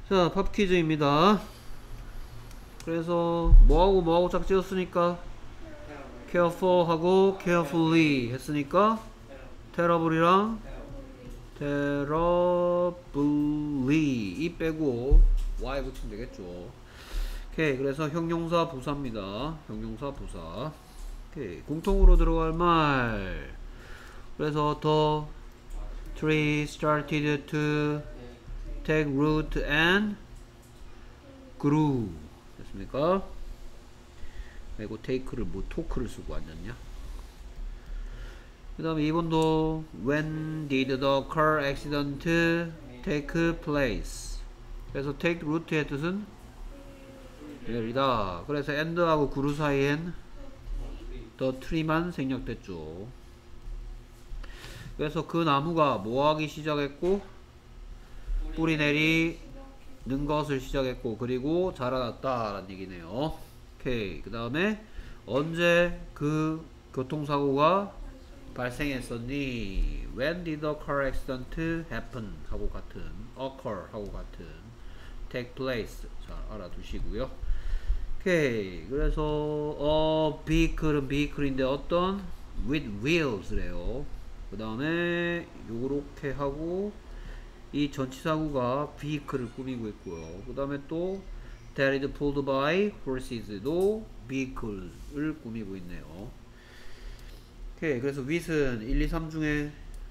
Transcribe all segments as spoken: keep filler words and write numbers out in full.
자, 팝 퀴즈입니다. 그래서 뭐하고 뭐하고 짝지었으니까 careful 하고 carefully 했으니까 terrible이랑 terribly 이 빼고 y 붙이면 되겠죠. 오케이. 그래서 형용사 부사입니다. 형용사 부사. 오케이. 공통으로 들어갈 말. 그래서 the tree started to take root and grew 됐습니까? 이거 take를 뭐 toke를 쓰고 앉았냐? 그 다음에 이 번도 when did the car accident take place? 그래서 take root의 뜻은 내리다. 그래서 and하고 grew 사이엔 the tree만 생략됐죠. 그래서 그 나무가 뭐하기 시작했고 뿌리 내리는 것을 시작했고 그리고 자라났다 라는 얘기네요. 오케이. 그 다음에 언제 그 교통사고가 발생했었니? When did the car accident happen? 하고 같은 occur 하고 같은 take place 잘 알아두시고요. 오케이. 그래서 어 vehicle은 vehicle인데 어떤 with wheels래요. 그 다음에 요렇게 하고 이 전치사구가 vehicle을 꾸미고 있고요. 그 다음에 또 that is pulled by horses도 vehicle을 꾸미고 있네요. 오케이. 그래서 with은 일, 이, 삼 중에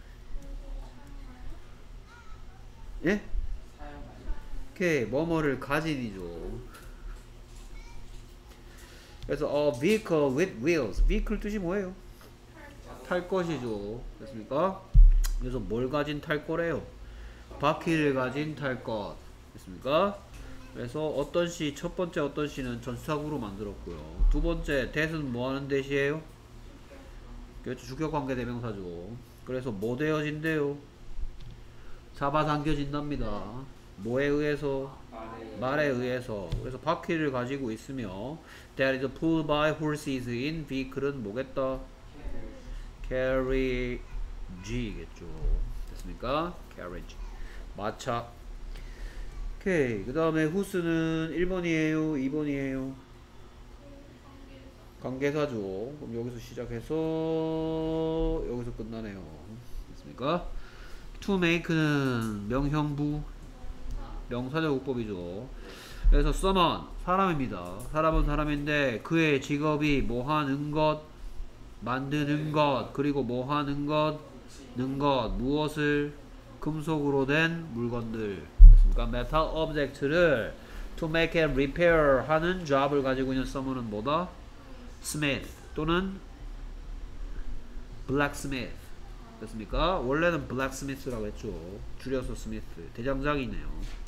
예? 오케이. 뭐뭐를 가진이죠. 그래서 a vehicle with wheels vehicle 뜻이 뭐예요? 탈 것이죠. 됐습니까? 그래서 뭘 가진 탈 거래요? 바퀴를 가진 탈 것. 됐습니까? 그래서 어떤 시, 첫 번째 어떤 시는 전치사구로 만들었고요. 두 번째 that은 뭐 하는 that이에요? 그렇죠. 주격관계 대명사죠. 그래서 뭐 되어진대요? 잡아당겨진답니다. 뭐에 의해서? 말에 의해서. 그래서 바퀴를 가지고 있으며 that is pulled by horses in vehicle은 뭐겠다? carriage겠죠. 됐습니까? carriage. 마차. 오케이. 그 다음에 whose는 일 번이에요? 이 번이에요? 관계사죠. 그럼 여기서 시작해서 여기서 끝나네요. 됐습니까? to make는 명형부 명사적 용법이죠. 그래서 someone 사람입니다. 사람은 사람인데 그의 직업이 뭐 하는 것 만드는 것 그리고 뭐 하는 것 는 것 무엇을 금속으로 된 물건들. 그러니까 metal object를 to make and repair 하는 job을 가지고 있는 someone은 뭐다? smith 또는 blacksmith. 됐습니까? 원래는 blacksmith라고 했죠. 줄여서 smith. 대장장이네요.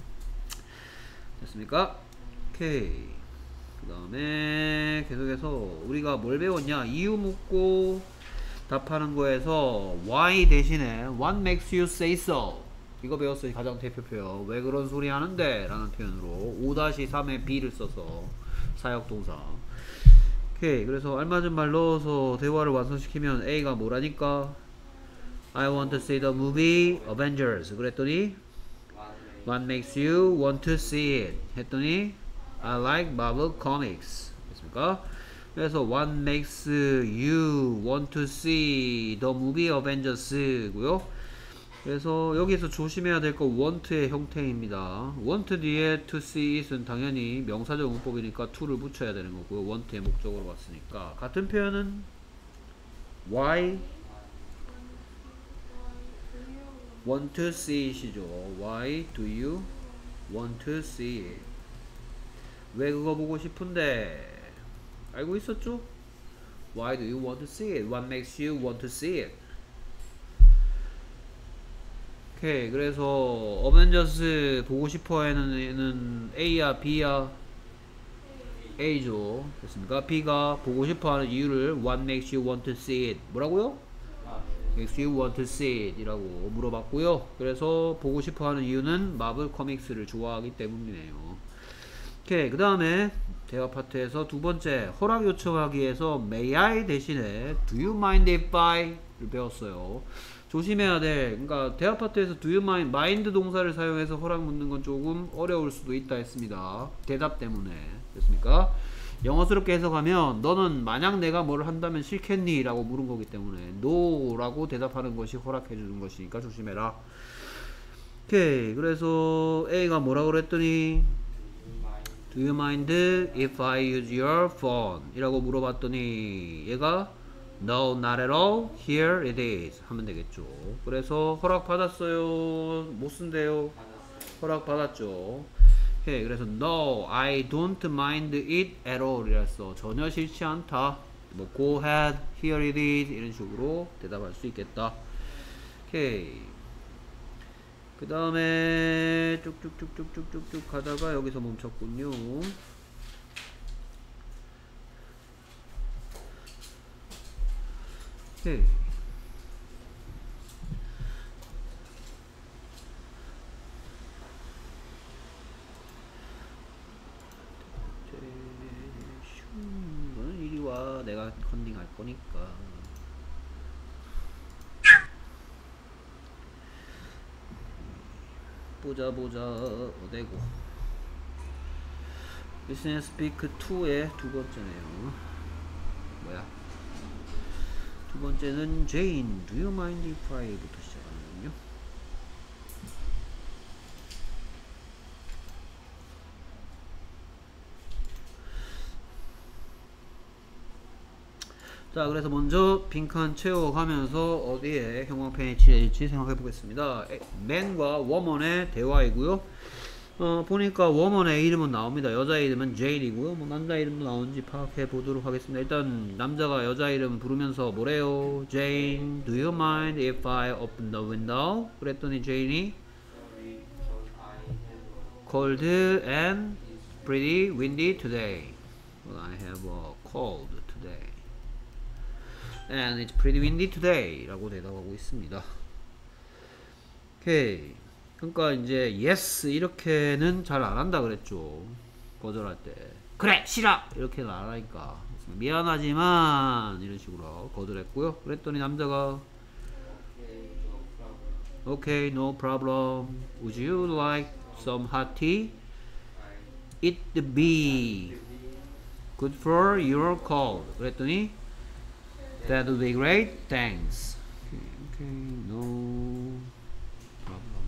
됐습니까? 오케이. 그 다음에 계속해서 우리가 뭘 배웠냐? 이유 묻고 답하는 거에서 why 대신에 what makes you say so 이거 배웠어요. 가장 대표 표현. 왜 그런 소리 하는데? 라는 표현으로 오 삼의 be를 써서 사역동사. 오케이. 그래서 알맞은 말 넣어서 대화를 완성시키면 A가 뭐라니까? I want to see the movie Avengers. 그랬더니 what makes you want to see it? 했더니 I like Marvel comics. 됐습니까? 그래서 what makes you want to see the movie Avengers 고요. 그래서 여기서 조심해야 될 거 want의 형태입니다. want 뒤에 to see it은 당연히 명사적 문법이니까 to를 붙여야 되는 거고요. want의 목적으로 왔으니까. 같은 표현은 why want to see it이죠. why do you want to see it? 왜 그거 보고 싶은데? 알고 있었죠? Why do you want to see it? What makes you want to see it? 오케이. 그래서 어벤져스 보고 싶어하는 A야 B야? A죠. 됐습니까? B가 보고 싶어하는 이유를 What makes you want to see it? 뭐라고요? makes you want to see it 이라고 물어봤고요. 그래서 보고 싶어하는 이유는 마블 코믹스를 좋아하기 때문이네요. 오케이. 그 다음에 대화 파트에서 두 번째 허락 요청하기 위해서 may I 대신에 do you mind if I 를 배웠어요. 조심해야 돼. 그러니까 대화 파트에서 do you mind, mind 동사를 사용해서 허락 묻는 건 조금 어려울 수도 있다 했습니다. 대답 때문에. 됐습니까? 영어스럽게 해석하면 너는 만약 내가 뭘 한다면 싫겠니? 라고 물은 거기 때문에 no 라고 대답하는 것이 허락해 주는 것이니까 조심해라. 오케이. 그래서 A가 뭐라고 그랬더니 do you mind if I use your phone? 이라고 물어봤더니 얘가 no, not at all. Here it is. 하면 되겠죠. 그래서 허락 받았어요? 못 쓴대요? 허락 받았죠. 오케이. 그래서 no, I don't mind it at all 이랬어. 전혀 싫지 않다. 뭐 go ahead, here it is 이런 식으로 대답할 수 있겠다. 오케이. 그 다음에 쭉쭉쭉쭉쭉쭉 가다가 여기서 멈췄군요. 오케이. 너는 이리 와. 내가 컨닝 할 거니까. 보자 보자 어디고 Listen and Speak 이의 두 번째네요. 뭐야? 두 번째는 Jane, Do you mind if I 부터 시작하는군요. 자, 그래서 먼저 빈칸 채워가면서 어디에 형광펜이 칠해질지 생각해 보겠습니다. 맨과 워먼의 대화이고요. 어, 보니까 워먼의 이름은 나옵니다. 여자 이름은 제인이고요. 뭐 남자 이름도 나오는지 파악해 보도록 하겠습니다. 일단 남자가 여자 이름 부르면서 뭐래요? Jane, do you mind if I open the window? 그랬더니 제인이 cold and pretty windy today. Well, I have a cold today. And it's pretty windy today 라고 대답하고 있습니다. 오케이. 그러니까 이제 yes 이렇게는 잘 안 한다 그랬죠. 거절할 때 그래 싫어 이렇게는 안 하니까 미안하지만 이런 식으로 거절했고요. 그랬더니 남자가 Okay, no problem. Would you like some hot tea? It'd be good for your cold. 그랬더니 That would be great. Thanks. Okay, okay, no problem.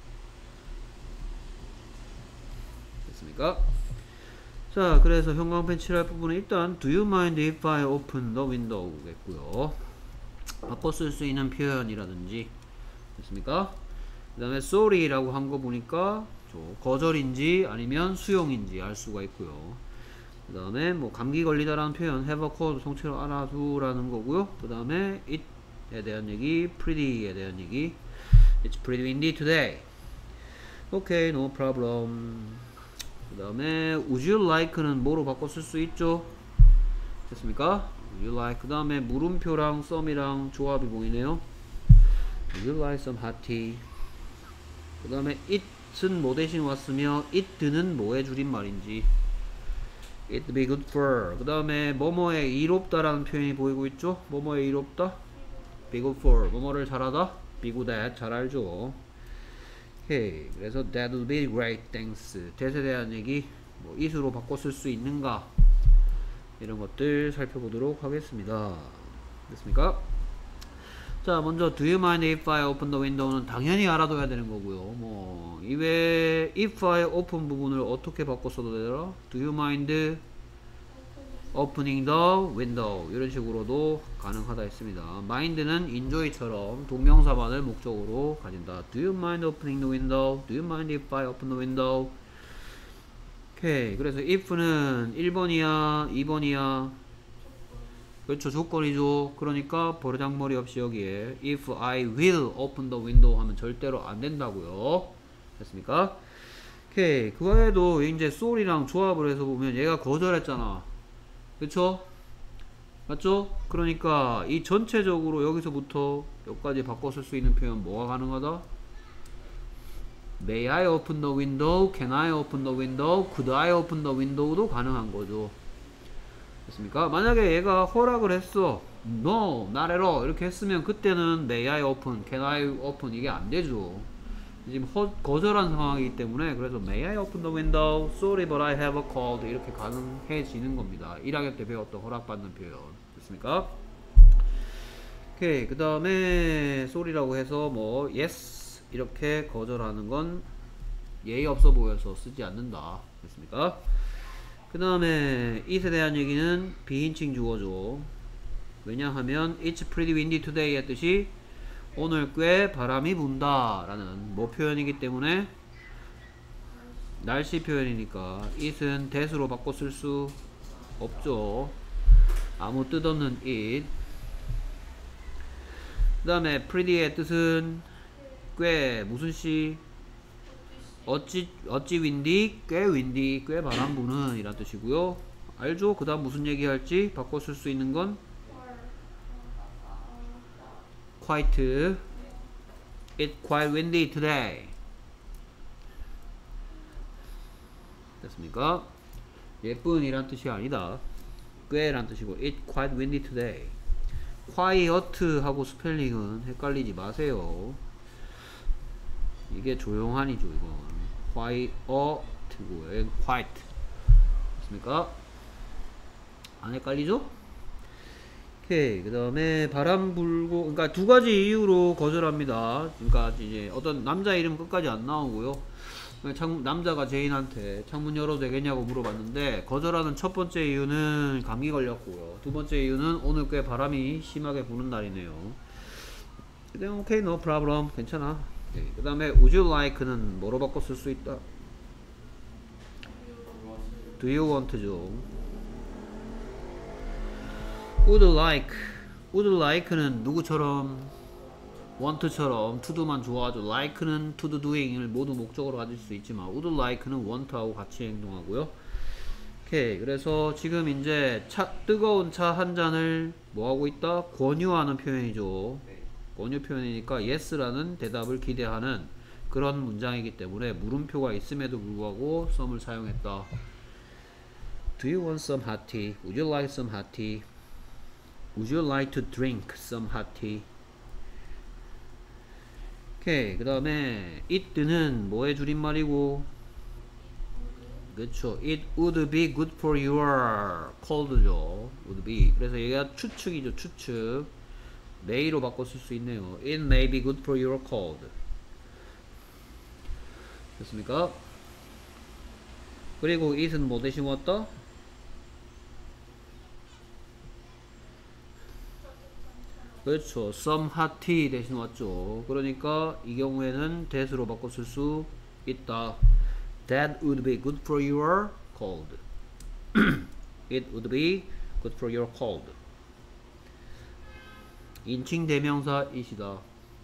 됐습니까? 자, 그래서 형광펜 칠할 부분은 일단 Do you mind if I open the window? 겠고요. 바꿔 쓸 수 있는 표현이라든지 됐습니까? 그 다음에 sorry라고 한 거 보니까 거절인지 아니면 수용인지 알 수가 있고요. 그 다음에 뭐 감기 걸리다라는 표현 have a cold 통째로 알아두라는 거고요. 그 다음에 it에 대한 얘기, pretty에 대한 얘기 It's pretty windy today. Okay, no problem. 그 다음에 would you like는 뭐로 바꿔 쓸 수 있죠? 됐습니까? would you like. 그 다음에 물음표랑 some이랑 조합이 보이네요. would you like some hot tea? 그 다음에 it은 뭐 대신 왔으며 it는 뭐의 줄임말인지 It'd be good for. 그 다음에 뭐뭐에 이롭다라는 표현이 보이고 있죠? 뭐뭐에 이롭다? Be good for. 뭐뭐를 잘하다? Be good at. 잘 알죠? 오케이. 그래서 That would be great. Thanks. that에 대한 얘기 뭐 it으로 바꿔 쓸 수 있는가? 이런 것들 살펴보도록 하겠습니다. 됐습니까? 자, 먼저 Do you mind if I open the window는 당연히 알아둬야 되는 거고요. 뭐 이외에 if I open 부분을 어떻게 바꿔 써도 되더라? Do you mind opening the window? 이런 식으로도 가능하다 했습니다. mind는 enjoy처럼 동명사반을 목적으로 가진다. Do you mind opening the window? Do you mind if I open the window? 오케이. 그래서 if는 일 번이야, 이 번이야. 그렇죠. 조건이죠. 그러니까 버르장머리 없이 여기에 if I will open the window 하면 절대로 안 된다고요. 됐습니까? 오케이. 그 외에도 이제 sorry랑 조합을 해서 보면 얘가 거절했잖아. 그쵸? 맞죠? 그러니까 이 전체적으로 여기서부터 여기까지 바꿔 쓸 수 있는 표현 뭐가 가능하다? May I open the window? Can I open the window? Could I open the window도 가능한 거죠. 됐습니까? 만약에 얘가 허락을 했어. no, not at all 이렇게 했으면 그때는 may I open, can I open 이게 안 되죠. 지금 허, 거절한 상황이기 때문에 그래서 may I open the window, sorry but I have a cold 이렇게 가능해지는 겁니다. 일 학년 때 배웠던 허락받는 표현 됐습니까? 오케이, 그 다음에 sorry라고 해서 뭐 yes 이렇게 거절하는 건 예의 없어 보여서 쓰지 않는다 됐습니까? 그 다음에 it에 대한 얘기는 비인칭 주어죠. 왜냐하면 it's pretty windy today 의 뜻이 오늘 꽤 바람이 분다 라는 뭐 표현이기 때문에 날씨 표현이니까 it은 that으로 바꿔 쓸 수 없죠. 아무 뜻없는 it. 그 다음에 pretty의 뜻은 꽤 무슨 시 어찌 어찌 windy 꽤 windy 꽤 바람 부는 이란 뜻이고요. 알죠? 그 다음 무슨 얘기할지 바꿔 쓸 수 있는 건 quite it's quite windy today 됐습니까? 예쁜 이란 뜻이 아니다. 꽤 란 뜻이고 it's quite windy today. quiet 하고 스펠링은 헷갈리지 마세요. 이게 조용하니죠 이건. quiet고 quiet 됐습니까? 안 헷갈리죠? 오케이, 그 다음에 바람 불고, 그러니까 두 가지 이유로 거절합니다. 그러니까 이제 어떤 남자 이름 끝까지 안 나오고요. 창, 남자가 제인한테 창문 열어도 되겠냐고 물어봤는데 거절하는 첫 번째 이유는 감기 걸렸고요. 두 번째 이유는 오늘 꽤 바람이 심하게 부는 날이네요. 그냥 오케이, no problem, 괜찮아. 그 다음에 would you like는 뭐로 바꿔 쓸 수 있다? do you want죠. would like, would like는 누구처럼 want처럼 to do만 좋아하죠. like는 to do doing을 모두 목적으로 가질 수 있지만 would like는 want하고 같이 행동하고요. 오케이, 그래서 지금 이제 차, 뜨거운 차 한 잔을 뭐하고 있다? 권유하는 표현이죠. 권유 표현이니까 yes라는 대답을 기대하는 그런 문장이기 때문에 물음표가 있음에도 불구하고 some을 사용했다. Do you want some hot tea? Would you like some hot tea? Would you like to drink some hot tea? 오케이, 그 다음에 it는 뭐의 줄임말이고? 그쵸, it would be good for your cold죠. would be. 그래서 얘가 추측이죠. 추측. may로 바꿔 쓸 수 있네요. it may be good for your cold 됐습니까? 그리고 it은 뭐 대신 왔다? 그렇죠. some hot tea 대신 왔죠. 그러니까 이 경우에는 that으로 바꿔 쓸 수 있다. That would be good for your cold. It would be good for your cold. 인칭 대명사 이시다.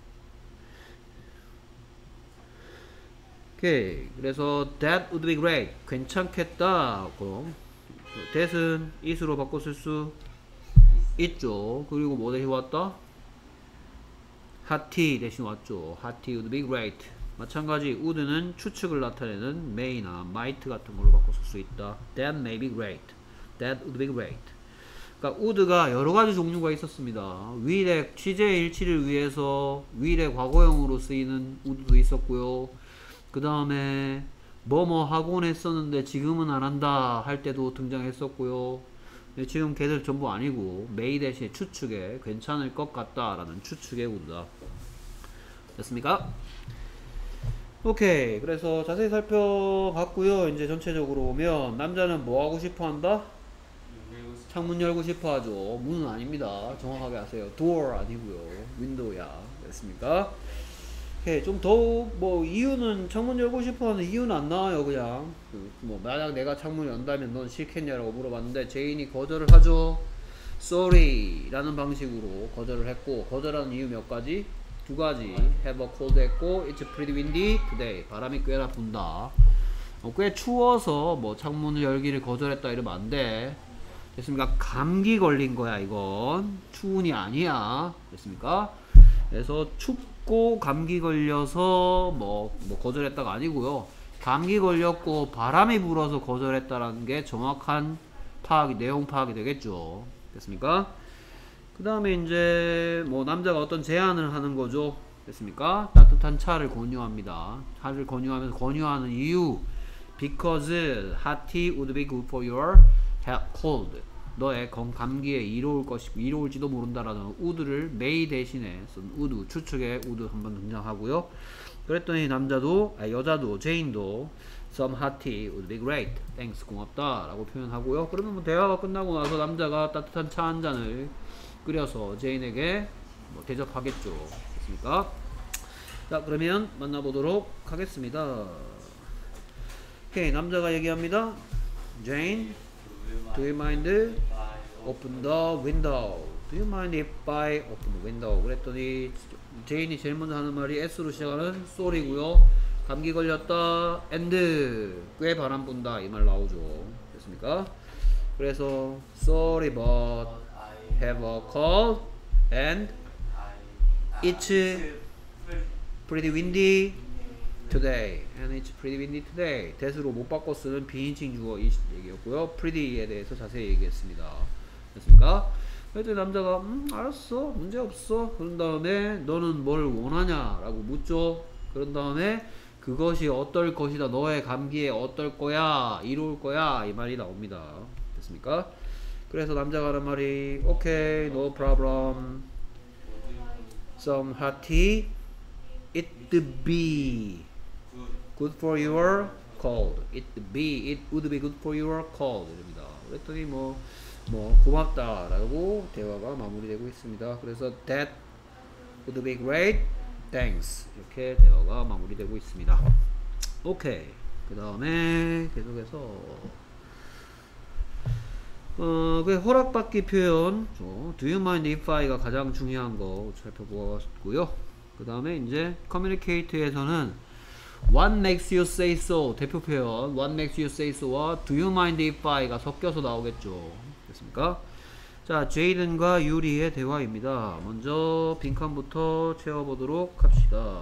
오케이. 그래서 that would be great. 괜찮겠다. 그럼 that은 it으로 바꿔 쓸 수 있죠. 그리고 뭐 대신 왔다? hot tea 대신 왔죠. hot tea would be great. 마찬가지 would는 추측을 나타내는 may나 might 같은 걸로 바꿔 쓸 수 있다. That may be great. That would be great. 그러니까 would가 여러 가지 종류가 있었습니다. will의 취재 일치를 위해서 will의 과거형으로 쓰이는 would도 있었고요. 그 다음에 뭐뭐 하곤 했었는데 지금은 안 한다 할 때도 등장했었고요. 지금 걔들 전부 아니고 may 대신에 추측에 괜찮을 것 같다 라는 추측의 would다. 됐습니까? 오케이, 그래서 자세히 살펴봤고요. 이제 전체적으로 보면 남자는 뭐 하고 싶어 한다? 창문 열고 싶어 하죠. 문은 아닙니다. 정확하게 하세요. door 아니고요. window야. 됐습니까? 오케이, 좀 더욱 뭐 이유는 창문 열고 싶어 하는 이유는 안 나와요. 그냥 그 뭐 만약 내가 창문을 연다면 넌 싫겠냐라고 물어봤는데 제인이 거절을 하죠. sorry 라는 방식으로 거절을 했고, 거절하는 이유 몇 가지? 두 가지. have a cold 했고 it's pretty windy today. 바람이 꽤나 분다. 어, 꽤 추워서 뭐 창문을 열기를 거절했다 이러면 안 돼. 됐습니까? 감기 걸린 거야 이건. 추운이 아니야. 됐습니까? 그래서 춥고 감기 걸려서 뭐, 뭐 거절했다가 아니고요. 감기 걸렸고 바람이 불어서 거절했다라는 게 정확한 파악이, 내용 파악이 되겠죠. 됐습니까? 그 다음에 이제 뭐 남자가 어떤 제안을 하는 거죠. 됐습니까? 따뜻한 차를 권유합니다. 차를 권유하면서 권유하는 이유 because hot tea would be good for your cold. 너의 건 감기에 이로울 것이고 이로울지도 모른다라는 would를 may 대신에 쓴 would 추측의 would 한번 등장하고요. 그랬더니 남자도 아 여자도 제인도 some hot tea would be great. thanks 고맙다 라고 표현하고요. 그러면 뭐 대화가 끝나고 나서 남자가 따뜻한 차 한 잔을 끓여서 제인에게 뭐 대접하겠죠. 됐습니까? 자 그러면 만나보도록 하겠습니다. 오케이 남자가 얘기합니다. Jane, do you mind open the window? Do you mind if I open the window? 그랬더니 제인이 제일 먼저 하는 말이 S로 시작하는 sorry고요. 감기 걸렸다 and 꽤 바람 분다 이 말 나오죠. 됐습니까? 그래서 sorry but have a cold and it's pretty windy today and it's pretty windy today. that으로 못 바꿔 쓰는 비인칭 주어 이 얘기였고요. pretty에 대해서 자세히 얘기했습니다. 됐습니까? 그랬더니 남자가 음 알았어 문제 없어. 그런 다음에 너는 뭘 원하냐 라고 묻죠. 그런 다음에 그것이 어떨 것이다. 너의 감기에 어떨 거야 이로울 거야 이 말이 나옵니다. 됐습니까? 그래서 남자가 하는 말이 okay no problem some hot tea it be good for your cold. it be it would be good for your cold 이럽니다. 그랬더니 뭐 뭐 고맙다 라고 대화가 마무리되고 있습니다. 그래서 that would be great thanks 이렇게 대화가 마무리되고 있습니다. 오케이 그 다음에 계속해서 어, 그 허락받기 표현 어, do you mind if I가 가장 중요한 거 살펴보았고요. 그 다음에 이제 communicate에서는 what makes you say so 대표 표현 what makes you say so와 do you mind if I가 섞여서 나오겠죠. 됐습니까? 자 제이든과 유리의 대화입니다. 먼저 빈칸부터 채워보도록 합시다.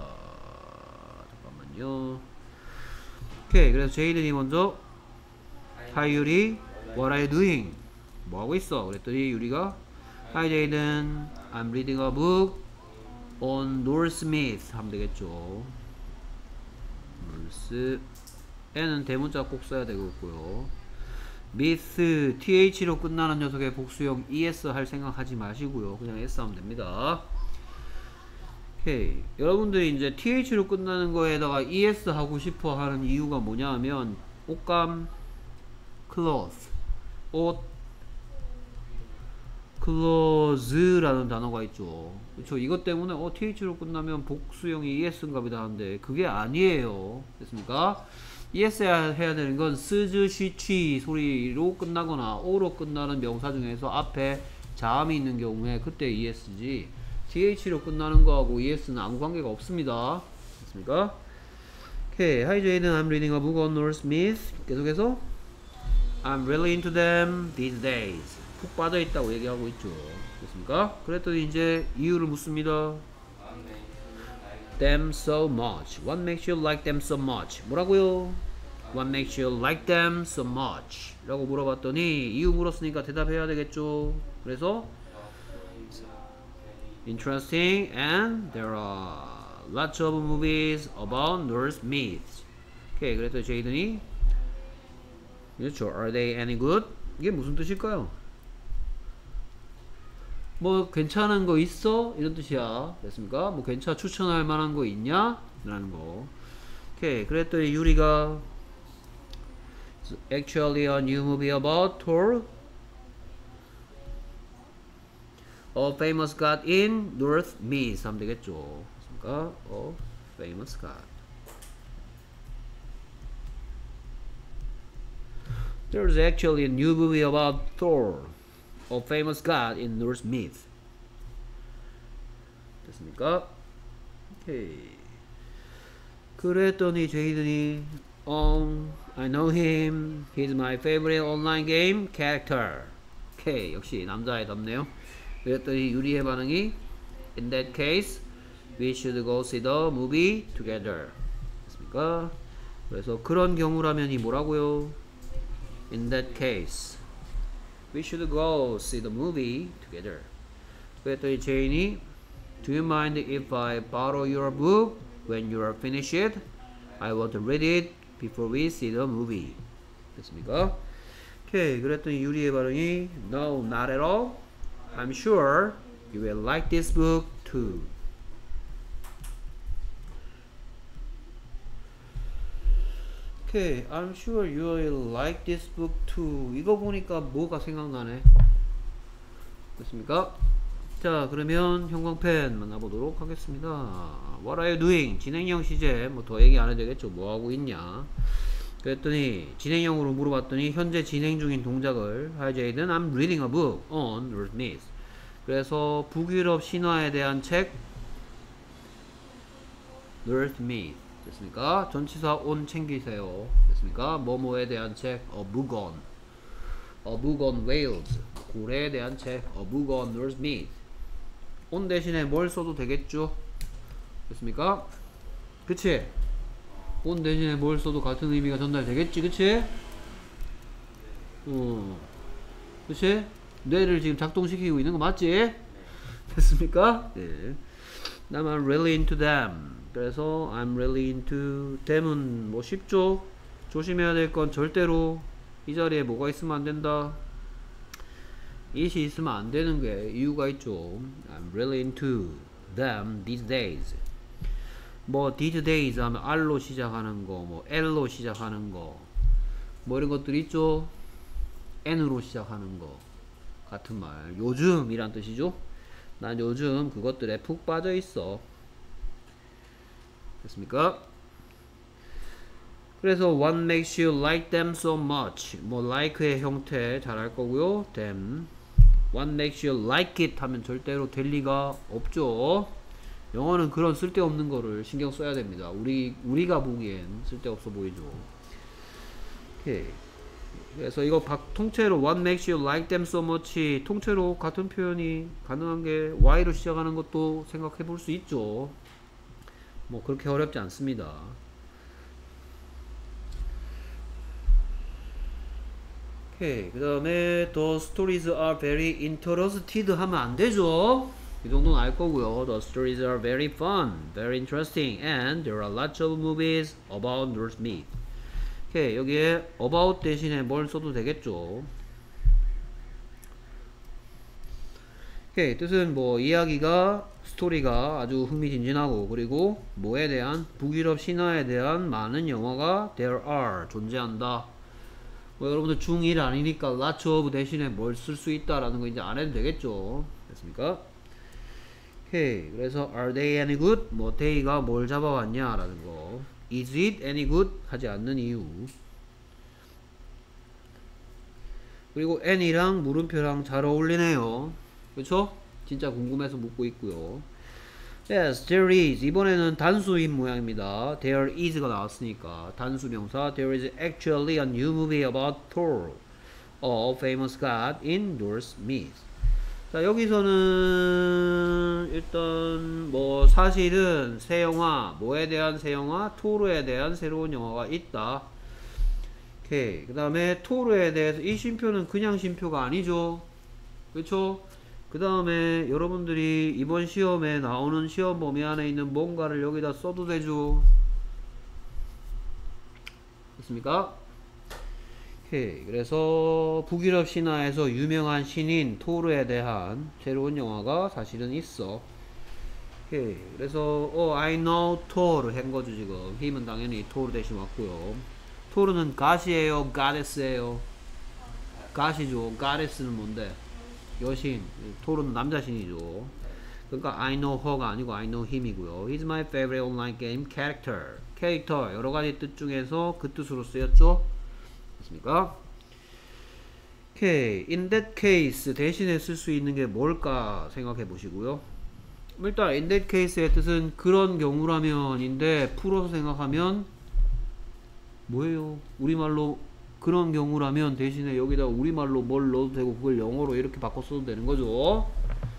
잠깐만요. 오케이 그래서 제이든이 먼저 Hi 유리 what are you doing? 뭐하고 있어? 그랬더니 유리가 Hi 제이든 I'm reading a book on North Smith 하면 되겠죠. North N은 대문자 꼭 써야 되겠고요. 미스 th로 끝나는 녀석의 복수형 es 할 생각 하지 마시고요. 그냥 s 하면 됩니다. 오케이. 여러분들이 이제 th로 끝나는 거에다가 es 하고 싶어 하는 이유가 뭐냐 하면 옷감 cloth 옷 clothes라는 단어가 있죠. 그렇죠. 이것 때문에 어 th로 끝나면 복수형이 es인가 보다 하는데 그게 아니에요. 됐습니까? es 해야 되는 건 스즈, 쉬취 소리로 끝나거나 o로 끝나는 명사 중에서 앞에 자음이 있는 경우에 그때 es지 th로 끝나는 거하고 es는 아무 관계가 없습니다. 됐습니까? 오케이. Hi Jaden, I'm reading a book on North Smith. 계속해서 I'm really into them these days. 푹 빠져있다고 얘기하고 있죠. 됐습니까? 그랬더니 이제 이유를 묻습니다. them so much. What makes you like them so much? 뭐라고요? What makes you like them so much? 라고 물어봤더니 이유 물었으니까 대답해야 되겠죠. 그래서 interesting and there are lots of movies about North Smith. 오케이. 그래서 제이든이 그렇죠. Are they any good? 이게 무슨 뜻일까요? 뭐 괜찮은 거 있어? 이런 뜻이야. 됐습니까? 뭐 괜찮아 추천할 만한 거 있냐? 라는 거. 오케이. 그랬더니 유리가 actually a new movie about Thor. A famous god in North Smith 하면 되겠죠. 됐습니까? A famous god. There's actually a new movie about Thor. A famous god in North Smith. 됐습니까? 오케이. 그랬더니 제이든이 um, I know him. He's my favorite online game character. 오케이. 역시 남자애답네요. 그랬더니 유리의 반응이 In that case, we should go see the movie together. 됐습니까? 그래서 그런 경우라면이 뭐라고요? In that case, we should go see the movie together. 그랬더니 제인이 Do you mind if I borrow your book when you are finished? I want to read it before we see the movie. 됐습니까? 오케이. 그랬더니 유리의 반응이 No, not at all. I'm sure you will like this book too. 오케이. I'm sure you will like this book too. 이거 보니까 뭐가 생각나네. 됐습니까? 자, 그러면 형광펜 만나보도록 하겠습니다. What are you doing? 진행형 시제 뭐 더 얘기 안 해도 되겠죠. 뭐 하고 있냐? 그랬더니 진행형으로 물어봤더니 현재 진행 중인 동작을 Hi Jaden, I'm reading a book on Earth Myth. 그래서 북유럽 신화에 대한 책 Earth Myth. 됐습니까? 전치사 on 챙기세요. 됐습니까? 뭐뭐에 대한 책 A book on A book on Wales. 고래에 대한 책 A book on Earth Myth. on 대신에 뭘 써도 되겠죠? 됐습니까? 그치? on 대신에 뭘 써도 같은 의미가 전달되겠지, 그치? 어, 그치? 뇌를 지금 작동시키고 있는 거 맞지? 됐습니까? 네. I'm really into them. 그래서 I'm really into them은 뭐 쉽죠? 조심해야 될 건 절대로 이 자리에 뭐가 있으면 안 된다. it이 있으면 안 되는 게 이유가 있죠. I'm really into them these days. 뭐 these days 하면 R로 시작하는 거, 뭐 L로 시작하는 거, 뭐 이런 것들 있죠. N으로 시작하는 거 같은 말. 요즘이란 뜻이죠. 난 요즘 그것들에 푹 빠져 있어. 됐습니까? 그래서 what makes you like them so much? 뭐 like의 형태 잘 알 거고요. them. What makes you like it 하면 절대로 될 리가 없죠. 영어는 그런 쓸데없는 거를 신경 써야 됩니다. 우리, 우리가 보기엔 쓸데없어 보이죠. 오케이. 그래서 이거 박, 통째로 What makes you like them so much 통째로 같은 표현이 가능한 게 Y로 시작하는 것도 생각해 볼 수 있죠. 뭐 그렇게 어렵지 않습니다. 오케이. 그 다음에 The stories are very interested 하면 안 되죠. 이 정도는 알 거고요. The stories are very fun, very interesting, and there are lots of movies about Earth Myth. 오케이. 여기에 about 대신에 뭘 써도 되겠죠. 오케이. 뜻은 뭐 이야기가 스토리가 아주 흥미진진하고 그리고 뭐에 대한 북유럽 신화에 대한 많은 영화가 there are 존재한다. 뭐 여러분들 중일 아니니까 lots of 대신에 뭘 쓸 수 있다라는 거 이제 안 해도 되겠죠. 됐습니까? 오케이. 그래서 are they any good? 뭐 they가 뭘 잡아왔냐 라는 거. is it any good? 하지 않는 이유. 그리고 any랑 물음표랑 잘 어울리네요. 그쵸? 진짜 궁금해서 묻고 있고요. Yes, there is. 이번에는 단수인 모양입니다. There is가 나왔으니까 단수 명사. There is actually a new movie about Thor, a famous god in Norse myth. 자, 여기서는 일단 뭐 사실은 새 영화, 뭐에 대한 새 영화? 토르에 대한 새로운 영화가 있다. 오케이. 그 다음에 토르에 대해서 이 쉼표는 그냥 쉼표가 아니죠. 그렇죠? 그 다음에 여러분들이 이번 시험에 나오는 시험 범위 안에 있는 뭔가를 여기다 써도 되죠. 됐습니까? 오케이. 그래서 북유럽 신화에서 유명한 신인 토르에 대한 새로운 영화가 사실은 있어. 오케이. 그래서 어, I know Thor 한 거죠 지금. 힘은 당연히 토르 대신 왔고요. 토르는 god이에요, goddess예요? god이죠. goddess는 뭔데? 여신. 토르는 남자신이죠. 그러니까 I know her가 아니고 I know him이고요. He's my favorite online game character. 캐릭터 여러가지 뜻 중에서 그 뜻으로 쓰였죠. 됐습니까? 오케이. In that case 대신에 쓸 수 있는 게 뭘까 생각해 보시고요. 일단 in that case의 뜻은 그런 경우라면 인데 풀어서 생각하면 뭐예요? 우리말로 그런 경우라면 대신에 여기다 우리말로 뭘 넣어도 되고 그걸 영어로 이렇게 바꿔 써도 되는 거죠.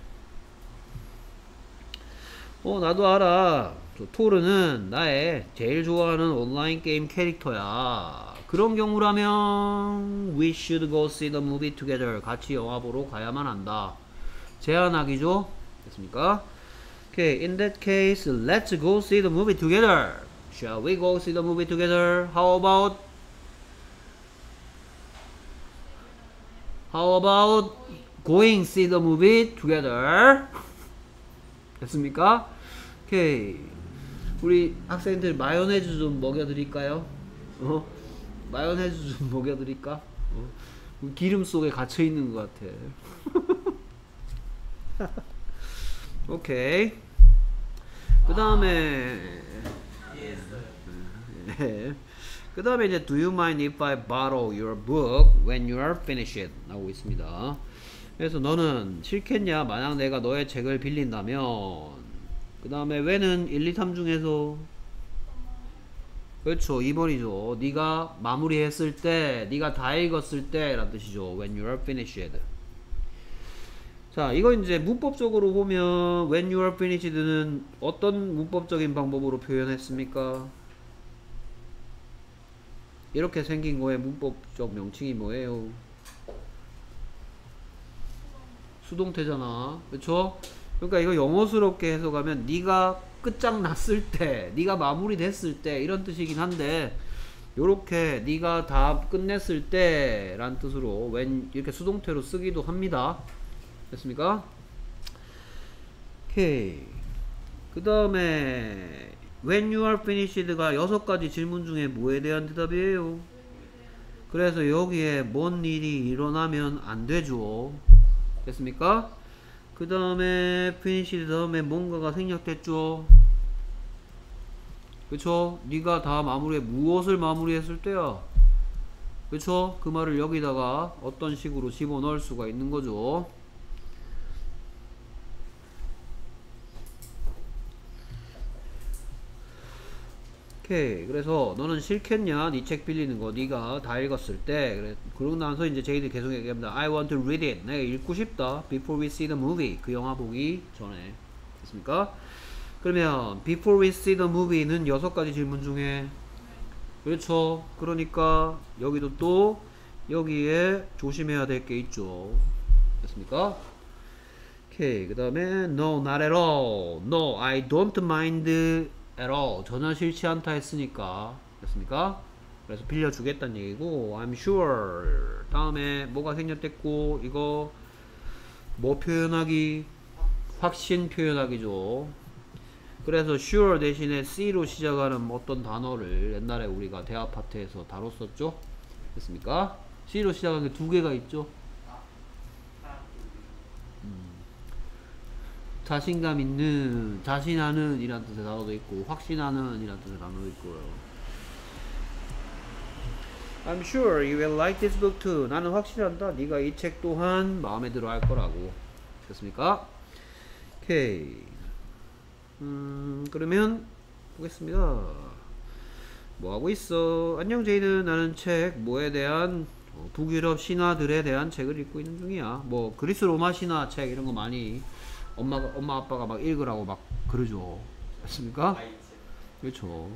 어, 나도 알아. 토르는 나의 제일 좋아하는 온라인 게임 캐릭터야. 그런 경우라면 We should go see the movie together. 같이 영화 보러 가야만 한다. 제안하기죠. 됐습니까? Okay, in that case, let's go see the movie together. Shall we go see the movie together? How about How about going see the movie together? 됐습니까? 오케이. 우리 학생들 마요네즈 좀 먹여드릴까요? 어? 마요네즈 좀 먹여드릴까? 어? 기름 속에 갇혀 있는 것 같아. 오케이. 그 다음에 그 다음에 이제 Do you mind if I borrow your book when you are finished? 나오고 있습니다. 그래서 너는 싫겠냐? 만약 내가 너의 책을 빌린다면. 그 다음에 when은 일, 이, 삼 중에서 그렇죠. 이 번이죠. 네가 마무리했을 때, 네가 다 읽었을 때 라는 뜻이죠. When you are finished. 자, 이거 이제 문법적으로 보면 when you are finished는 어떤 문법적인 방법으로 표현했습니까? 이렇게 생긴 거의 문법적 명칭이 뭐예요? 수동태잖아. 그쵸? 그러니까 이거 영어스럽게 해석하면 네가 끝장났을 때, 네가 마무리됐을 때 이런 뜻이긴 한데 요렇게 네가 다 끝냈을 때 라는 뜻으로 when 이렇게 수동태로 쓰기도 합니다. 됐습니까? 오케이. 그 다음에 when you are finished가 여섯 가지 질문 중에 뭐에 대한 대답이에요? 그래서 여기에 뭔 일이 일어나면 안 되죠. 됐습니까? 그 다음에 finish 다음에 뭔가가 생략됐죠. 그쵸? 네가 다 마무리해. 무엇을 마무리했을 때야. 그쵸? 그 말을 여기다가 어떤 식으로 집어넣을 수가 있는 거죠. 오케이. 그래서 너는 싫겠냐? 네 책 빌리는 거 네가 다 읽었을 때. 그래. 그러고 나서 이제 제이들이 계속 얘기합니다. I want to read it. 내가 읽고 싶다. Before we see the movie. 그 영화 보기 전에. 됐습니까? 그러면 before we see the movie는 여섯 가지 질문 중에 그렇죠. 그러니까 여기도 또 여기에 조심해야 될 게 있죠. 됐습니까? 오케이. 그 다음에 no, not at all. No, I don't mind at all. 전혀 싫지 않다 했으니까. 됐습니까? 그래서 빌려주겠다는 얘기고 I'm sure. 다음에 뭐가 생략됐고 이거 뭐 표현하기? 확신 표현하기죠. 그래서 sure 대신에 C로 시작하는 어떤 단어를 옛날에 우리가 대화 파트에서 다뤘었죠. 됐습니까? C로 시작하는 게 두 개가 있죠. 음. 자신감 있는, 자신하는 이란 뜻의 단어도 있고 확신하는 이란 뜻의 단어도 있고요. I'm sure you will like this book too. 나는 확신한다. 네가 이 책 또한 마음에 들어 할 거라고. 됐습니까? 오케이. 음, 그러면 보겠습니다. 뭐 하고 있어? 안녕 제이는 나는 책 뭐에 대한 어, 북유럽 신화들에 대한 책을 읽고 있는 중이야. 뭐 그리스 로마 신화 책 이런 거 많이 엄마가 엄마 아빠가 막 읽으라고 막 그러죠. 맞습니까? 그렇죠.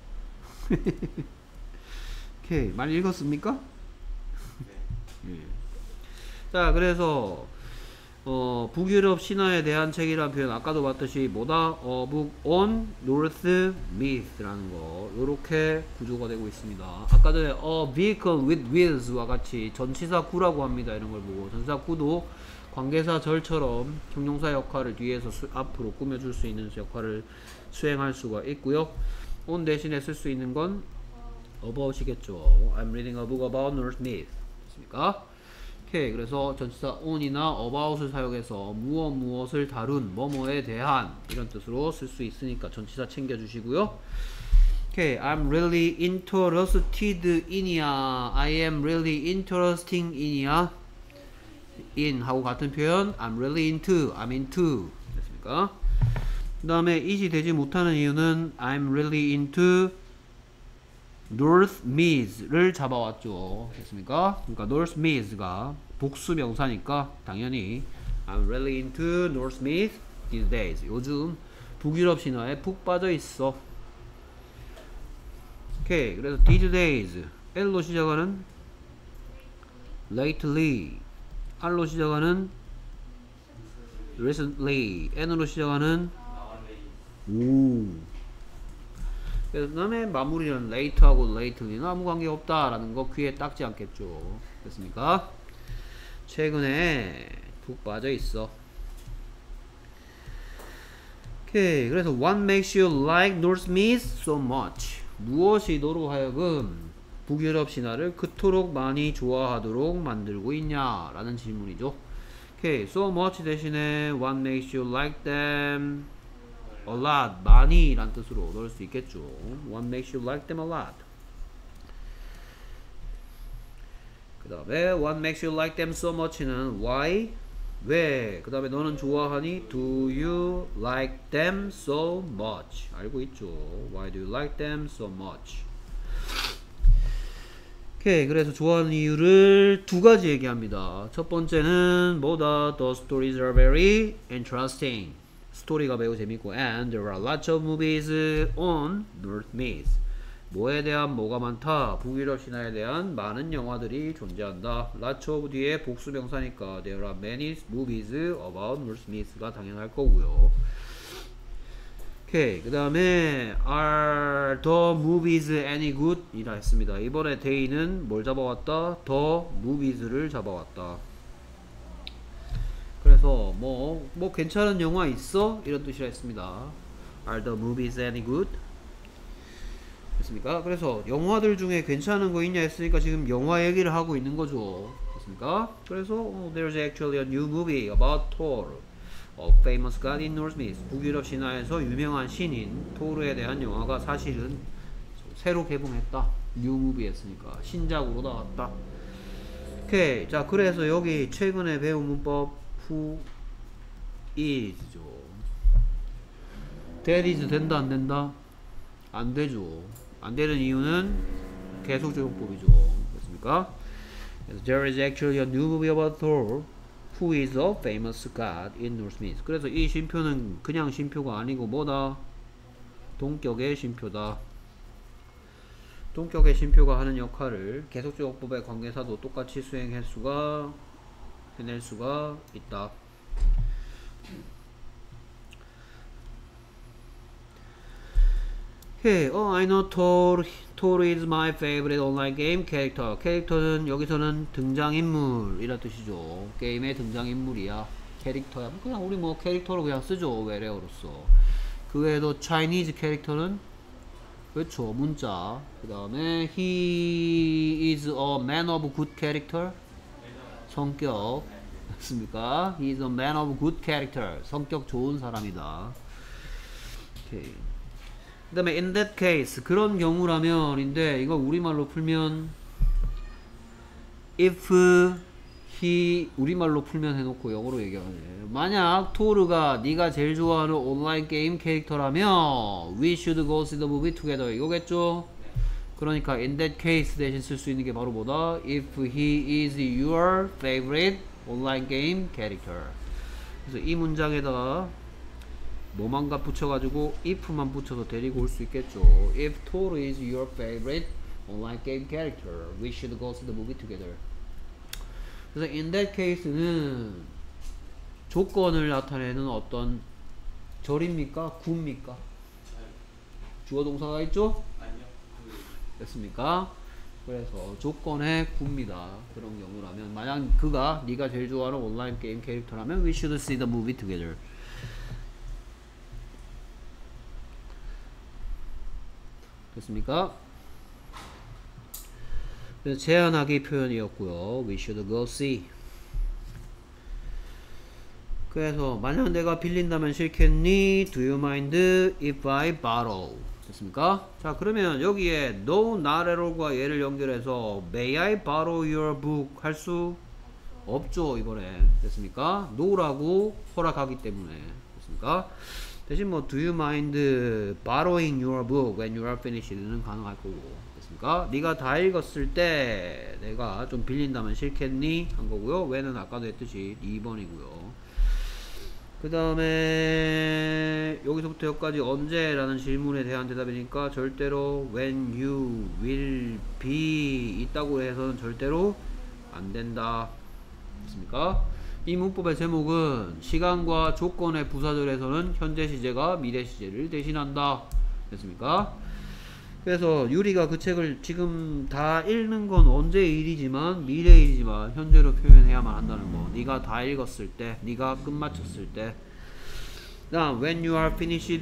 오케이. 많이 읽었습니까? 네. 예. 자, 그래서 어, 북유럽 신화에 대한 책이라는 표현 아까도 봤듯이 뭐다? 어, book on Norse myth라는 거 요렇게 구조가 되고 있습니다. 아까 전에 a vehicle with wheels와 같이 전치사 구라고 합니다. 이런 걸 보고 전치사 구도 관계사 절처럼 형용사 역할을 뒤에서 수, 앞으로 꾸며줄 수 있는 역할을 수행할 수가 있고요. on 대신에 쓸 수 있는 건 about이겠죠. I'm reading a book about Norse myth. 됐습니까? 오케이. 그래서 전치사 on이나 about을 사용해서 무엇 무엇을 다룬 뭐뭐에 대한 이런 뜻으로 쓸 수 있으니까 전치사 챙겨주시고요. 오케이. I'm really interested in이야. I am really interesting in이야. in 하고 같은 표현 I'm really into, I'm into 됐습니까? 그 다음에 it이 되지 못하는 이유는 I'm really into Norse myth를 잡아왔죠. 됐습니까? 그러니까 Norse myth가 복수 명사니까 당연히 I'm really into Norse myth these days. 요즘 북유럽 신화에 푹 빠져 있어. 오케이. 그래서 these days L로 시작하는 lately R로 시작하는 recently n으로 시작하는 오. 그 다음에 마무리는 late하고 lately는 아무 관계 없다라는 거 귀에 딱지 않겠죠. 됐습니까? 최근에 푹 빠져 있어. 오케이. 그래서 what makes you like Northmead so much? 무엇이 너로 하여금 북유럽 신화를 그토록 많이 좋아하도록 만들고 있냐? 라는 질문이죠. 오케이. so much 대신에 what makes you like them a lot, 많이 란 뜻으로 넣을 수 있겠죠. what makes you like them a lot. 그 다음에 what makes you like them so much는 why, 왜, 그 다음에 너는 좋아하니 do you like them so much. 알고 있죠. why do you like them so much. 오케이. 그래서 좋아하는 이유를 두 가지 얘기합니다. 첫 번째는 뭐다? the stories are very interesting. 스토리가 매우 재밌고 and there are lots of movies on Northmead. 뭐에 대한 뭐가 많다? 북유럽 신화에 대한 많은 영화들이 존재한다. lots of 뒤에 복수명사니까 there are many movies about Northmead가 당연할 거고요. 오케이. 그 다음에 are the movies any good? 이라 했습니다. 이번에 데이는 뭘 잡아왔다? the movies를 잡아왔다. 그래서 뭐, 뭐 괜찮은 영화 있어? 이런 뜻이라 했습니다. Are the movies any good? 됐습니까? 그래서 영화들 중에 괜찮은 거 있냐 했으니까 지금 영화 얘기를 하고 있는 거죠. 됐습니까? 그래서 oh, there's actually a new movie about Thor, a famous god in Northmead. 북유럽 신화에서 유명한 신인 토르에 대한 영화가 사실은 새로 개봉했다. new movie 했으니까 신작으로 나왔다. 오케이. 자, 그래서 여기 최근에 배운 문법 who is죠. that is 된다 안 된다? 안 되죠. 안 되는 이유는 계속적용법이죠. 됐습니까? 그래서 there is actually a new movie about Thor who is a famous god in Northmead. 그래서 이 쉼표는 그냥 쉼표가 아니고 뭐다? 동격의 쉼표다. 동격의 쉼표가 하는 역할을 계속적용법의 관계사도 똑같이 수행할 수가 해낼 수가 있다. Hey, oh, I know Thor. Thor is my favorite online game character. 캐릭터는 여기서는 등장인물 이란 뜻이죠. 게임의 등장인물이야. 캐릭터야. 그냥 우리 뭐 캐릭터로 그냥 쓰죠. 외래어로서. 그 외에도 Chinese 캐릭터는 그렇죠. 문자. 그 다음에 he is a man of good character. 성격. 맞습니까? He is a man of good character. 성격 좋은 사람이다. 오케이. 그 다음에 in that case 그런 경우라면인데 이거 우리말로 풀면 if he 우리말로 풀면 해놓고 영어로 얘기하네. 만약 토르가 네가 제일 좋아하는 온라인 게임 캐릭터라면 we should go see the movie together 이거겠죠? 그러니까 in that case 대신 쓸 수 있는 게 바로 뭐다? if he is your favorite online game character. 그래서 이 문장에다가 뭐만 가 붙여가지고 if만 붙여서 데리고 올 수 있겠죠. If Thor is your favorite online game character, we should go see the movie together. 그래서 in that case는 조건을 나타내는 어떤 절입니까? 구입니까? 주어 동사가 있죠? 아니요. 됐습니까? 그래서 조건의 구입니다. 그런 경우라면 만약 그가 네가 제일 좋아하는 온라인 게임 캐릭터라면 we should see the movie together. 됐습니까? 그래서 제안하기 표현이었고요. We should go see. 그래서 만약 내가 빌린다면 싫겠니? Do you mind if I borrow? 됐습니까? 자, 그러면 여기에 no, not at all과 얘를 연결해서 May I borrow your book? 할 수 없죠, 이번에. 됐습니까? no라고 허락하기 때문에. 됐습니까? 대신 뭐 do you mind borrowing your book when you are finished는 가능할 거고. 됐습니까? 네가 다 읽었을 때 내가 좀 빌린다면 싫겠니? 한 거고요. when은 아까도 했듯이 이 번이고요. 그 다음에 여기서부터 여기까지 언제라는 질문에 대한 대답이니까 절대로 when you will be 있다고 해서는 절대로 안 된다. 됐습니까? 이 문법의 제목은 시간과 조건의 부사절에서는 현재 시제가 미래 시제를 대신한다. 됐습니까? 그래서 유리가 그 책을 지금 다 읽는 건 언제 일이지만 미래 일이지만 현재로 표현해야만 한다는 거. 네가 다 읽었을 때, 네가 끝마쳤을 때. 다음 when you are finished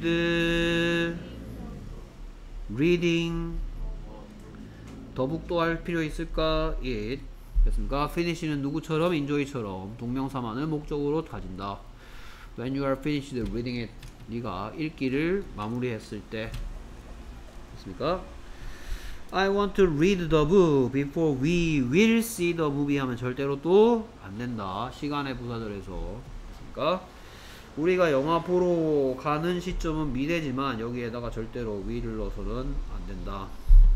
reading 더북 또 할 필요 있을까? it 됐습니까? finish는 누구처럼? enjoy처럼 동명사만을 목적으로 가진다. when you are finished reading it 네가 읽기를 마무리했을 때 됐습니까? I want to read the book before we will see the movie 하면 절대로 또 안된다. 시간의 부사절에서 됐습니까? 우리가 영화 보러 가는 시점은 미래지만 여기에다가 절대로 will을 넣어서는 안된다.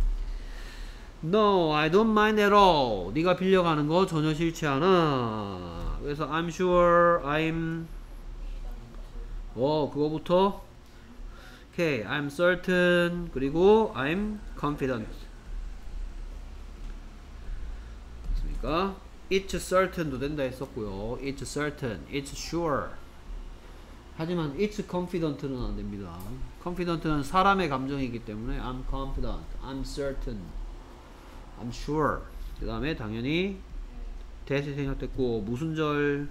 No, I don't mind at all. 네가 빌려가는 거 전혀 싫지 않아. 그래서 I'm sure I'm 어 그거부터 오케이, I'm certain 그리고 I'm confident 됐습니까? It's certain도 된다 했었고요. It's certain, it's sure 하지만 it's confident는 안됩니다. confident는 사람의 감정이기 때문에 I'm confident, I'm certain I'm sure. 그 다음에 당연히 대시 생략됐고 무슨 절?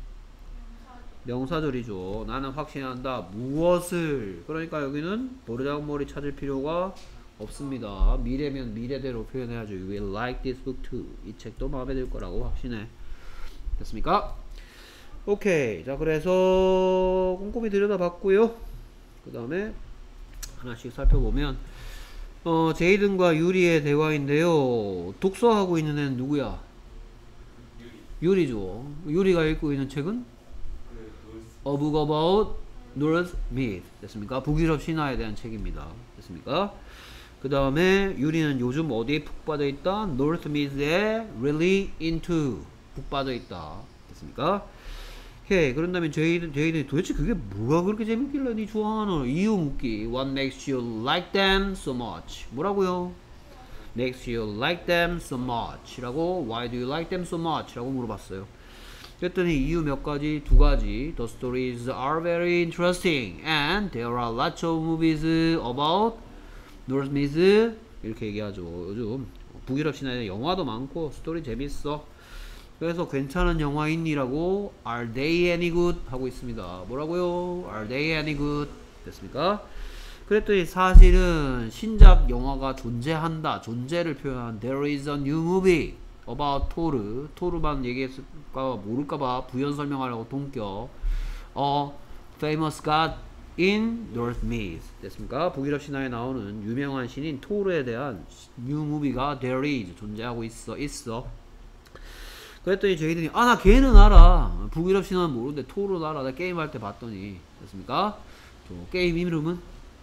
명사절이죠. 나는 확신한다. 무엇을? 그러니까 여기는 버르장머리 찾을 필요가 없습니다. 미래면 미래대로 표현해야죠. You will like this book too. 이 책도 마음에 들 거라고 확신해. 됐습니까? 오케이. 자, 그래서 꼼꼼히 들여다봤고요. 그 다음에 하나씩 살펴보면 어, 제이든과 유리의 대화인데요. 독서하고 있는 애는 누구야? 유리. 유리죠. 유리가 읽고 있는 책은? A Book About North Myth. 됐습니까? 북유럽 신화에 대한 책입니다. 됐습니까? 그 다음에 유리는 요즘 어디에 푹 빠져 있다? North Myth에 really into 푹 빠져 있다. 됐습니까? 오케이. 그런다면 제이든, 제이든이 도대체 그게 뭐가 그렇게 재밌길래 니 좋아하는 이유 묻기. What makes you like them so much? 뭐라고요? Makes you like them so much 라고 Why do you like them so much? 라고 물어봤어요. 그랬더니 이유 몇 가지? 두 가지. The stories are very interesting and there are lots of movies about North Myth 이렇게 얘기하죠. 요즘 북유럽 신화에 영화도 많고 스토리 재밌어. 그래서 괜찮은 영화인이라고 Are they any good? 하고 있습니다. 뭐라고요? Are they any good? 됐습니까? 그랬더니 사실은 신작 영화가 존재한다. 존재를 표현한 There is a new movie about 토르. 토르만 얘기했을까 모를까봐 부연 설명하려고 동격. A famous god in North Myth. 됐습니까? 북유럽 신화에 나오는 유명한 신인 토르에 대한 new movie가 There is 존재하고 있어. 있어. 그랬더니 저희들이 아 나 걔는 알아. 북유럽 신화는 모르는데 토르는 알아. 나 게임할 때 봤더니 됐습니까? 저 게임 이름은?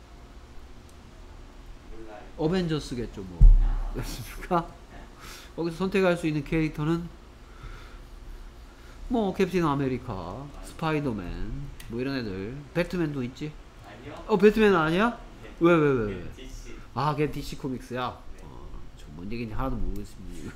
어벤져스겠죠 뭐. 됐습니까? 거기서 선택할 수 있는 캐릭터는 뭐 캡틴 아메리카, 스파이더맨 뭐 이런 애들. 배트맨도 있지? 아니요. 어 배트맨은 아니야? 네. 왜 왜 왜 왜? 디씨. 아 걔 디씨 코믹스야? 어, 저 뭔 얘기인지 하나도 모르겠습니다.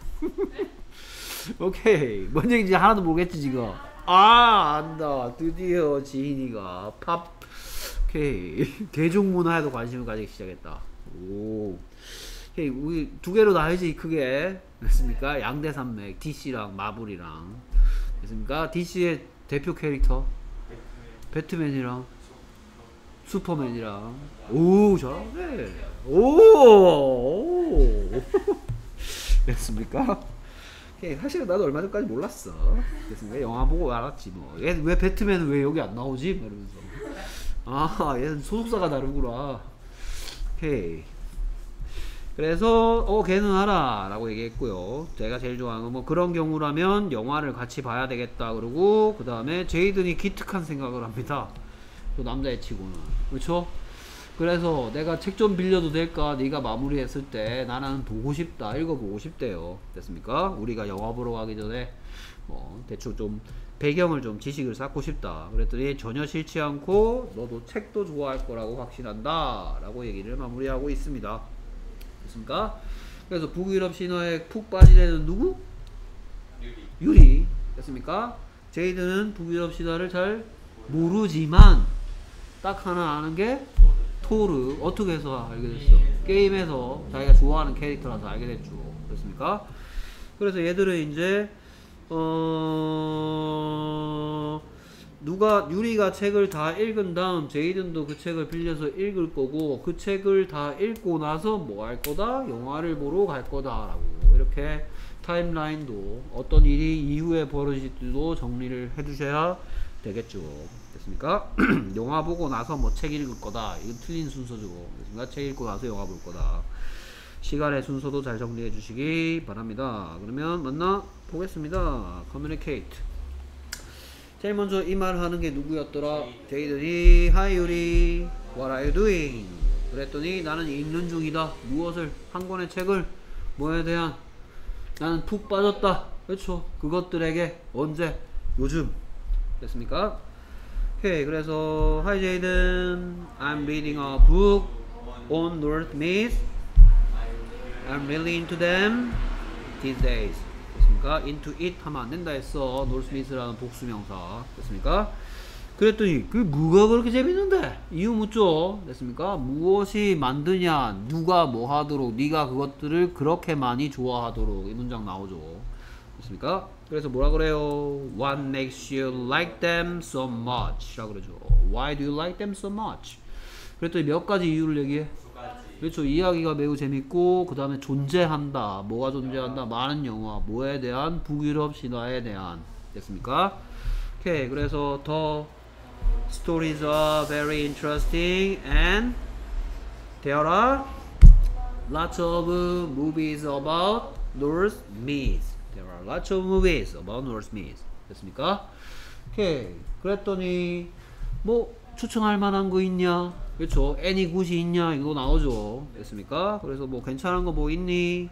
오케이 뭔 얘기인지 하나도 모르겠지 지금. 아 안다. 드디어 지인이가 팝 오케이 대중문화에도 관심을 가지기 시작했다. 오 오케이 우리 두 개로 나뉘지 크게. 됐습니까? 양대산맥 디씨랑 마블이랑. 됐습니까? 디씨의 대표 캐릭터 배트맨이랑 슈퍼맨이랑. 오 잘하네. 오 됐습니까? 사실은 나도 얼마 전까지 몰랐어. 됐습니까? 영화 보고 알았지 뭐. 얘 왜 배트맨은 왜 여기 안 나오지? 이러면서 아 얘는 소속사가 다르구나. 오케이. 그래서 어 걔는 알아 라고 얘기했고요. 제가 제일 좋아하는 건 뭐 그런 경우라면 영화를 같이 봐야 되겠다 그러고 그 다음에 제이든이 기특한 생각을 합니다. 또 남자애 치고는 그렇죠? 그래서 내가 책 좀 빌려도 될까? 네가 마무리했을 때 나는 보고 싶다. 읽어보고 싶대요. 됐습니까? 우리가 영화 보러 가기 전에 뭐 대충 좀 배경을 좀 지식을 쌓고 싶다. 그랬더니 전혀 싫지 않고 너도 책도 좋아할 거라고 확신한다 라고 얘기를 마무리하고 있습니다. 됐습니까? 그래서 북유럽 신화에 푹 빠진 애는 누구? 유리. 유리. 됐습니까? 제이드는 북유럽 신화를 잘 모르지만 딱 하나 아는 게 토르. 어떻게 해서 알게 됐어? 게임에서 자기가 좋아하는 캐릭터라서 알게 됐죠. 그렇습니까? 그래서 얘들은 이제 어... 누가 유리가 책을 다 읽은 다음 제이든도 그 책을 빌려서 읽을 거고, 그 책을 다 읽고 나서 뭐 할 거다? 영화를 보러 갈 거다라고. 이렇게 타임라인도 어떤 일이 이후에 벌어질지도 정리를 해두셔야 되겠죠. 됐습니까? 영화 보고 나서 뭐 책 읽을 거다. 이건 틀린 순서죠. 됐습니까? 책 읽고 나서 영화 볼 거다. 시간의 순서도 잘 정리해 주시기 바랍니다. 그러면 만나 보겠습니다. communicate. 제일 먼저 이 말 하는 게 누구였더라? 제이든이 Hi 유리, what are you doing? 그랬더니 나는 읽는 중이다. 무엇을? 한 권의 책을. 뭐에 대한? 나는 푹 빠졌다. 그렇죠? 그것들에게. 언제? 요즘. 됐습니까? 오케이. 그래서 Hi 제이든, I'm reading a book on North Myth. I'm really into them these days. 됐습니까? into it 하면 안 된다 했어. 노스미스라는 복수명사. 됐습니까? 그랬더니 그 뭐가 그렇게 재밌는데? 이유 묻죠. 됐습니까? 무엇이 만드냐, 누가 뭐 하도록, 네가 그것들을 그렇게 많이 좋아하도록. 이 문장 나오죠. 됐습니까? 그래서 뭐라 그래요? What makes you like them so much? 라고 그러죠. Why do you like them so much? 그랬더니 몇 가지 이유를 얘기해. 그렇죠. 이야기가 매우 재밌고, 그 다음에 존재한다. 뭐가 존재한다? 많은 영화. 뭐에 대한? 북유럽 신화에 대한. 됐습니까? 오케이. 그래서 the stories are very interesting and there are lots of movies about Norse myths. There are lots of movies about Norse myths. 됐습니까? 오케이. 그랬더니 뭐 추천할 만한 거 있냐? 그렇죠. any good이 있냐? 이거 나오죠. 됐습니까? 그래서 뭐 괜찮은 거 뭐 있니?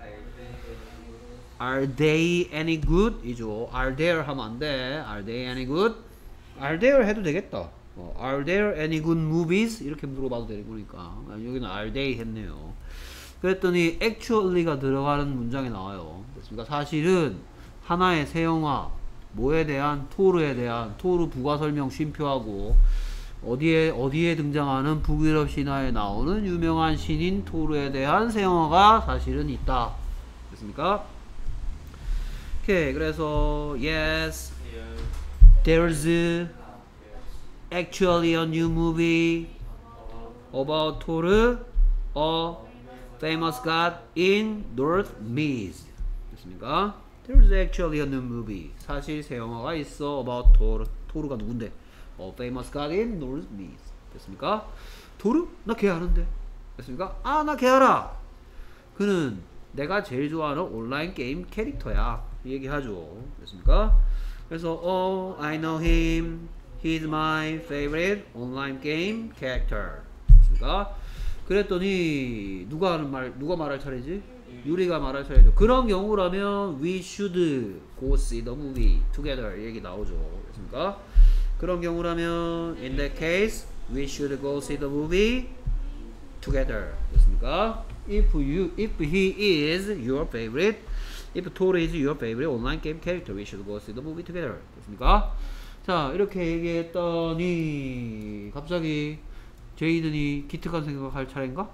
Are they any good? 이죠. Are there 하면 안 돼. Are they any good? Are there 해도 되겠다. 어, Are there any good movies? 이렇게 물어봐도 되는 거니까. 여기는 are they 했네요. 그랬더니 actually가 들어가는 문장이 나와요. 됐습니까? 사실은 하나의 새 영화, 뭐에 대한? 토르에 대한, 토르 부가 설명 쉼표하고, 어디에 어디에 등장하는 북유럽 신화에 나오는 유명한 신인 토르에 대한 새 영화가 사실은 있다. 됐습니까? 오케이. 그래서 yes, there's actually a new movie about Thor, a famous god in Norse myth. 됐습니까? There's actually a new movie. 사실 새 영화가 있어 about Thor. 토르가 누군데? 어, famous god in Norse myth. 됐습니까? 토르? 나 걔 아는데. 됐습니까? 아, 나 걔 알아. 그는 내가 제일 좋아하는 온라인 게임 캐릭터야. 이 얘기하죠. 됐습니까? 그래서 oh, I know him. He's my favorite online game character. 됐습니까? 그랬더니 누가 하는 말, 누가 말할 차례지? 유리가 말할 차례죠. 그런 경우라면 we should go see the movie together. 이 얘기 나오죠. 됐습니까? 그런 경우라면 in that case we should go see the movie together. 됐습니까? If you if he is your favorite, if Thor is your favorite online game character, we should go see the movie together. 됐습니까? 자, 이렇게 얘기했더니 갑자기 제이든이 기특한 생각할 차례인가?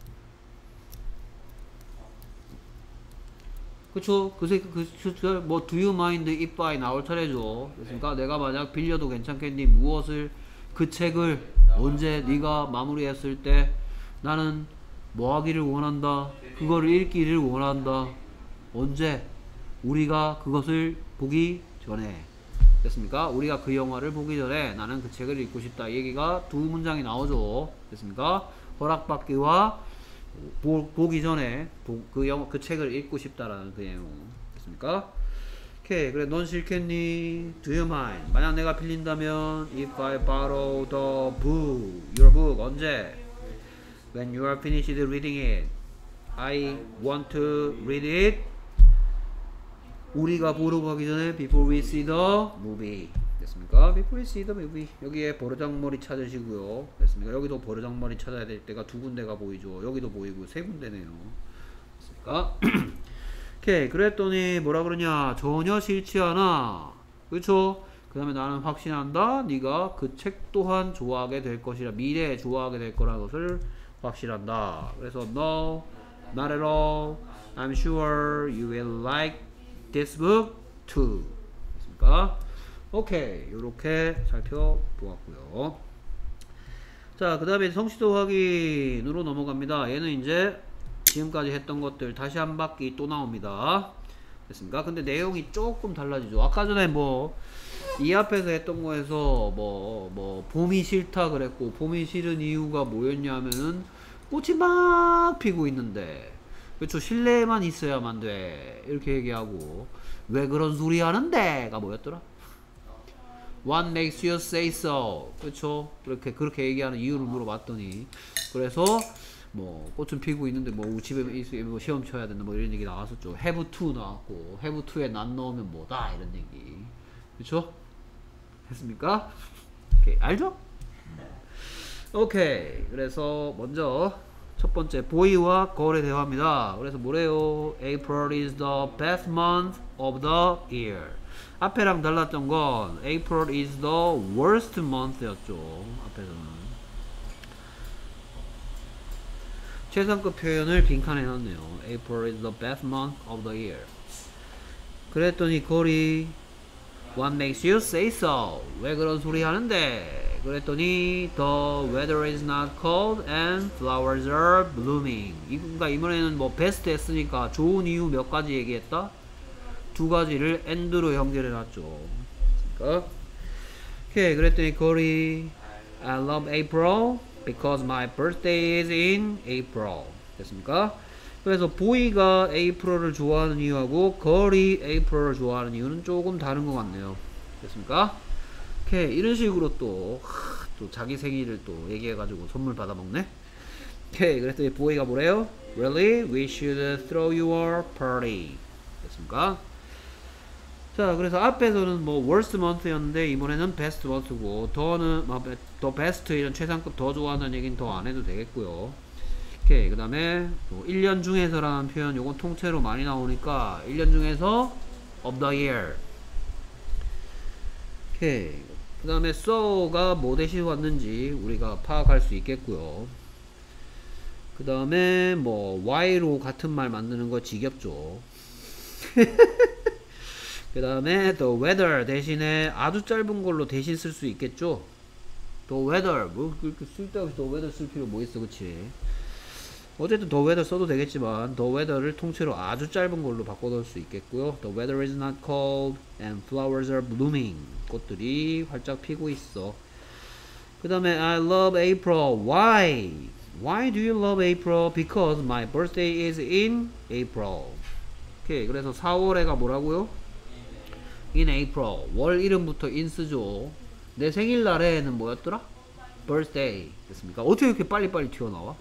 그쵸? 그, 그, 그, 뭐, do you mind if I 나올 차례죠. 그러니까 내가 만약 빌려도 괜찮겠니? 무엇을, 그 책을 언제 네가 마무리했을 때 나는 뭐 하기를 원한다. 그거를 읽기를 원한다. 언제? 우리가 그것을 보기 전에. 됐습니까? 우리가 그 영화를 보기 전에 나는 그 책을 읽고 싶다. 이 얘기가 두 문장이 나오죠. 됐습니까? 허락받기와 보, 보기 전에 보, 그 영화 그 책을 읽고 싶다라는 그 내용. 됐습니까? 오케이. 그래, 넌 싫겠니? Do you mind? 만약 내가 빌린다면 if I borrow the book, your book. 언제? When you are finished reading it. I want to read it. 우리가 보러 가기 전에 before we see the movie. 됐습니까? before we see the movie. 여기에 버르장머리 찾으시고요. 됐습니까? 여기도 버르장머리 찾아야 될 때가 두 군데가 보이죠. 여기도 보이고 세 군데네요. 됐습니까? 오케이. 그랬더니 뭐라 그러냐? 전혀 싫지 않아. 그렇죠? 그 다음에 나는 확신한다. 네가 그 책 또한 좋아하게 될 것이라. 미래에 좋아하게 될 거라는 것을 확실한다. 그래서 no, not at all, I'm sure you will like this book too. 됐습니까? 오케이, 요렇게 살펴보았고요. 자, 그 다음에 성취도 확인으로 넘어갑니다. 얘는 이제 지금까지 했던 것들 다시 한 바퀴 또 나옵니다. 됐습니까? 근데 내용이 조금 달라지죠. 아까 전에 뭐 이 앞에서 했던 거에서 뭐, 뭐, 봄이 싫다 그랬고, 봄이 싫은 이유가 뭐였냐면은, 꽃이 막 피고 있는데, 그렇죠. 실내에만 있어야만 돼. 이렇게 얘기하고, 왜 그런 소리 하는데? 가 뭐였더라? What makes you say so? 그렇죠. 그렇게, 그렇게 얘기하는 이유를 물어봤더니, 그래서, 뭐, 꽃은 피고 있는데, 뭐, 집에 뭐 시험 쳐야 된다, 뭐, 이런 얘기 나왔었죠. have to 나왔고, have to에 not 넣으면 뭐다, 이런 얘기. 그렇죠? 했습니까? 오케이, 알죠? 오케이. 그래서 먼저 첫 번째 보이와 걸의 대화입니다. 그래서 뭐래요? April is the best month of the year. 앞에랑 달랐던 건 April is the worst month였죠. 앞에서는 최상급 표현을 빈칸에 넣었네요. April is the best month of the year. 그랬더니 걸이 What makes you say so? 왜 그런 소리 하는데? 그랬더니 The weather is not cold and flowers are blooming. 그러니까 이번에는 뭐 best 했으니까 좋은 이유 몇 가지 얘기했다? 두 가지를 and로 연결해놨죠. 그러니까 오케이. 그랬더니 거리 I love April because my birthday is in April. 됐습니까? 그래서 보이가 에이프릴을 좋아하는 이유하고 걸이 에이프릴을 좋아하는 이유는 조금 다른 것 같네요. 됐습니까? 오케이. 이런 식으로 또, 하, 또 자기 생일을 또 얘기해가지고 선물 받아먹네. 오케이. 그랬더니 보이가 뭐래요? Really? We should throw your party. 됐습니까? 자, 그래서 앞에서는 뭐 worst month였는데 이번에는 best month고, 더는 더 best 이런 최상급 더 좋아하는 얘기는 더 안 해도 되겠고요. 오케이. 그 다음에 일 년 중에서라는 표현, 요건 통째로 많이 나오니까 일 년 중에서 of the year. 오케이. 그 다음에 so가 뭐 대신 왔는지 우리가 파악할 수 있겠고요. 그 다음에 뭐 why로 같은 말 만드는 거 지겹죠. 그 다음에 the weather 대신에 아주 짧은 걸로 대신 쓸 수 있겠죠. the weather 뭐 그렇게 쓸데없이 the weather 쓸 필요 뭐 있어, 그치? 어쨌든 the weather 써도 되겠지만 the weather를 통째로 아주 짧은 걸로 바꿔 넣을 수 있겠고요. The weather is not cold and flowers are blooming. 꽃들이 활짝 피고 있어. 그 다음에 I love April. Why? Why do you love April? Because my birthday is in April. 오케이. 그래서 사월에가 뭐라고요? In April. 월 이름부터 in 쓰죠. 내 생일날에는 뭐였더라? birthday. 됐습니까? 어떻게 이렇게 빨리빨리 튀어나와?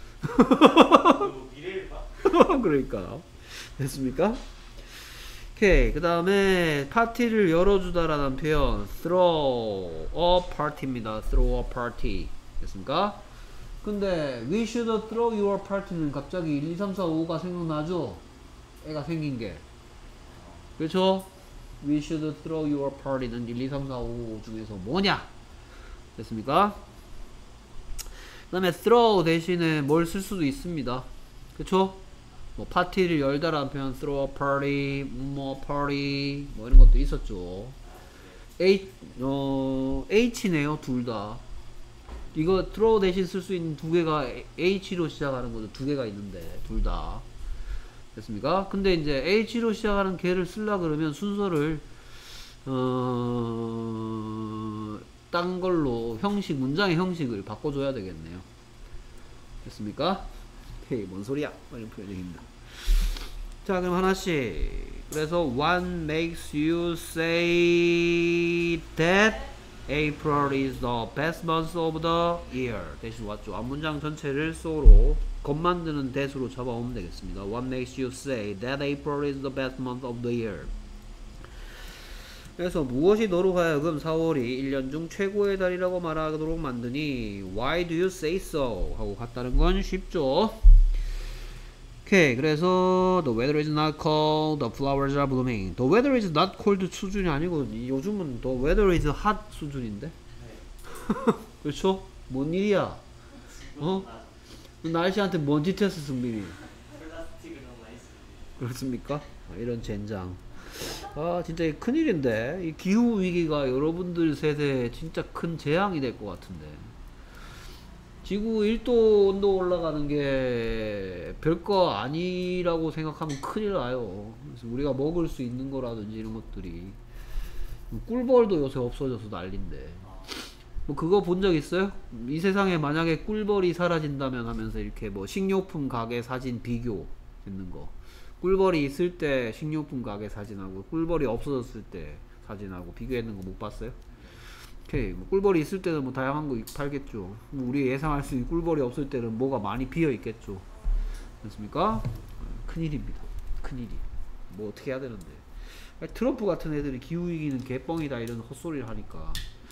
그러니까 됐습니까? 오케이. 그 다음에 파티를 열어주다라는 표현 throw a party입니다. throw a party. 됐습니까? 근데 we should throw your party는 갑자기 일, 이, 삼, 사, 오가 생각나죠? 애가 생긴게. 그렇죠? we should throw your party는 일, 이, 삼, 사, 오 중에서 뭐냐? 됐습니까? 그 다음에 throw 대신에 뭘 쓸 수도 있습니다. 그쵸? 뭐 파티를 열다라는 표현 throw a party, 뭐 party 뭐 이런 것도 있었죠. H, 어, H네요. 둘 다. 이거 throw 대신 쓸 수 있는 두 개가 H로 시작하는 것도 두 개가 있는데 둘 다. 됐습니까? 근데 이제 H로 시작하는 개를 쓰려 그러면 순서를 어... 딴 걸로 형식, 문장의 형식을 바꿔줘야 되겠네요. 됐습니까? 오케이, 뭔 소리야? 이런 표현입니다. 자, 그럼 하나씩. 그래서 what makes you say that April is the best month of the year? 대신 왔죠. 앞문장 전체를 so로 겉 만드는 that으로 잡아오면 되겠습니다. What makes you say that April is the best month of the year? 그래서 무엇이 너로 하여금 사월이 일 년 중 최고의 달이라고 말하도록 만드니 Why do you say so? 하고 같다는 건 쉽죠. 오케이. 그래서 the weather is not cold, the flowers are blooming. The weather is not cold 수준이 아니고 요즘은 the weather is hot 수준인데. 그렇죠? 뭔 일이야? 어? 날씨한테 뭔 짓 했어, 승민이? 그렇습니까? 아, 이런 젠장. 아, 진짜 큰일인데. 이 기후 위기가 여러분들 세대에 진짜 큰 재앙이 될 것 같은데. 지구 일 도 온도 올라가는 게 별거 아니라고 생각하면 큰일 나요. 그래서 우리가 먹을 수 있는 거라든지 이런 것들이. 꿀벌도 요새 없어져서 난린데. 뭐 그거 본 적 있어요? 이 세상에 만약에 꿀벌이 사라진다면 하면서 이렇게 뭐 식료품 가게 사진 비교 있는 거. 꿀벌이 있을 때 식료품 가게 사진하고 꿀벌이 없어졌을 때 사진하고 비교했는 거 못 봤어요? 오케이. 뭐 꿀벌이 있을 때는 뭐 다양한 거 팔겠죠. 뭐 우리 예상할 수 있는 꿀벌이 없을 때는 뭐가 많이 비어 있겠죠. 그렇습니까? 큰일입니다. 큰일이. 뭐 어떻게 해야 되는데. 트럼프 같은 애들이 기후위기는 개뻥이다 이런 헛소리를 하니까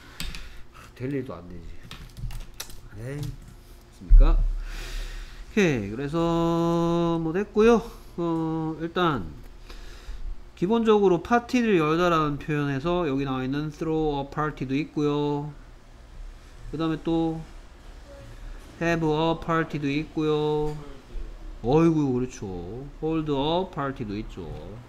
될 일도 안 되지. 에이, 그렇습니까? 오케이. 그래서 뭐 됐고요. 어, 일단 기본적으로 파티를 열다라는 표현에서 여기 나와 있는 throw a party도 있고요. 그 다음에 또 have a party도 있고요. 어이구, 그렇죠. hold a party도 있죠.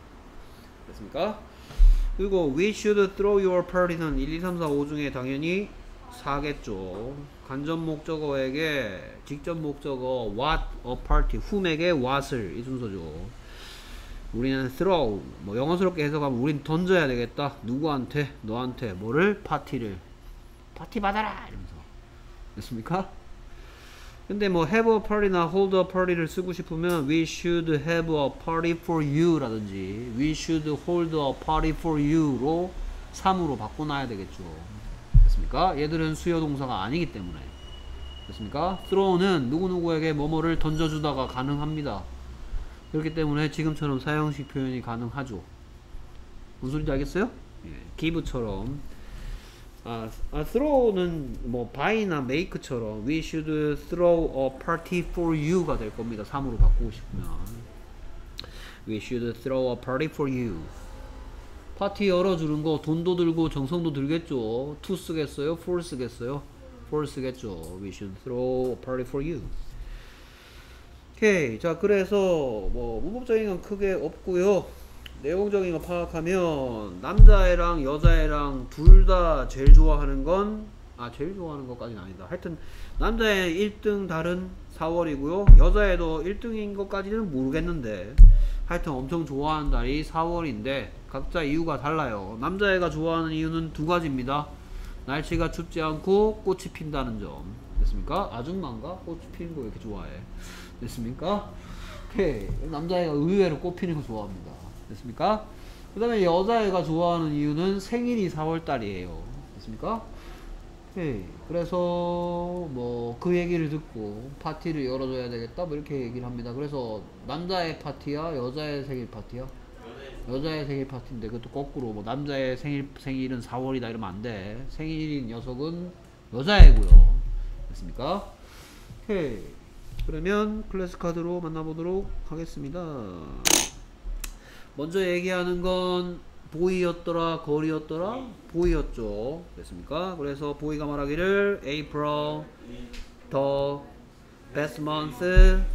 됐습니까? 그리고 we should throw your party는 일, 이, 삼, 사, 오 중에 당연히 사겠죠. 간접 목적어에게 직접 목적어 what a party, whom에게 what을, 이 순서죠. 우리는 throw, 뭐 영어스럽게 해석하면 우린 던져야 되겠다. 누구한테? 너한테. 뭐를? 파티를. 파티 받아라! 이러면서. 됐습니까? 근데 뭐 have a party나 hold a party를 쓰고 싶으면 we should have a party for you 라든지 we should hold a party for you로 삼으로 바꿔놔야 되겠죠. 됐습니까? 얘들은 수요 동사가 아니기 때문에. 됐습니까? throw는 누구누구에게 뭐뭐를 던져주다가 가능합니다. 그렇기 때문에 지금처럼 사형식 표현이 가능하죠. 무슨 소리인지 알겠어요? 예, give처럼 아, 아, throw는 뭐 buy나 make처럼 we should throw a party for you가 될 겁니다. 삼으로 바꾸고 싶으면 we should throw a party for you. 파티 열어주는 거 돈도 들고 정성도 들겠죠. to 쓰겠어요? for 쓰겠어요? for 쓰겠죠. we should throw a party for you. 오케이. 자, 그래서 뭐 문법적인 건 크게 없고요. 내용적인 거 파악하면 남자애랑 여자애랑 둘 다 제일 좋아하는 건, 아 제일 좋아하는 것까지는 아니다. 하여튼 남자애 일 등 달은 사월이고요. 여자애도 일 등인 것까지는 모르겠는데 하여튼 엄청 좋아하는 달이 사월인데 각자 이유가 달라요. 남자애가 좋아하는 이유는 두 가지입니다. 날씨가 춥지 않고 꽃이 핀다는 점. 됐습니까? 아줌마인가? 꽃이 피는 거 왜 이렇게 좋아해? 됐습니까? 오케이. 남자애가 의외로 꽃 피는 거 좋아합니다. 됐습니까? 그 다음에 여자애가 좋아하는 이유는 생일이 사월달이에요. 됐습니까? 오케이. 그래서 뭐 그 얘기를 듣고 파티를 열어줘야 되겠다 뭐 이렇게 얘기를 합니다. 그래서 남자의 파티야 여자의 생일 파티야? 여자의 생일 파티인데 그것도 거꾸로 뭐 남자의 생일, 생일은 사월이다 이러면 안돼. 생일인 녀석은 여자애고요. 됐습니까? 오케이. 그러면 클래스 카드로 만나보도록 하겠습니다. 먼저 얘기하는 건 보이였더라 거리였더라? 보이였죠. 됐습니까? 그래서 보이가 말하기를 April the best month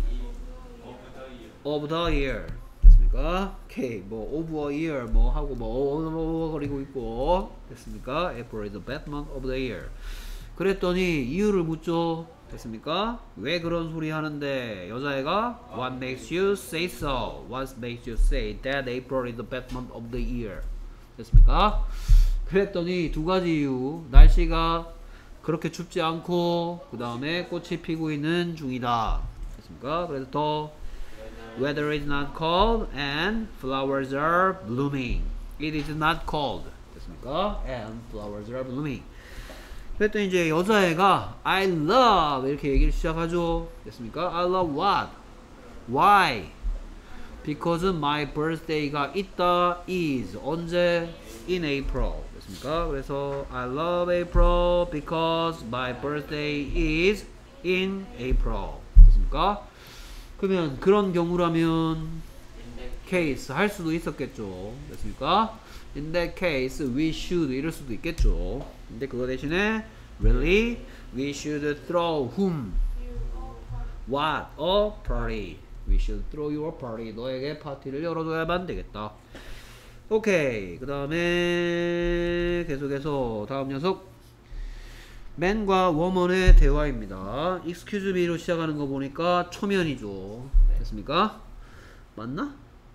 of the year. 됐습니까? 오케이. 뭐 of a year 뭐 하고 뭐 거리고 있고. 됐습니까? April is the best month of the year. 그랬더니 이유를 묻죠. 됐습니까? 왜 그런 소리 하는데 여자애가 What makes you say so? What makes you say that April is the best month of the year? 됐습니까? 그랬더니 두 가지 이유. 날씨가 그렇게 춥지 않고 그 다음에 꽃이 피고 있는 중이다. 됐습니까? 그래서 더 weather is not cold and flowers are blooming. It is not cold. 됐습니까? And flowers are blooming. 그랬더니 이제 여자애가 I love 이렇게 얘기를 시작하죠. 됐습니까? I love what? Why? Because my birthday가 있다 is 언제? In April. 됐습니까? 그래서 I love April because my birthday is in April. 됐습니까? 그러면 그런 경우라면 case 할 수도 있었겠죠. 됐습니까? In that case, we should 이럴 수도 있겠죠. 근데 그거 대신에 really, we should throw whom, what, a party. We should throw you a party. 너에게 파티를 열어줘야만 되겠다. 오케이. 그 다음에 계속해서 다음 녀석. man과 woman의 대화입니다. excuse me로 시작하는 거 보니까 초면이죠. 됐습니까? 맞나?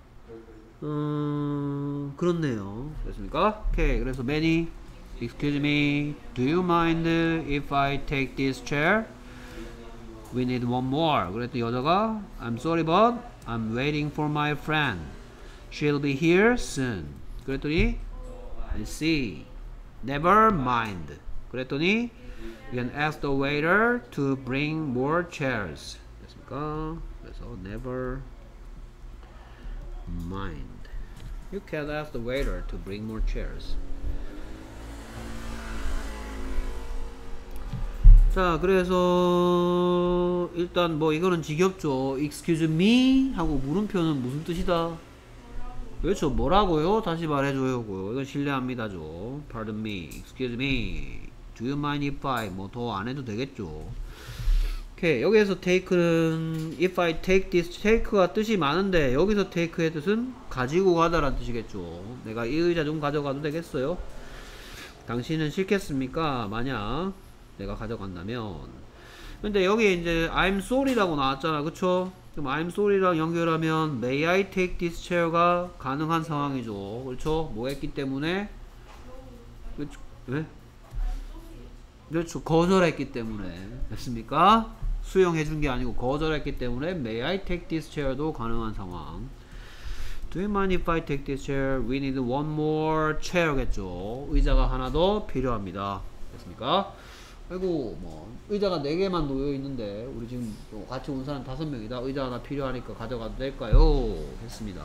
음, 그렇네요. 됐습니까? 오케이. 그래서 man이 excuse me, do you mind if I take this chair? We need one more. 그랬더니 여자가 I'm sorry but I'm waiting for my friend. She'll be here soon. 그랬더니 I see. Never mind. 그랬더니 you can ask the waiter to bring more chairs. 됐습니까? 그래서 never mind. You can ask the waiter to bring more chairs. 자, 그래서 일단 뭐 이거는 지겹죠. Excuse me 하고 물음표는 무슨 뜻이다? 그렇죠. 뭐라고요? 다시 말해줘요고요. 이건 실례합니다죠. Pardon me, excuse me, do you mind if I 뭐 더 안 해도 되겠죠. 오케이. 여기에서 take는 if I take this, take가 뜻이 많은데 여기서 take의 뜻은 가지고 가다라는 뜻이겠죠. 내가 이 의자 좀 가져가도 되겠어요? 당신은 싫겠습니까? 만약 내가 가져간다면. 근데 여기 이제 I'm sorry라고 나왔잖아. 그쵸? 그럼 I'm sorry랑 연결하면 May I take this chair가 가능한 상황이죠. 그렇죠? 뭐 했기 때문에? 그렇죠? 왜? 그렇죠. 거절했기 때문에. 됐습니까? 수용해준 게 아니고 거절했기 때문에 May I take this chair도 가능한 상황. Do you mind if I take this chair? We need one more chair겠죠. 의자가 하나 더 필요합니다. 됐습니까? 아이고 뭐 의자가 네 개만 놓여 있는데 우리 지금 같이 온 사람 다섯 명이다. 의자 하나 필요하니까 가져가도 될까요? 했습니다.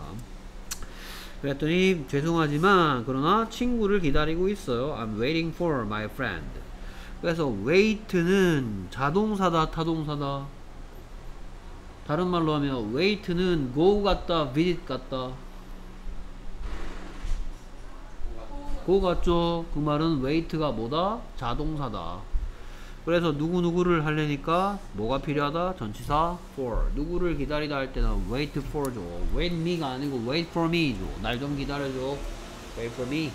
그랬더니 죄송하지만 그러나 친구를 기다리고 있어요. I'm waiting for my friend. 그래서 wait는 자동사다 타동사다? 다른 말로 하면 wait는 go 같다 visit 같다? go 같죠? 그 말은 wait가 뭐다? 자동사다. 그래서 누구누구를 하려니까 뭐가 필요하다? 전치사 for. 누구를 기다리다 할 때는 wait for죠. wait me가 아니고 wait for me죠. 날 좀 기다려줘. wait for me.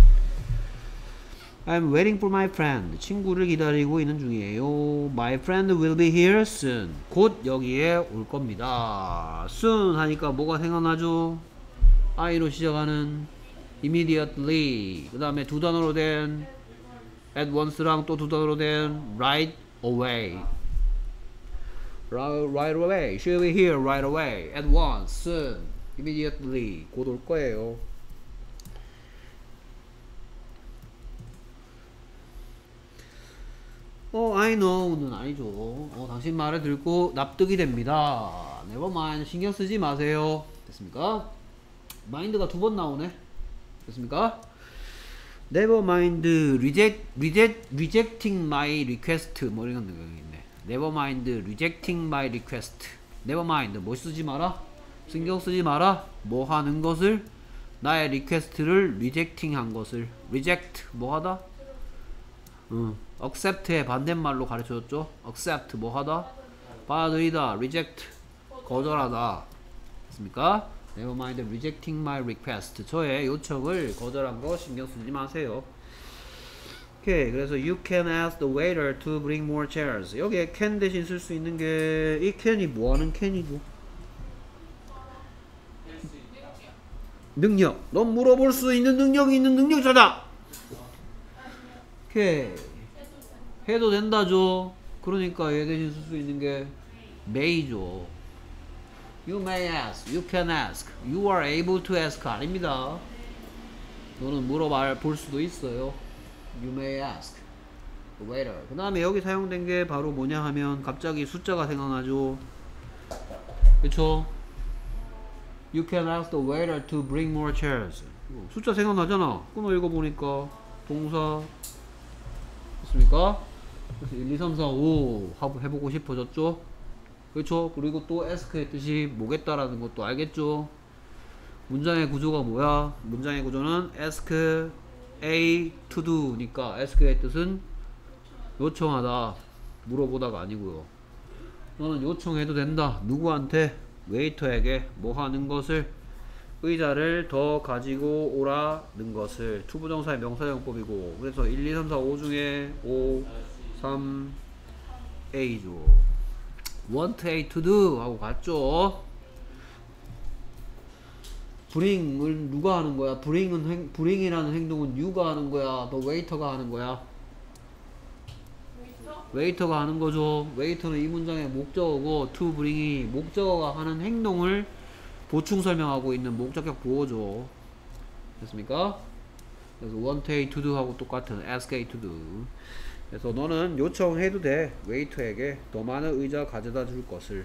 I'm waiting for my friend. 친구를 기다리고 있는 중이에요. My friend will be here soon. 곧 여기에 올 겁니다. soon 하니까 뭐가 생각나죠? I로 시작하는 immediately. 그 다음에 두 단어로 된 at once랑 또 두 단어로 된 right away. Right, right away. She'll be here right away. At once. Soon. Immediately. 곧 올 거예요. 어, I know는 아니죠. 어, 당신 말을 듣고 납득이 됩니다. Never mind. 신경 쓰지 마세요. 됐습니까? mind가 두 번 나오네. 됐습니까? Never mind, reject, reject, rejecting my request. 뭐 이런 거 있네. Never mind, rejecting my request. Never mind, 뭐 쓰지 마라? 신경 쓰지 마라? 뭐 하는 것을? 나의 리퀘스트를 rejecting 한 것을. reject, 뭐 하다? 응. accept의 반대말로 가르쳐줬죠? accept, 뭐 하다? 받아들이다. reject, 거절하다. 됐습니까? Never mind rejecting my request. 저의 요청을 거절한 거 신경 쓰지 마세요. 오케이. 그래서 you can ask the waiter to bring more chairs. 여기에 can 대신 쓸 수 있는 게 이 can이 뭐하는 can이죠? 능력. 넌 물어볼 수 있는 능력이 있는 능력자다. 오케이. 해도 된다죠. 그러니까 얘 대신 쓸 수 있는 게 may죠. You may ask, you can ask, you are able to ask 아닙니다. 너는 물어봐 볼 수도 있어요. You may ask the waiter. 그 다음에 여기 사용된 게 바로 뭐냐 하면 갑자기 숫자가 생각나죠. 그쵸? You can ask the waiter to bring more chairs. 숫자 생각나잖아. 끊어 읽어보니까 동사 됐습니까? 그래서 일, 이, 삼, 사, 오 해보고 싶어졌죠? 그렇죠? 그리고 또 ask의 뜻이 뭐겠다라는 것도 알겠죠? 문장의 구조가 뭐야? 문장의 구조는 ask A to do니까 ask의 뜻은 요청하다, 물어보다가 아니고요. 너는 요청해도 된다. 누구한테? 웨이터에게 뭐 하는 것을? 의자를 더 가지고 오라는 것을. 투부정사의 명사용법이고, 그래서 일, 이, 삼, 사, 오 중에 오, 삼, A죠. want A to do 하고 갔죠. bring을 누가 하는 거야? bring은 행, bring이라는 행동은 you가 하는 거야? 너 웨이터가 하는 거야? 웨이터가 하는 거죠. 웨이터는 이 문장의 목적어고 to bring이 목적어가 하는 행동을 보충 설명하고 있는 목적격 보어죠. 됐습니까? 그래서 want A to do 하고 똑같은 ask A to do. 그래서 너는 요청해도 돼. 웨이터에게 더 많은 의자 가져다 줄 것을.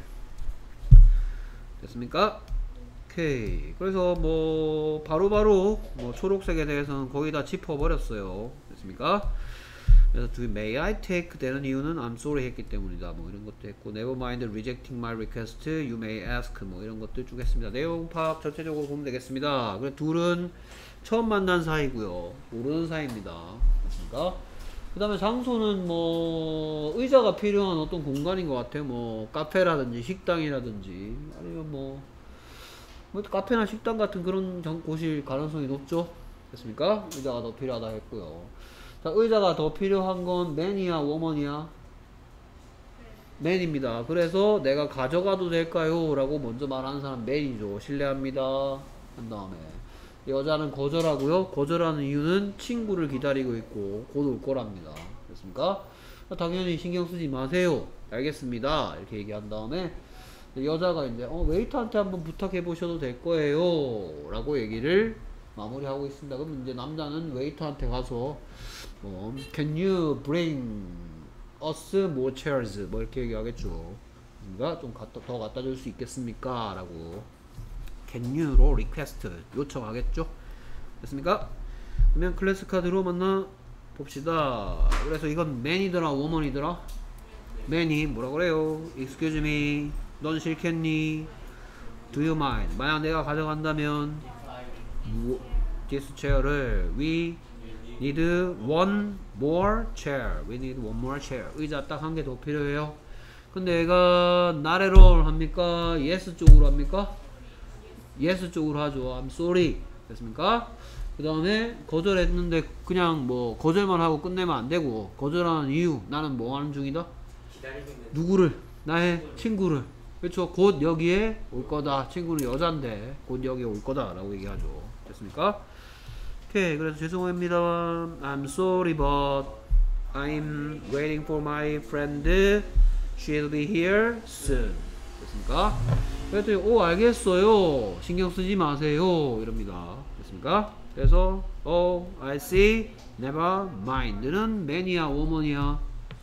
됐습니까? 오케이. 그래서 뭐 바로바로 뭐 초록색에 대해서는 거의 다 짚어버렸어요. 됐습니까? 그래서 do may I take 되는 이유는 I'm sorry 했기 때문이다. 뭐 이런 것도 했고, never mind rejecting my request, you may ask 뭐 이런 것들 쭉 했습니다. 내용 파악 전체적으로 보면 되겠습니다. 그래 둘은 처음 만난 사이고요. 모르는 사이입니다. 됐습니까? 그 다음에 장소는 뭐 의자가 필요한 어떤 공간인 것 같아요. 뭐 카페라든지 식당이라든지 아니면 뭐, 뭐 카페나 식당 같은 그런 곳일 가능성이 높죠. 됐습니까? 의자가 더 필요하다 했고요. 자, 의자가 더 필요한 건 맨이야, 워먼이야? 맨입니다. 그래서 내가 가져가도 될까요? 라고 먼저 말하는 사람 맨이죠. 실례합니다. 한 다음에 여자는 거절하고요. 거절하는 이유는 친구를 기다리고 있고 곧 올 거랍니다. 됐습니까? 당연히 신경 쓰지 마세요. 알겠습니다. 이렇게 얘기한 다음에 여자가 이제 어, 웨이터한테 한번 부탁해 보셔도 될 거예요. 라고 얘기를 마무리하고 있습니다. 그럼 이제 남자는 웨이터한테 가서 뭐 Can you bring us more chairs? 뭐 이렇게 얘기하겠죠. 그러니까 좀 갖다, 더 갖다 줄 수 있겠습니까? 라고 Can you로 request 요청하겠죠. 됐습니까? 그러면 클래스 카드로 만나 봅시다. 그래서 이건 man이더라 woman이더라? man이 뭐라 그래요? Excuse me, 넌 싫겠니? Do you mind? 만약 내가 가져간다면 this chair를 we need one more chair. We need one more chair. 의자 딱 한 개 더 필요해요. 근데 얘가 not at all 합니까? yes 쪽으로 합니까? yes 쪽으로 하죠. I'm sorry. 됐습니까? 그 다음에 거절했는데 그냥 뭐 거절만 하고 끝내면 안 되고, 거절하는 이유, 나는 뭐 하는 중이다? 누구를? 나의 친구를. 그렇죠. 곧 여기에 올 거다. 친구는 여잔데 곧 여기에 올 거다 라고 얘기하죠. 됐습니까? 오케이. 그래서 죄송합니다. I'm sorry but I'm waiting for my friend. She'll be here soon. 됐습니까? 그랬더니 오 알겠어요. 신경 쓰지 마세요. 이럽니다. 됐습니까? 그래서 oh I see. never mind는 man이야 woman이야?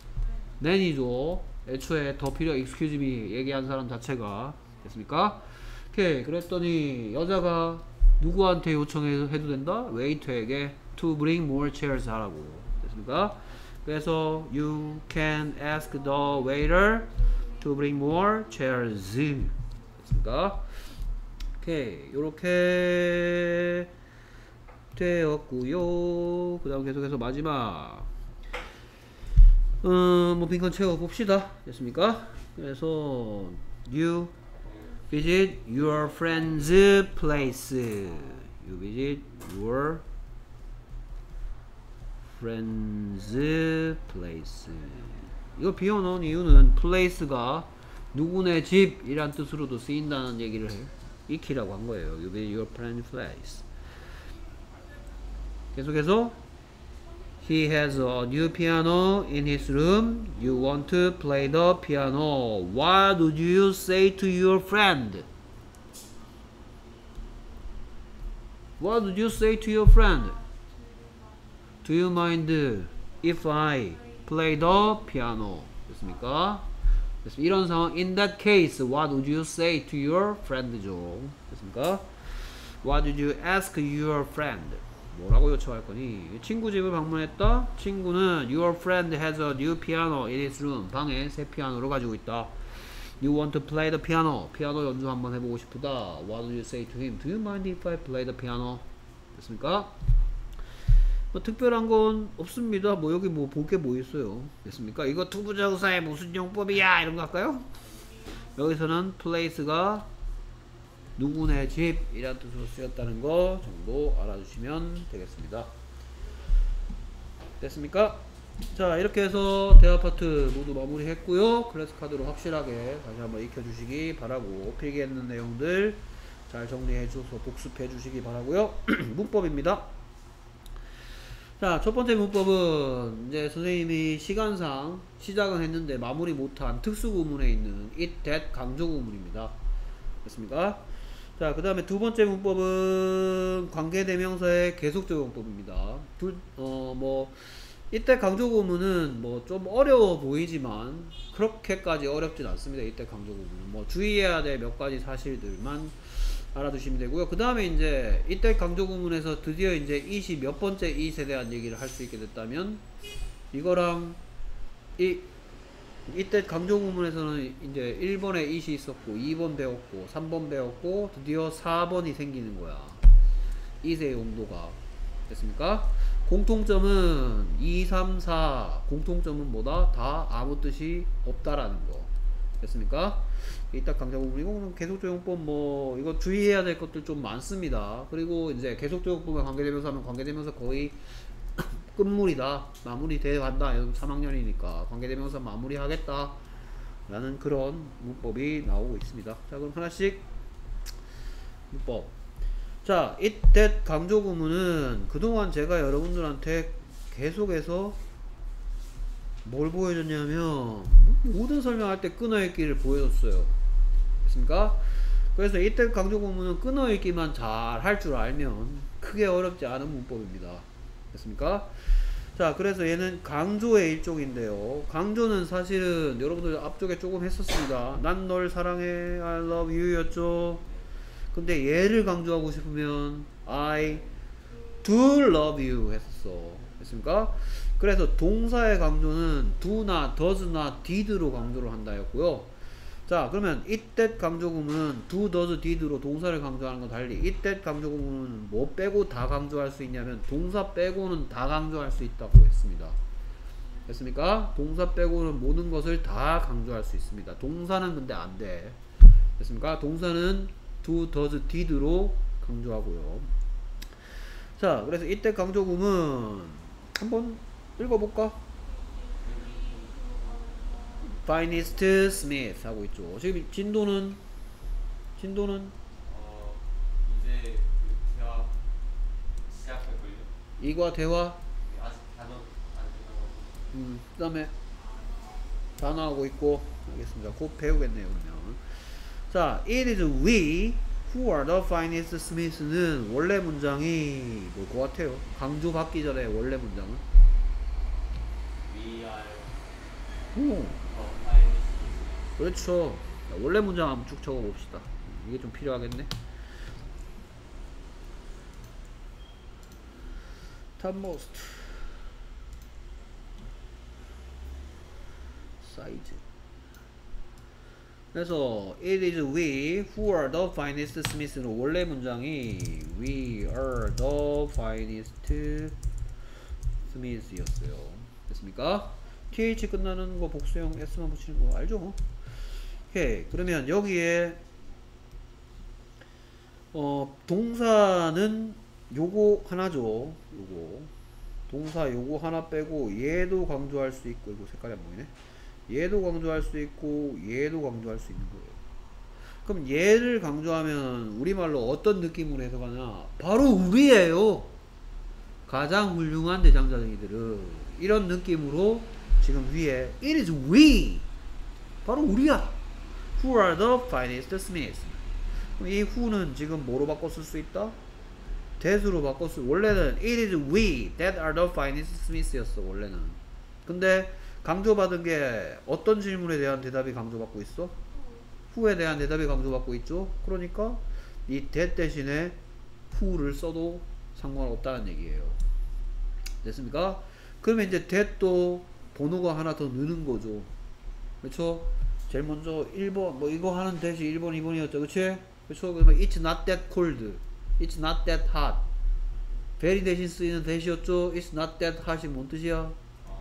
man이죠. 애초에 더 필요 excuse me 얘기한 사람 자체가. 됐습니까? 오케이. 그랬더니 여자가 누구한테 요청해도 된다? 웨이터에게 to bring more chairs 하라고. 됐습니까? 그래서 you can ask the waiter to bring more chairs. 됐습니까? 오케이. 요렇게 되었고요. 그 다음 계속해서 마지막 음, 뭐 빈칸 채워봅시다. 됐습니까? 그래서 you visit your friend's place. You visit your friend's place. 이거 비워놓은 이유는 place가 누구네 집이란 뜻으로도 쓰인다는 얘기를 해요. 익히라고 한 거예요. You visit your friend's place. 계속해서 He has a new piano in his room. You want to play the piano. What would you say to your friend? What would you say to your friend? Do you mind if I play the piano? 됐습니까? 됐습니다. 이런 상황, in that case, what would you say to your friend죠? 됐습니까? What would you ask your friend? 뭐라고 요청할 거니? 친구 집을 방문했다. 친구는 your friend has a new piano in his room. 방에 새 피아노를 가지고 있다. You want to play the piano. 피아노 연주 한번 해보고 싶다. What do you say to him? Do you mind if I play the piano? 됐습니까? 뭐 특별한 건 없습니다. 뭐 여기 뭐 볼 게 뭐 있어요. 됐습니까? 이거 투부정사의 무슨 용법이야 이런 거 할까요? 여기서는 place가 누구네 집 이란 뜻으로 쓰였다는 거 정도 알아주시면 되겠습니다. 됐습니까? 자, 이렇게 해서 대화 파트 모두 마무리 했고요. 클래스 카드로 확실하게 다시 한번 익혀주시기 바라고, 필기했는 내용들 잘 정리해줘서 복습해주시기 바라고요. 문법입니다. 자, 첫 번째 문법은 이제 선생님이 시간상 시작은 했는데 마무리 못한 특수구문에 있는 it, that 강조구문입니다. 됐습니까? 자, 그 다음에 두 번째 문법은 관계대명사의 계속적용법입니다. 둘, 어, 뭐, 이때 강조구문은 뭐 좀 어려워 보이지만 그렇게까지 어렵진 않습니다. 이때 강조구문은 뭐 주의해야 될 몇 가지 사실들만 알아두시면 되고요. 그 다음에 이제 이때 강조구문에서 드디어 이제 it이 몇 번째 it에 대한 얘기를 할 수 있게 됐다면, 이거랑 이 이때 강조구문에서는 이제 일 번에 it이 있었고 이 번 배웠고 삼 번 배웠고 드디어 사 번이 생기는 거야. it의 용도가. 됐습니까? 공통점은 이, 삼, 사 공통점은 뭐다? 다 아무 뜻이 없다라는 거. 됐습니까? 이따 강조구문, 이거는 계속적용법 뭐 이거 주의해야 될 것들 좀 많습니다. 그리고 이제 계속적용법에 관계대명사 하면 관계대명사 거의 끝물이다, 마무리 돼야 한다. 삼 학년이니까 관계대명사 마무리 하겠다 라는 그런 문법이 나오고 있습니다. 자, 그럼 하나씩 문법. 자, it, that 강조구문은 그동안 제가 여러분들한테 계속해서 뭘 보여줬냐면 모든 설명할 때 끊어읽기를 보여줬어요. 됐습니까? 그래서 it, that 강조구문은 끊어읽기만 잘 할 줄 알면 크게 어렵지 않은 문법입니다. 됐습니까? 자, 그래서 얘는 강조의 일종인데요. 강조는 사실은 여러분들 앞쪽에 조금 했었습니다. 난 널 사랑해, I love you 였죠. 근데 얘를 강조하고 싶으면 I do love you 했었어. 됐습니까? 그래서 동사의 강조는 do나 does나 did로 강조를 한다 였고요. 자, 그러면 it, that 강조구문은 do, does, did로 동사를 강조하는 건 달리 it, that 강조구문은 뭐 빼고 다 강조할 수 있냐면 동사 빼고는 다 강조할 수 있다고 했습니다. 됐습니까? 동사 빼고는 모든 것을 다 강조할 수 있습니다. 동사는 근데 안 돼. 됐습니까? 동사는 do, does, did로 강조하고요. 자, 그래서 이때 강조구문 한번 읽어볼까? finest Smith 하고 있죠. 지금 진도는 진도는 어 이제 그 대화 시작할걸요? 이과 대화. 아직 단어 안 끝나가지고. 음, 그 다음에 단어하고 있고. 알겠습니다. 곧 배우겠네요. 그러면. 자, it is we who are the finest Smiths는 원래 문장이 뭘 것 같아요? 강조받기 전에 원래 문장은? We are 오, the finest. 그렇죠. 자, 원래 문장 한번 쭉 적어봅시다. 이게 좀 필요하겠네. topmost 사이즈. 그래서 it is we who are the finest Smiths는 원래 문장이 we are the finest Smiths였어요. 됐습니까? th 끝나는 거 복수형 s만 붙이는 거 알죠? 오케이. 그러면 여기에 어 동사는 요거 하나죠. 요거 동사 요거 하나 빼고 얘도 강조할 수 있고, 이거 색깔이 안 보이네. 얘도 강조할 수 있고 얘도 강조할 수 있는 거예요. 그럼 얘를 강조하면 우리말로 어떤 느낌으로 해석하냐? 바로 우리예요. 가장 훌륭한 대장자쟁이들은 이런 느낌으로 지금 위에 it is we, 바로 우리야. who are the finest Smiths. 그럼 이 who는 지금 뭐로 바꿔 쓸 수 있다? that으로 바꿔 쓸. 원래는 it is we that are the finest Smiths 였어 원래는. 근데 강조받은 게 어떤 질문에 대한 대답이 강조받고 있어? who에 대한 대답이 강조받고 있죠. 그러니까 이 that 대신에 who를 써도 상관없다는 얘기예요. 됐습니까? 그러면 이제 that도 번호가 하나 더 느는 거죠. 그렇죠? 제일 먼저 일 번 뭐 이거 하는 대시 일 번 이 번이었죠. 그치? 그쵸? 그러면 it's not that cold, it's not that hot. very 대신 쓰이는 대시였죠. it's not that hot이 뭔 뜻이야?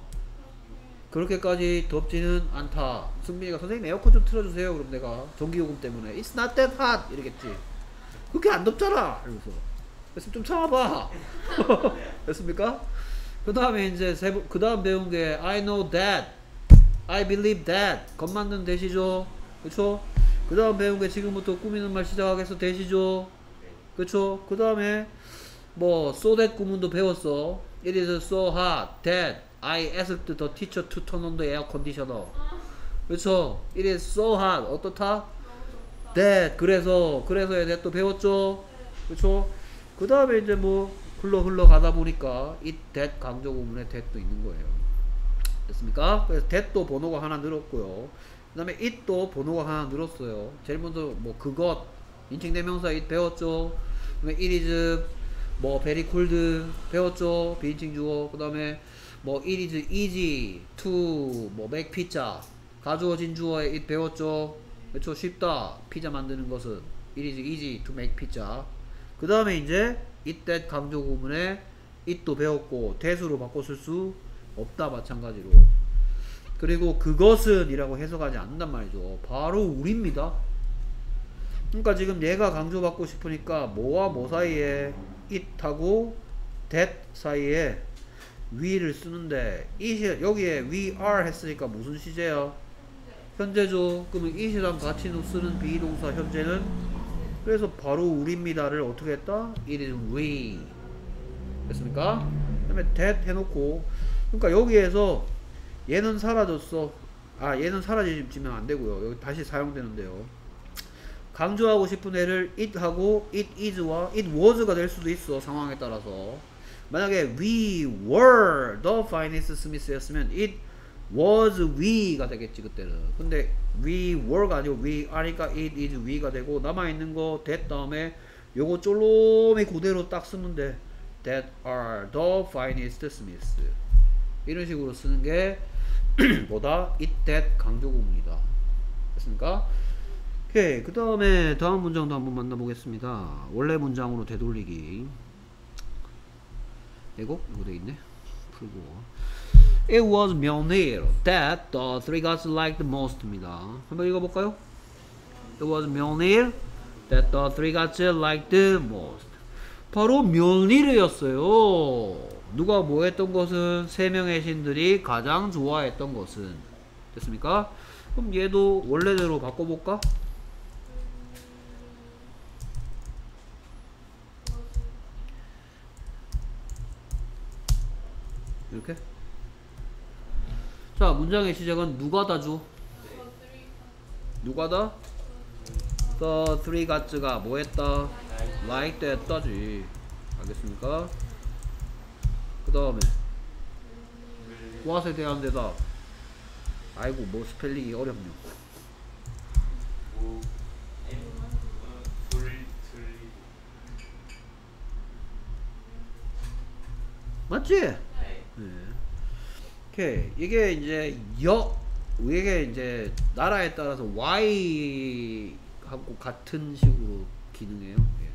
그렇게까지 덥지는 않다. 승민이가 선생님 에어컨 좀 틀어주세요. 그럼 내가 전기요금 때문에 it's not that hot 이러겠지. 그렇게 안 덥잖아. 이러면서 그래서 좀 참아봐. 됐습니까? 그 다음에 이제 그 다음 배운 게 I know that, I believe that. 겁 만드는 대시죠. 그쵸? 그 다음 배운 게 지금부터 꾸미는 말 시작하겠어. 대시죠. 그쵸? 그 다음에 뭐 so that 구문도 배웠어. It is so hot that I asked the teacher to turn on the air conditioner. 그쵸? It is so hot. 어떻다? that. 그래서 그래서에 대해 또 배웠죠. 그쵸? 그 다음에 이제 뭐 흘러 흘러 가다 보니까 it that 강조 구문에 that도 있는 거예요. 됐습니까? 그래서 that도 번호가 하나 늘었고요. 그 다음에 it도 번호가 하나 늘었어요. 제일 먼저 뭐 그것 인칭 대명사 it 배웠죠. 그 다음에 it is 뭐 very cold 배웠죠. 비인칭 주어. 그 다음에 뭐 it is easy to 뭐 make pizza 가주어진 주어에 it 배웠죠. 그렇죠. 쉽다. 피자 만드는 것은 it is easy to make pizza. 그 다음에 이제 it that 강조 구문에 it도 배웠고 that으로 바꿔 쓸 수 없다. 마찬가지로. 그리고 그것은 이라고 해석하지 않는단 말이죠. 바로 우리입니다. 그러니까 지금 얘가 강조받고 싶으니까 뭐와 뭐 사이에 it하고 that 사이에 we를 쓰는데 it, 여기에 we are 했으니까 무슨 시제야? 현재죠. 그러면 it이랑 같이 쓰는 비동사 현재는 그래서 바로 우리입니다를 어떻게 했다? it is we 됐습니까? 그 다음에 that 해놓고 그러니까 여기에서 얘는 사라졌어. 아 얘는 사라지면 안되고요. 여기 다시 사용되는데요. 강조하고 싶은 애를 it하고 it is와 it was가 될 수도 있어. 상황에 따라서. 만약에 we were the finest Smith였으면 it was we가 되겠지 그때는. 근데 we were가 아니고 we are니까 it is we가 되고 남아있는 거 that 다음에 요거 쫄롬이 그대로 딱 쓰면 돼. that are the finest Smiths 이런 식으로 쓰는 게 뭐다? it that 강조구문이다. 됐습니까? 오케이. 그 다음에 다음 문장도 한번 만나보겠습니다. 원래 문장으로 되돌리기. 이거? 이거 돼있네. 풀고. It was Mjolnir that the three gods liked most 입니다. 한번 읽어볼까요? It was Mjolnir that the three gods liked most. 바로 멸니르였어요. 누가 뭐 했던 것은 세 명의 신들이 가장 좋아했던 것은. 됐습니까? 그럼 얘도 원래대로 바꿔볼까? 이렇게. 자, 문장의 시작은 누가 다죠? 누가 다? The three gods가 뭐 했다? like that 했다지. 알겠습니까? 그 다음에 what에 대한 대답. 아이고 뭐 스펠링이 어렵네. 뭐 M 어, 돌 돌리고 맞지? 네. 네. 오케이. 이게 이제 여 이게 이제 나라에 따라서 Y 하고 같은 식으로 기능해요. 예.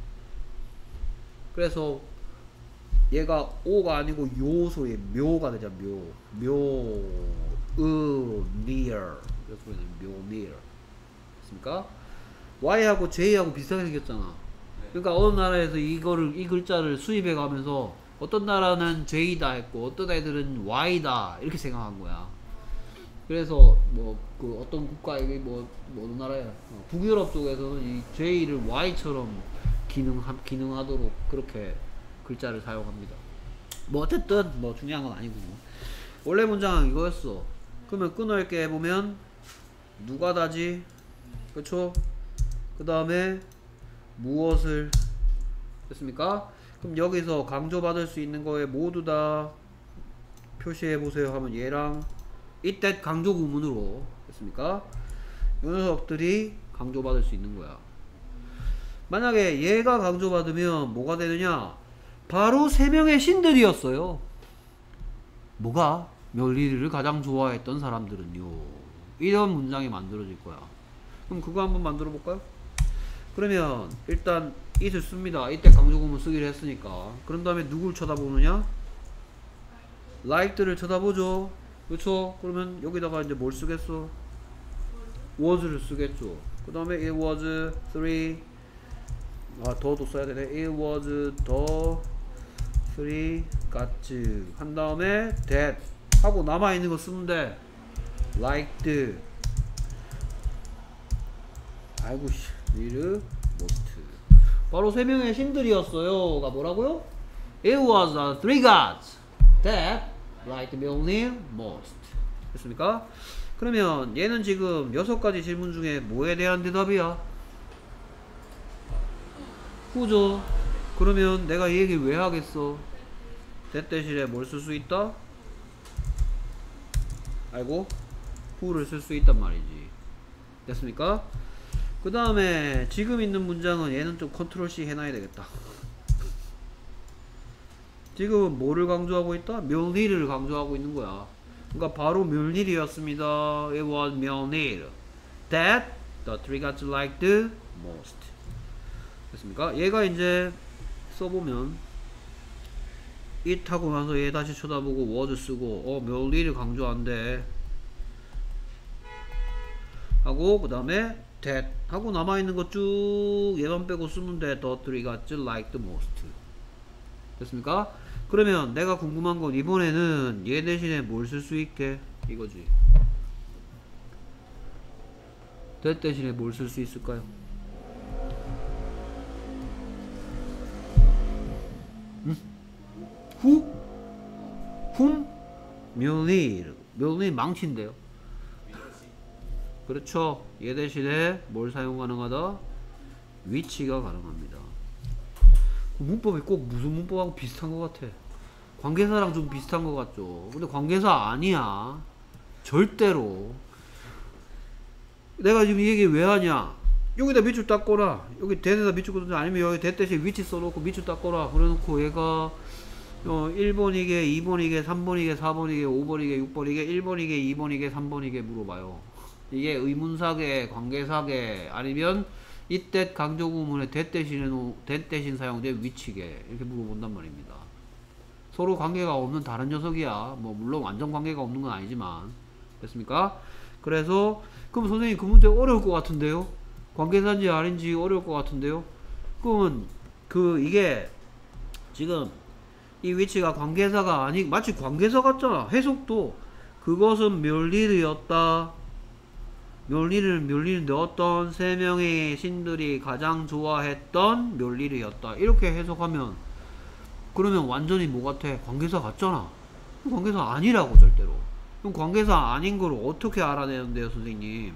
그래서 얘가 오가 아니고 요 소리 묘가 되죠. 묘, 묘, 으, near. 그래서 묘, near. 됐습니까? Y하고 J하고 비슷하게 생겼잖아. 그러니까 어느 나라에서 이거를 이 글자를 수입해 가면서 어떤 나라는 J다 했고 어떤 애들은 Y다 이렇게 생각한 거야. 그래서 뭐 그 어떤 국가 이게 뭐 어느 나라야? 어, 북유럽 쪽에서는 이 J를 Y처럼 기능 기능하도록 그렇게 글자를 사용합니다. 뭐 어쨌든 뭐 중요한 건 아니고 원래 문장은 이거였어. 그러면 끊어있게 해보면 누가 다지? 그쵸? 그 다음에 무엇을 됐습니까? 그럼 여기서 강조받을 수 있는 거에 모두 다 표시해보세요 하면 얘랑 it that 강조 구문으로 됐습니까? 이 녀석들이 강조받을 수 있는 거야. 만약에 얘가 강조받으면 뭐가 되느냐? 바로 세 명의 신들이었어요. 뭐가? 멸리를 가장 좋아했던 사람들은요. 이런 문장이 만들어질 거야. 그럼 그거 한번 만들어 볼까요? 그러면 일단 it을 씁니다. 이때 강조구문 쓰기로 했으니까. 그런 다음에 누굴 쳐다보느냐? like를 쳐다보죠. 그렇죠? 그러면 여기다가 이제 뭘 쓰겠어? was를 쓰겠죠. 그 다음에 it was three. 아, 더도 써야 되네. it was the three guys 한 다음에 that 하고 남아있는 거 쓰면 돼. liked. 아이고 씨 리르 most. 바로 세 명의 신들이었어요 가 뭐라고요? It was the three gods that liked Mjolnir most. 됐습니까? 그러면 얘는 지금 여섯 가지 질문 중에 뭐에 대한 대답이야? 후죠. 그러면 내가 이 얘기 왜 하겠어? that 대신에 뭘 쓸 수 있다? 알고? who를 쓸 수 있단 말이지. 됐습니까? 그 다음에 지금 있는 문장은 얘는 좀 컨트롤 C 해놔야 되겠다. 지금은 뭐를 강조하고 있다? 멸닐을 강조하고 있는 거야. 그러니까 바로 멸닐이었습니다. It was Mjolnir that the three gods liked most. 됐습니까? 얘가 이제 써보면 it 하고 나서 얘 다시 쳐다보고 was 쓰고 어 멸닐을 강조한대 하고 그 다음에 that 하고 남아있는 거 쭉 얘만 빼고 쓰면 돼. The three gods liked most. 됐습니까? 그러면 내가 궁금한 건 이번에는 얘 대신에 뭘 쓸 수 있게? 이거지. that 대신에 뭘 쓸 수 있을까요? 응? who? whom? 멸닐. 멸닐 망치인데요. 그렇죠. 얘 대신에 뭘 사용 가능하다? 위치가 가능합니다. 문법이 꼭 무슨 문법하고 비슷한 것 같아. 관계사랑 좀 비슷한 것 같죠. 근데 관계사 아니야. 절대로. 내가 지금 이 얘기 왜 하냐? 여기다 밑줄 닦거라. 여기 대에다 밑줄 닦거나 아니면 여기 대 대신 위치 써놓고 밑줄 닦거라. 그래놓고 얘가 어, 일 번이게, 이 번이게, 삼 번이게, 사 번이게, 오 번이게, 육 번이게, 일 번이게, 이 번이게, 삼 번이게 물어봐요. 이게 의문사계, 관계사계, 아니면 이때 강조구문에 that 대신에 that 대신 사용된 위치계 이렇게 물어본단 말입니다. 서로 관계가 없는 다른 녀석이야. 뭐 물론 완전 관계가 없는 건 아니지만. 됐습니까? 그래서 그럼 선생님 그 문제 어려울 것 같은데요? 관계사인지 아닌지 어려울 것 같은데요? 그러면 그 이게 지금 이 위치가 관계사가 아니 마치 관계사 같잖아. 해석도 그것은 멸닐이었다. 멸닐을 멸닐인데 어떤 세 명의 신들이 가장 좋아했던 멸닐이었다. 이렇게 해석하면 그러면 완전히 뭐 같아? 관계사 같잖아. 관계사 아니라고 절대로. 그럼 관계사 아닌 걸 어떻게 알아내는데요, 선생님?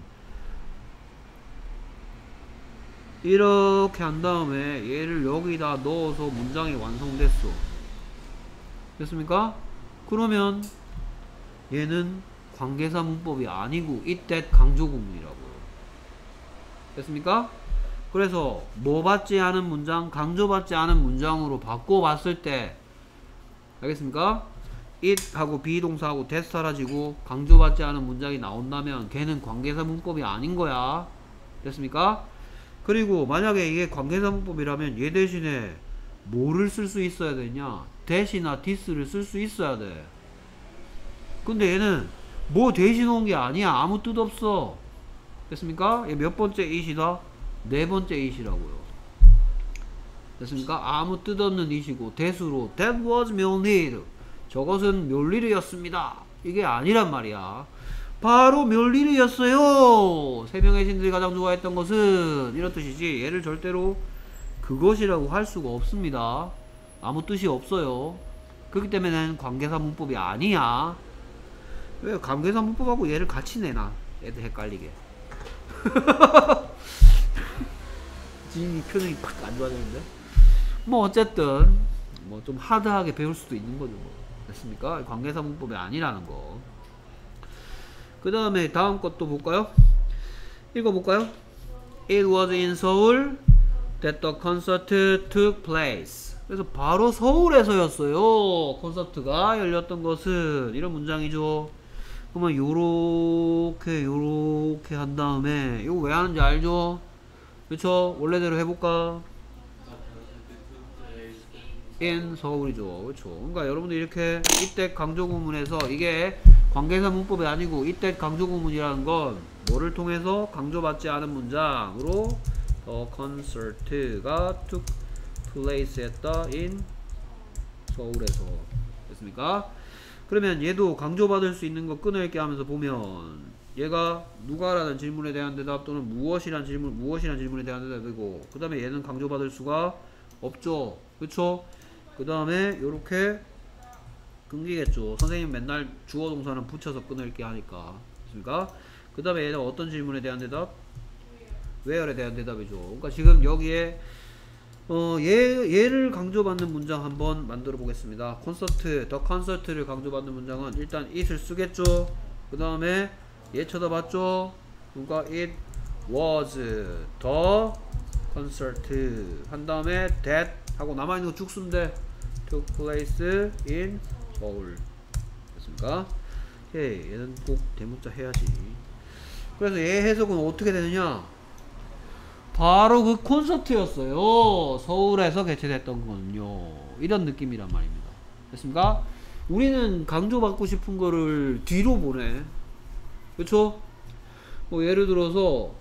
이렇게 한 다음에 얘를 여기다 넣어서 문장이 완성됐어. 됐습니까? 그러면 얘는 관계사 문법이 아니고 이때 강조구문이라고요. 됐습니까? 그래서 뭐 받지 않은 문장, 강조받지 않은 문장으로 바꿔봤을 때 알겠습니까? it 하고 비동사하고 that 사라지고 강조받지 않은 문장이 나온다면 걔는 관계사 문법이 아닌 거야. 됐습니까? 그리고 만약에 이게 관계사 문법이라면 얘 대신에 뭐를 쓸 수 있어야 되냐? that이나 this를 쓸 수 있어야 돼. 근데 얘는 뭐 대신 온 게 아니야. 아무 뜻 없어. 됐습니까? 얘 몇 번째 it이다? 네 번째 it이라고요. 됐습니까? 아무 뜻 없는 it이고 that으로 that was Mjolnir. 저것은 멸닐이었습니다. 이게 아니란 말이야. 바로 멸닐이었어요. 세 명의 신들이 가장 좋아했던 것은 이런 뜻이지. 얘를 절대로 그것이라고 할 수가 없습니다. 아무 뜻이 없어요. 그렇기 때문에 관계사 문법이 아니야. 왜 관계사 문법하고 얘를 같이 내놔. 애들 헷갈리게. 지금 표정이 팍 안 좋아지는데. 뭐 어쨌든 뭐 좀 하드하게 배울 수도 있는 거죠. 뭐. 됐습니까? 관계사 문법이 아니라는 거. 그 다음에 다음 것도 볼까요? 읽어볼까요? It was in Seoul that the concert took place. 그래서 바로 서울에서였어요. 콘서트가 열렸던 것은. 이런 문장이죠. 그러면 요렇게 요렇게 한 다음에 이거 왜 하는지 알죠? 그쵸? 원래대로 해볼까? in 서울이죠. 그쵸? 그러니까 여러분들 이렇게 이때 강조구문에서 이게 관계사 문법이 아니고 이때 강조구문이라는 건 뭐를 통해서 강조받지 않은 문장으로 the concert가 took place 했다 in 서울에서 됐습니까? 그러면 얘도 강조받을 수 있는 거 끊어읽기 하면서 보면 얘가 누가라는 질문에 대한 대답 또는 무엇이란 질문 무엇이란 질문에 대한 대답이고 그 다음에 얘는 강조받을 수가 없죠. 그쵸? 그 다음에 요렇게 끊기겠죠. 선생님 맨날 주어 동사는 붙여서 끊을게 하니까. 그렇습니까? 그 다음에 얘는 어떤 질문에 대한 대답? where에 대한 대답이죠. 그러니까 지금 여기에 어, 얘, 얘를 강조받는 문장 한번 만들어 보겠습니다. 콘서트, 더 콘서트를 강조받는 문장은 일단 it을 쓰겠죠. 그 다음에 얘 쳐다봤죠. 그러니까 it was the concert 한 다음에 that 하고 남아있는 거 쭉 쓰면 돼. took place in 서울 됐습니까? 오케이. 얘는 꼭 대문자 해야지. 그래서 얘 해석은 어떻게 되느냐, 바로 그 콘서트였어요. 서울에서 개최됐던 거는요. 이런 느낌이란 말입니다. 됐습니까? 우리는 강조받고 싶은 거를 뒤로 보내. 그쵸? 뭐 예를 들어서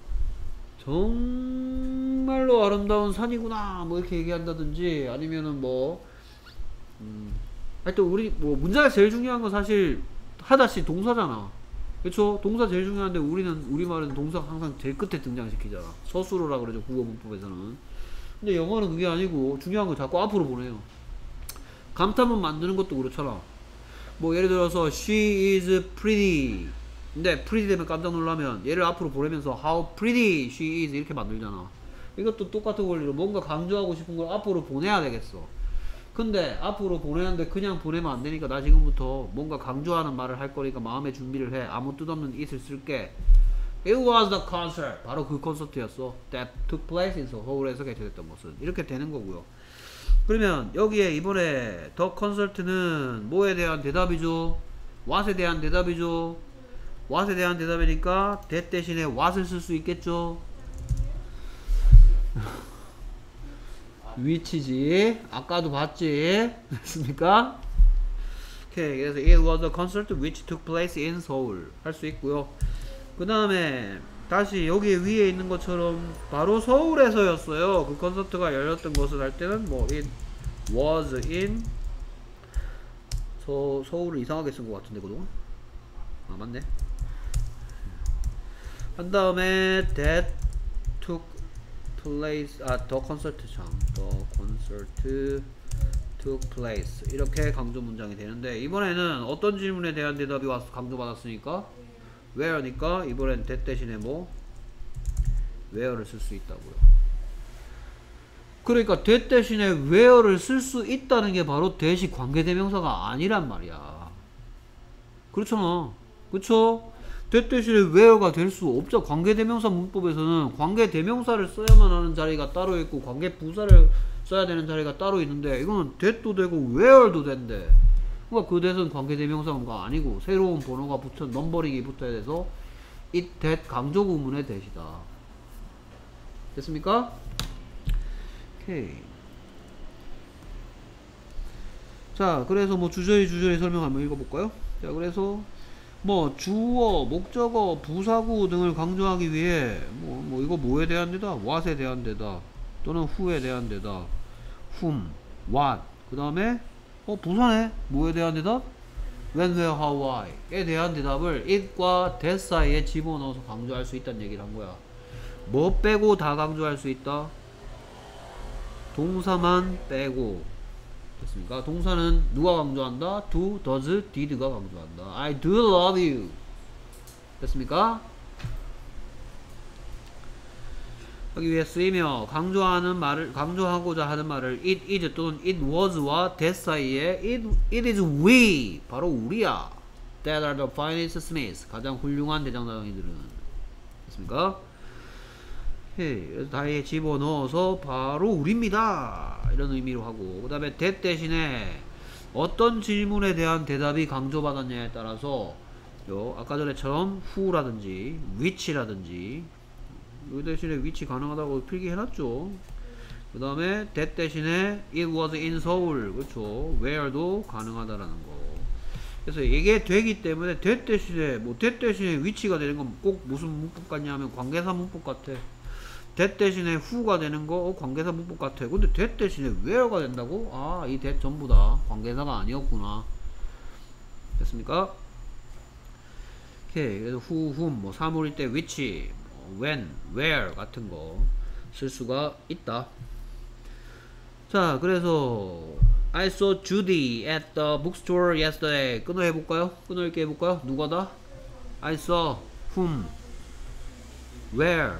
정말로 아름다운 산이구나 뭐 이렇게 얘기한다든지 아니면은 뭐 음, 하여튼 우리 뭐 문제가 제일 중요한 건 사실 하다시 동사잖아. 그쵸? 동사 제일 중요한데 우리는 우리말은 동사 항상 제일 끝에 등장시키잖아. 서술어라 그러죠, 국어 문법에서는. 근데 영어는 그게 아니고 중요한 거 자꾸 앞으로 보내요. 감탄문 만드는 것도 그렇잖아. 뭐 예를 들어서 she is pretty 근데 pretty 되면 깜짝 놀라면 얘를 앞으로 보내면서 how pretty she is 이렇게 만들잖아. 이것도 똑같은 원리로 뭔가 강조하고 싶은 걸 앞으로 보내야 되겠어. 근데 앞으로 보내는데 그냥 보내면 안 되니까 나 지금부터 뭔가 강조하는 말을 할 거니까 마음의 준비를 해. 아무 뜻없는 it을 쓸게. It was the concert. 바로 그 콘서트였어. That took place in 서울에서 개최됐던 것은. 이렇게 되는 거고요. 그러면 여기에 이번에 the concert는 뭐에 대한 대답이죠? what에 대한 대답이죠? what에 대한 대답이니까 that 대신에 what을 쓸 수 있겠죠? which지. 아까도 봤지? 됐습니까? 오케이. 그래서 it was a concert which took place in 서울 할 수 있고요. 그 다음에 다시 여기 위에 있는 것처럼 바로 서울에서였어요. 그 콘서트가 열렸던 것을 할 때는 뭐 it was in 서, 서울을 이상하게 쓴 것 같은데 그동안? 아 맞네. 한 다음에 that took place 아 the concert 참 the concert took place 이렇게 강조 문장이 되는데 이번에는 어떤 질문에 대한 대답이 와서 강조받았으니까 where니까 이번엔 that 대신에 뭐 where를 쓸 수 있다고요. 그러니까 that 대신에 where를 쓸 수 있다는 게 바로 that이 관계대명사가 아니란 말이야. 그렇잖아. 그쵸? that 대신에 where가 될 수 없죠. 관계대명사 문법에서는 관계대명사를 써야만 하는 자리가 따로 있고 관계부사를 써야 되는 자리가 따로 있는데 이거는 that도 되고 where도 된대. 그러니까 그 that은 관계대명사가 아니고 새로운 번호가 붙여 넘버링이 붙어야 돼서 it, that 강조구문의 that이다. 됐습니까? 오케이. 자, 그래서 뭐 주저리 주저리 설명 한번 읽어볼까요? 자, 그래서 뭐 주어, 목적어, 부사구 등을 강조하기 위해 뭐, 뭐 이거 뭐에 대한 데다? what에 대한 데다 또는 who에 대한 데다 whom, what 그 다음에 어 부사네? 뭐에 대한 대답? when, where, how, why에 대한 대답을 it과 that 사이에 집어넣어서 강조할 수 있다는 얘기를 한 거야. 뭐 빼고 다 강조할 수 있다? 동사만 빼고. 됐습니까? 동사는 누가 강조한다? do, does, did가 강조한다. I do love you. 됐습니까? 하기 위해 쓰이며 강조하는 말을 강조하고자 하는 말을 it is 또는 it was와 that 사이에 it, it is we 바로 우리야. That are the finest smiths 가장 훌륭한 대장장이들은. 됐습니까? 그래서 다에 집어넣어서 바로 우리입니다 이런 의미로 하고 그 다음에 that 대신에 어떤 질문에 대한 대답이 강조받았냐에 따라서 요 아까 전에처럼 who라든지 which라든지 이 대신에 which 가능하다고 필기해놨죠. 그 다음에 that 대신에 it was in Seoul, 그렇죠. where도 가능하다라는 거. 그래서 이게 되기 때문에 that 대신에 뭐 that 대신에 which가 되는 건 꼭 무슨 문법 같냐 하면 관계사 문법 같아. that 대신에 who가 되는 거 어, 관계사 문법 같아. 근데 that 대신에 where가 된다고? 아, 이 that 전부 다 관계사가 아니었구나. 됐습니까? 오케이. 그래서 who, whom, 뭐 사물일 때 which, when, where 같은 거 쓸 수가 있다. 자, 그래서 I saw Judy at the bookstore yesterday. 끊어 해볼까요? 끊어 읽기 해볼까요? 누가다? I saw whom, where,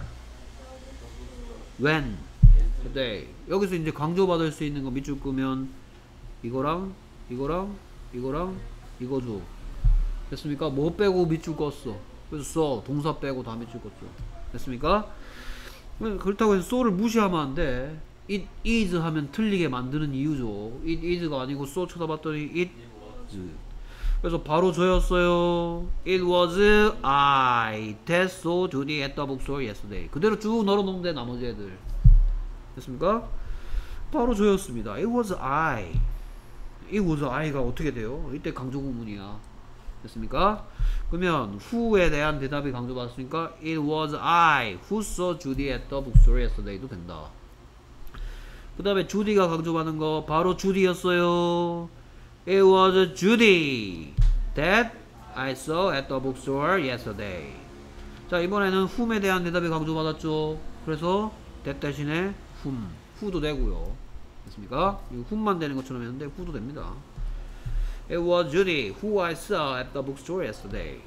when, today. 여기서 이제 강조받을 수 있는 거 밑줄 끄면 이거랑 이거랑 이거랑 이거죠. 됐습니까? 뭐 빼고 밑줄 껐어. 그래서 saw 동사 빼고 다 밑줄 껐죠. 됐습니까? 그렇다고 해서 so를 무시하면 안 돼. it is 하면 틀리게 만드는 이유죠. it is가 아니고 so 쳐다봤더니 it is. 그래서 바로 저였어요. It was I that saw Judy at the bookstore yesterday. 그대로 쭉 널어놓으면 돼, 나머지 애들. 됐습니까? 바로 저였습니다. It was I. It was I가 어떻게 돼요? 이때 강조 구문이야. 됐습니까? 그러면 who에 대한 대답이 강조받았으니까 It was I who saw Judy at the bookstore yesterday도 된다. 그 다음에 주디가 강조받는 거 바로 주디였어요. It was Judy that I saw at the bookstore yesterday. 자, 이번에는 whom에 대한 대답이 강조받았죠. 그래서 that 대신에 whom, who도 되고요. 됐습니까? 이거 whom만 되는 것처럼 했는데 who도 됩니다. It was Judy who I saw at the bookstore yesterday.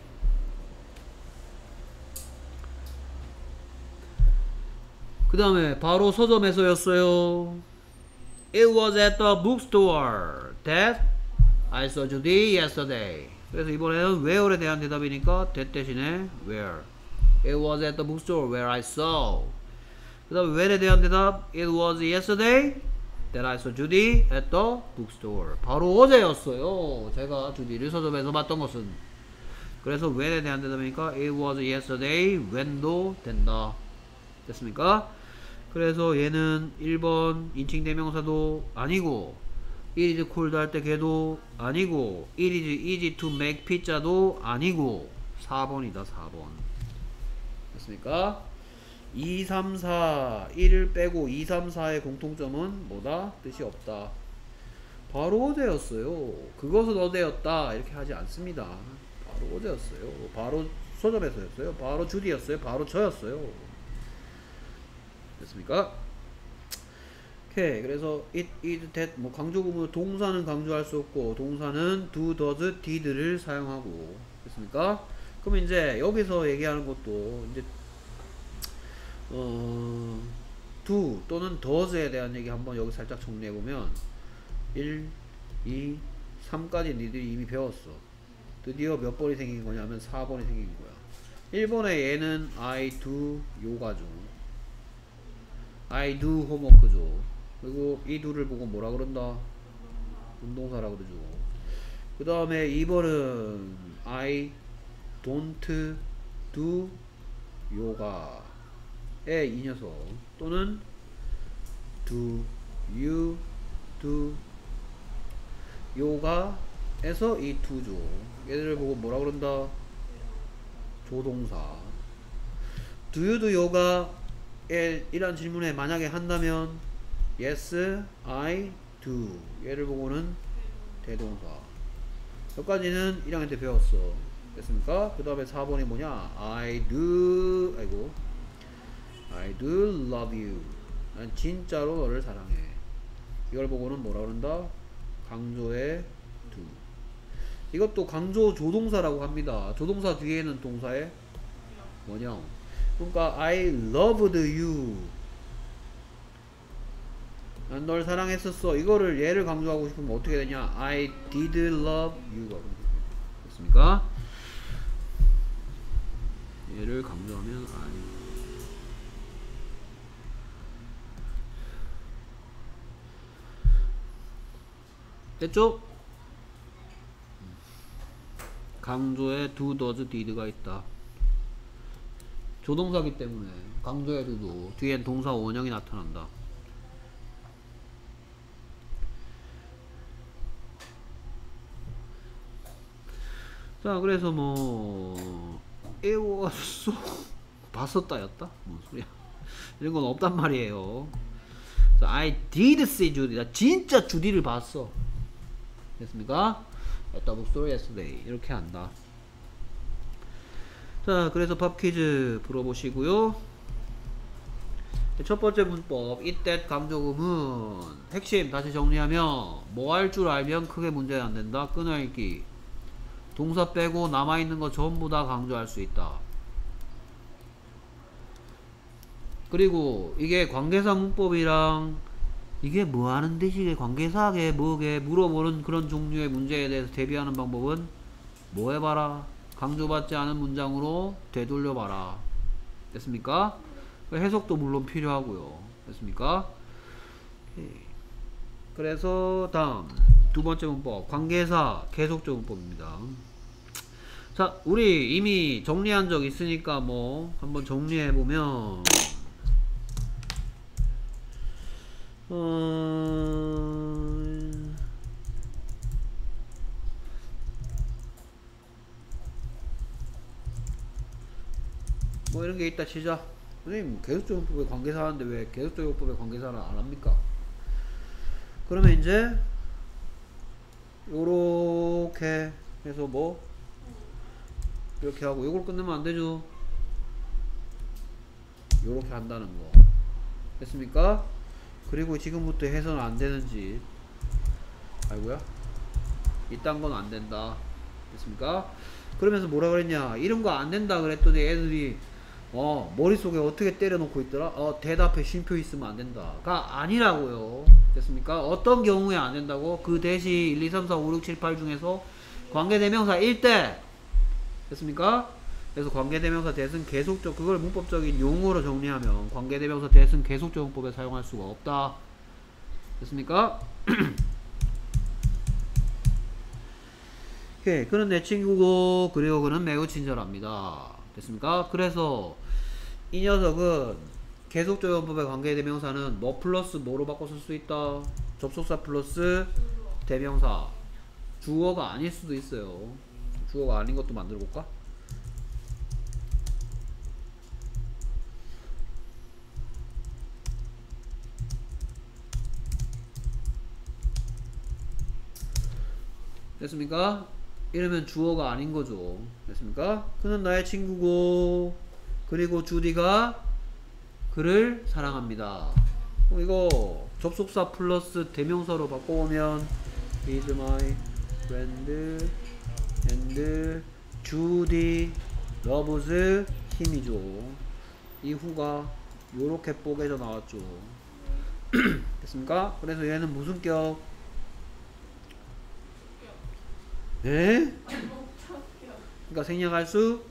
그 다음에 바로 서점에서였어요. It was at the bookstore that I saw Judy yesterday. 그래서 이번에는 where에 대한 대답이니까 that 대신에 where. It was at the bookstore where I saw. 그 다음에 where에 대한 대답 It was yesterday that I saw Judy at the bookstore. 바로 어제였어요. 제가 주디를 서점에서 봤던 것은. 그래서 when에 대한 대답이니까 It was yesterday when도 된다. 됐습니까? 그래서 얘는 일 번 인칭 대명사도 아니고 It is cold 할 때 걔도 아니고 It is easy to make pizza도 아니고 사 번이다. 사 번. 됐습니까? 이, 삼, 사, 일을 빼고 이, 삼, 사의 공통점은 뭐다? 뜻이 없다. 바로 어제였어요. 그것은 어제였다. 이렇게 하지 않습니다. 바로 어제였어요. 바로 서점에서였어요. 바로 주디였어요. 바로 저였어요. 됐습니까? 오케이. 그래서 it, is, that 뭐 강조 구문 동사는 강조할 수 없고 동사는 do, does, did를 사용하고 됐습니까? 그럼 이제 여기서 얘기하는 것도 이제 어, do 또는 does에 대한 얘기 한번 여기 살짝 정리해보면 일, 이, 삼까지 니들이 이미 배웠어. 드디어 몇 번이 생긴 거냐면 사 번이 생긴 거야. 일 번에 얘는 I do 요가죠. I do homework죠. 그리고 이 do를 보고 뭐라 그런다? 운동사라 그러죠. 그 다음에 이 번은 I don't do 요가 에 이 녀석 또는 do you do 요가에서 이 do죠. 얘들을 보고 뭐라 그런다? 조동사. do you do 요가에 이란 질문에 만약에 한다면 yes I do 얘를 보고는 대동사. 여기까지는 일 학년 때 배웠어. 됐습니까? 그 다음에 사 번이 뭐냐? I do 아이고 I do love you. 난 진짜로 너를 사랑해. 이걸 보고는 뭐라 그런다? 강조의 do. 이것도 강조 조동사라고 합니다. 조동사 뒤에는 동사의 원형. 그러니까 I loved you. 난 널 사랑했었어. 이거를 얘를 강조하고 싶으면 어떻게 되냐? I did love you가 됐습니까? 얘를 강조하면 I 됐죠? 강조에 do, does, did가 있다. 조동사기 때문에 강조에 do, 뒤엔 동사 원형이 나타난다. 자, 그래서 뭐 it was so 봤었다 였다? 뭔 소리야. 이런 건 없단 말이에요. So, I did see Judy. 나 진짜 주디를 봤어. 됐습니까? At the bookstore yesterday. 이렇게 한다. 자, 그래서 팝 퀴즈 풀어보시고요. 첫 번째 문법, it, that 강조음은 핵심 다시 정리하면 뭐 할 줄 알면 크게 문제가 안 된다. 끊어읽기. 동사 빼고 남아있는 거 전부 다 강조할 수 있다. 그리고 이게 관계사 문법이랑 이게 뭐 하는 뜻이 이게 관계사게 뭐게 물어보는 그런 종류의 문제에 대해서 대비하는 방법은 뭐 해봐라. 강조받지 않은 문장으로 되돌려봐라. 됐습니까? 해석도 물론 필요하고요. 됐습니까? 그래서 다음 두 번째 문법, 관계사 계속적 문법입니다. 자, 우리 이미 정리한 적 있으니까 뭐 한번 정리해보면 어... 뭐 이런 게 있다 치자. 선생님 계속적 문법에 관계사 하는데 왜 계속적 문법에 관계사를 안 합니까? 그러면 이제 요렇게 해서 뭐 이렇게 하고 요걸 끝내면 안 되죠. 요렇게 한다는 거 됐습니까? 그리고 지금부터 해서는 안 되는지 아이고야 이딴 건 안 된다. 됐습니까? 그러면서 뭐라 그랬냐, 이런 거 안 된다 그랬더니 애들이 어 머릿속에 어떻게 때려놓고 있더라. 어 대답에 쉼표 있으면 안 된다가 아니라고요. 됐습니까? 어떤 경우에 안 된다고? 그 대시 일, 이, 삼, 사, 오, 육, 칠, 팔 중에서 관계대명사 일 대 됐습니까? 그래서 관계대명사 대승 계속적, 그걸 문법적인 용어로 정리하면 관계대명사 대승 계속적 문법에 사용할 수가 없다. 됐습니까? 오케이. 그는 내 친구고 그리고 그는 매우 친절합니다. 됐습니까? 그래서 이 녀석은 계속적 용법의 관계대명사는 뭐 플러스 뭐로 바꿔 쓸 수 있다? 접속사 플러스 대명사. 주어가 아닐 수도 있어요. 주어가 아닌 것도 만들어 볼까? 됐습니까? 이러면 주어가 아닌 거죠. 됐습니까? 그는 나의 친구고 그리고 주디가 그를 사랑합니다. 어, 이거 접속사 플러스 대명사로 바꿔보면 is my friend and Judy loves him이죠. 이 후가 요렇게 뽀개져 나왔죠. 됐습니까? 그래서 얘는 무슨 격? 에? 그러니까 생략할 수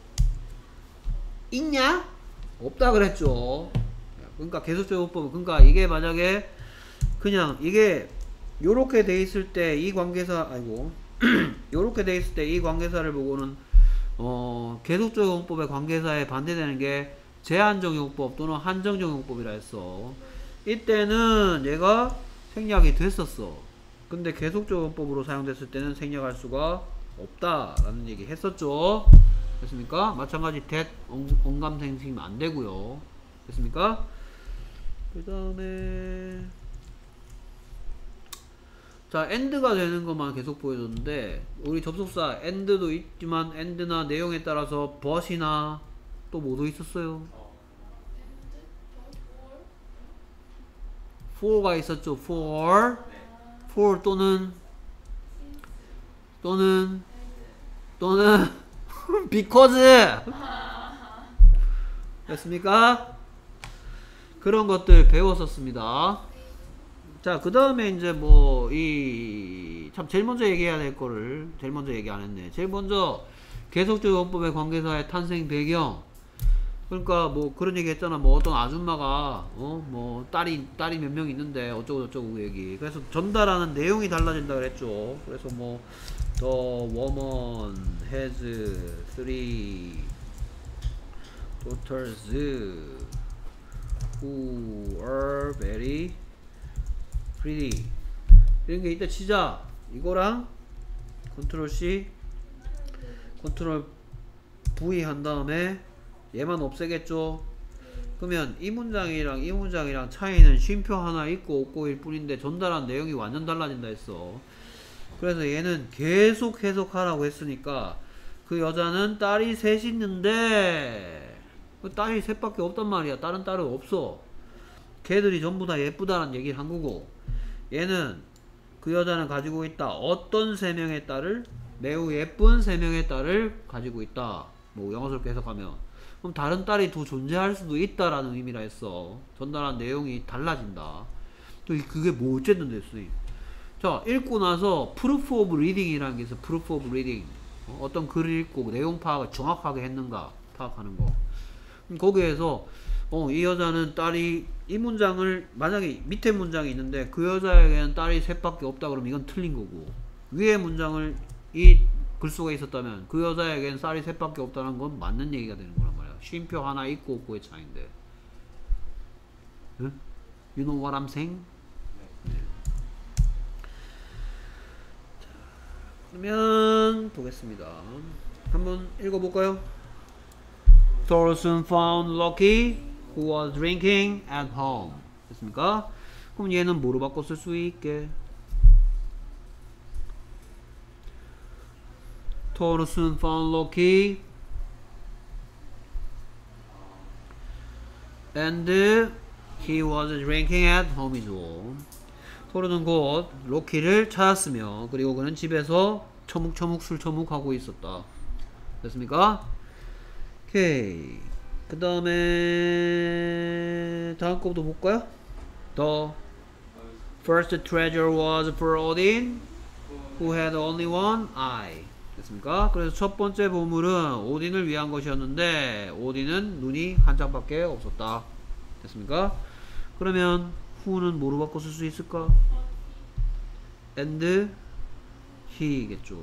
있냐? 없다 그랬죠. 그러니까 계속적 용법은, 그러니까 이게 만약에 그냥 이게 요렇게 돼 있을 때 이 관계사 아이고 요렇게 돼 있을 때 이 관계사를 보고는 어 계속적 용법의 관계사에 반대되는 게 제한적 용법 또는 한정적 용법이라 했어. 이때는 얘가 생략이 됐었어. 근데 계속적 용법으로 사용됐을 때는 생략할 수가 없다라는 얘기 했었죠. 됐습니까? 마찬가지 that 언감생식이면 안 되고요. 됐습니까? 그 다음에 자, and가 되는 것만 계속 보여줬는데 우리 접속사 and도 있지만 and나 내용에 따라서 but이나 또 뭐도 있었어요? for가 있었죠. for for 또는 또는 또는 because 됐습니까? 그런 것들 배웠었습니다. 자, 그 다음에 이제 뭐 이 참 제일 먼저 얘기해야 될 거를 제일 먼저 얘기 안 했네. 제일 먼저 계속적 용법의 관계사의 탄생 배경. 그러니까 뭐 그런 얘기 했잖아. 뭐 어떤 아줌마가 어 뭐 딸이 딸이 몇 명 있는데 어쩌고 저쩌고 그 얘기. 그래서 전달하는 내용이 달라진다 그랬죠. 그래서 뭐 The woman has three daughters who are very pretty. 이런 게 있다 치자. 이거랑 컨트롤 C, 컨트롤 V 한 다음에 얘만 없애겠죠. 그러면 이 문장이랑 이 문장이랑 차이는 쉼표 하나 있고 없고일 뿐인데 전달한 내용이 완전 달라진다 했어. 그래서 얘는 계속 해석하라고 했으니까 그 여자는 딸이 셋 있는데 그 딸이 셋밖에 없단 말이야. 다른 딸은 없어. 걔들이 전부 다 예쁘다는 얘기를 한 거고, 얘는 그 여자는 가지고 있다. 어떤 세 명의 딸을? 매우 예쁜 세 명의 딸을 가지고 있다. 뭐 영어스럽게 해석하면 그럼 다른 딸이 더 존재할 수도 있다라는 의미라 했어. 전달한 내용이 달라진다. 또 그게 뭐 어쨌든 됐어. 자, 읽고 나서 proof of reading이라는 게 있어. proof of reading. 어, 어떤 글을 읽고 내용 파악을 정확하게 했는가 파악하는 거. 그럼 거기에서 어, 이 여자는 딸이 이 문장을 만약에 밑에 문장이 있는데 그 여자에게는 딸이 셋밖에 없다 그러면 이건 틀린 거고, 위에 문장을 이 글 속에 있었다면 그 여자에게는 딸이 셋밖에 없다는 건 맞는 얘기가 되는 거란 말이야. 쉼표 하나 있고 없고의 차이인데. 응? You know what I'm saying? 네. 자, 그러면 보겠습니다. 한번 읽어볼까요? Thorson found Loki who was drinking at home. 됐습니까? 그럼 얘는 뭐로 바꿔 쓸 수 있게? Thorson found Loki and he was drinking at home이죠. 토르는 곧 로키를 찾았으며 그리고 그는 집에서 처묵처묵 술 처묵하고 있었다. 됐습니까? 오케이. 그 다음에 다음 거부터 볼까요? The first treasure was for Odin, who had only one eye. 됐습니까? 그래서 첫 번째 보물은 오딘을 위한 것이었는데 오딘은 눈이 한 짝밖에 없었다. 됐습니까? 그러면 who는 뭐로 바꿔 쓸 수 있을까? and he겠죠.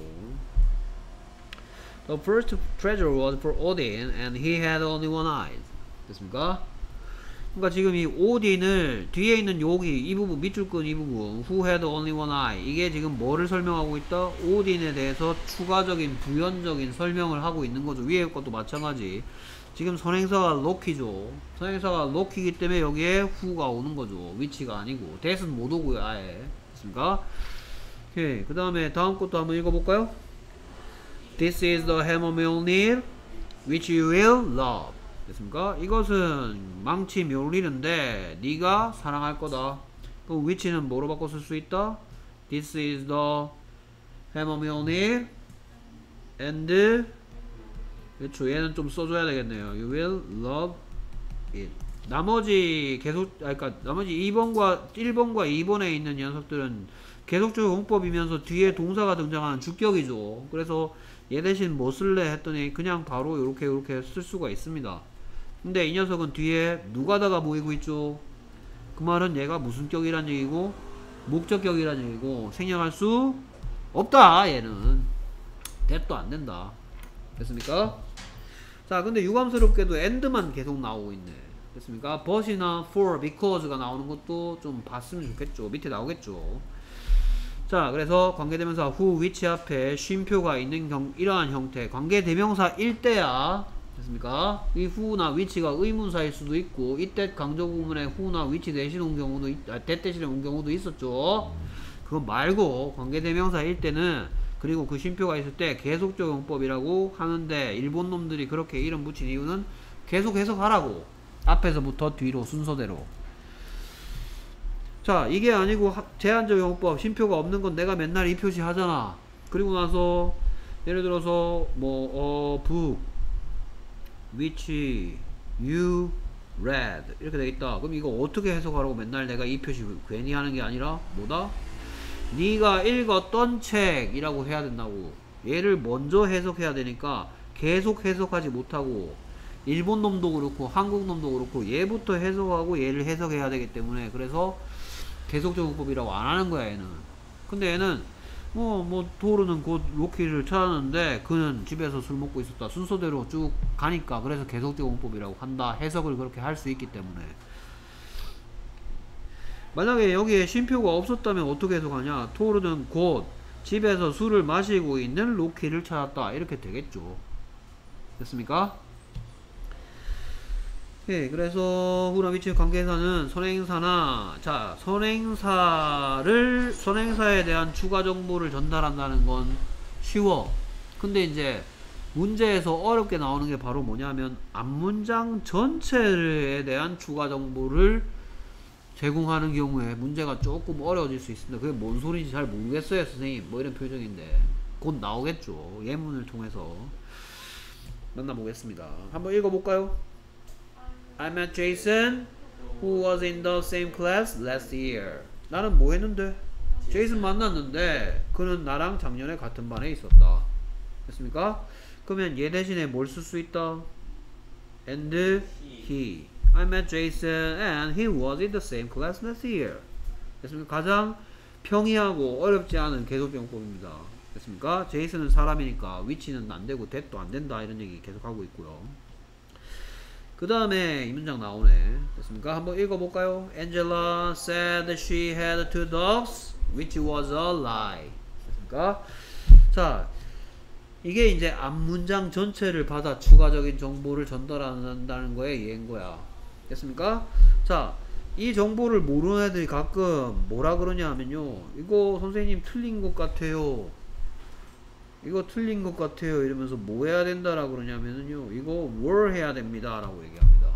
The first treasure was for Odin and he had only one eye. 됐습니까? 그러니까 지금 이 오딘을 뒤에 있는 여기 이 부분 밑줄근 이 부분 who had only one eye 이게 지금 뭐를 설명하고 있다? 오딘에 대해서 추가적인 부연적인 설명을 하고 있는 거죠. 위에 것도 마찬가지. 지금 선행사가 로키죠. 선행사가 로키이기 때문에 여기에 who가 오는 거죠. 위치가 아니고 that은 못 오고요. 아예. 됐습니까? 오케이. 그 다음에 다음 것도 한번 읽어볼까요? This is the hammer Mjolnir which you will love. 됐습니까? 이것은 망치 묘리는데 네가 사랑할 거다. 그럼 which는 뭐로 바꿔 쓸 수 있다? This is the hammer Mjolnir and 그렇죠. 얘는 좀 써줘야 되겠네요. You will love it. 나머지 계속 아 그러니까 나머지 이 번과 일 번과 이 번에 있는 녀석들은 계속적 용법이면서 뒤에 동사가 등장하는 주격이죠. 그래서 얘 대신 뭐 쓸래 했더니 그냥 바로 요렇게 요렇게 쓸 수가 있습니다. 근데 이 녀석은 뒤에 누가다가 모이고 있죠. 그 말은 얘가 무슨 격이란 얘기고 목적격이란 얘기고 생략할 수 없다. 얘는 that도 안 된다. 됐습니까? 자, 근데 유감스럽게도 and만 계속 나오고 있네. 됐습니까? but이나 for, because가 나오는 것도 좀 봤으면 좋겠죠. 밑에 나오겠죠. 자, 그래서 관계대명사 who, which 앞에 쉼표가 있는 경, 이러한 형태 관계대명사일 때야. 됐습니까? 이 who나 which가 의문사일 수도 있고 이때 강조 부분에 who나 which 대신 온 경우도 아, that 대신에 온 경우도 있었죠. 그거 말고 관계대명사일 때는 그리고 그 쉼표가 있을 때 계속적 용법이라고 하는데 일본 놈들이 그렇게 이름 붙인 이유는 계속 해석하라고. 앞에서부터 뒤로 순서대로. 자, 이게 아니고 제한적 용법 쉼표가 없는 건 내가 맨날 이 표시 하잖아. 그리고 나서 예를 들어서 뭐 어, book which you read 이렇게 되어있다. 그럼 이거 어떻게 해석하라고 맨날 내가 이 표시 괜히 하는 게 아니라 뭐다? 네가 읽었던 책이라고 해야 된다고. 얘를 먼저 해석해야 되니까 계속 해석하지 못하고 일본 놈도 그렇고 한국 놈도 그렇고 얘부터 해석하고 얘를 해석해야 되기 때문에 그래서 계속적 용법이라고 안 하는 거야 얘는. 근데 얘는 뭐, 뭐, 도르는 곧 로키를 찾았는데 그는 집에서 술 먹고 있었다. 순서대로 쭉 가니까 그래서 계속제공법이라고 한다. 해석을 그렇게 할 수 있기 때문에. 만약에 여기에 쉼표가 없었다면 어떻게 해석하냐? 토르는 곧 집에서 술을 마시고 있는 로키를 찾았다. 이렇게 되겠죠. 됐습니까? 예, 그래서 후라 위치 관계사는 선행사나 자 선행사를 선행사에 대한 추가 정보를 전달한다는 건 쉬워. 근데 이제 문제에서 어렵게 나오는 게 바로 뭐냐면 앞문장 전체에 대한 추가 정보를 제공하는 경우에 문제가 조금 어려워질 수 있습니다. 그게 뭔 소리인지 잘 모르겠어요, 선생님. 뭐 이런 표정인데 곧 나오겠죠. 예문을 통해서 만나보겠습니다. 한번 읽어볼까요? I met Jason, who was in the same class last year. 나는 뭐 했는데? 제이슨 만났는데 그는 나랑 작년에 같은 반에 있었다. 됐습니까? 그러면 얘 대신에 뭘 쓸 수 있다? And he. I met Jason and he was in the same class last year. 됐습니까? 가장 평이하고 어렵지 않은 계속병법입니다. 됐습니까? 제이슨은 사람이니까 위치는 안 되고 that도 안 된다 이런 얘기 계속 하고 있고요. 그 다음에 이 문장 나오네. 됐습니까? 한번 읽어볼까요? Angela said she had two dogs, which was a lie. 됐습니까? 자, 이게 이제 앞문장 전체를 받아 추가적인 정보를 전달한다는 거에 얘인 거야. 됐습니까? 자, 이 정보를 모르는 애들이 가끔 뭐라 그러냐 하면요. 이거 선생님 틀린 것 같아요. 이거 틀린 것 같아요. 이러면서 뭐 해야 된다라고 그러냐면요. 이거 were 해야 됩니다. 라고 얘기합니다.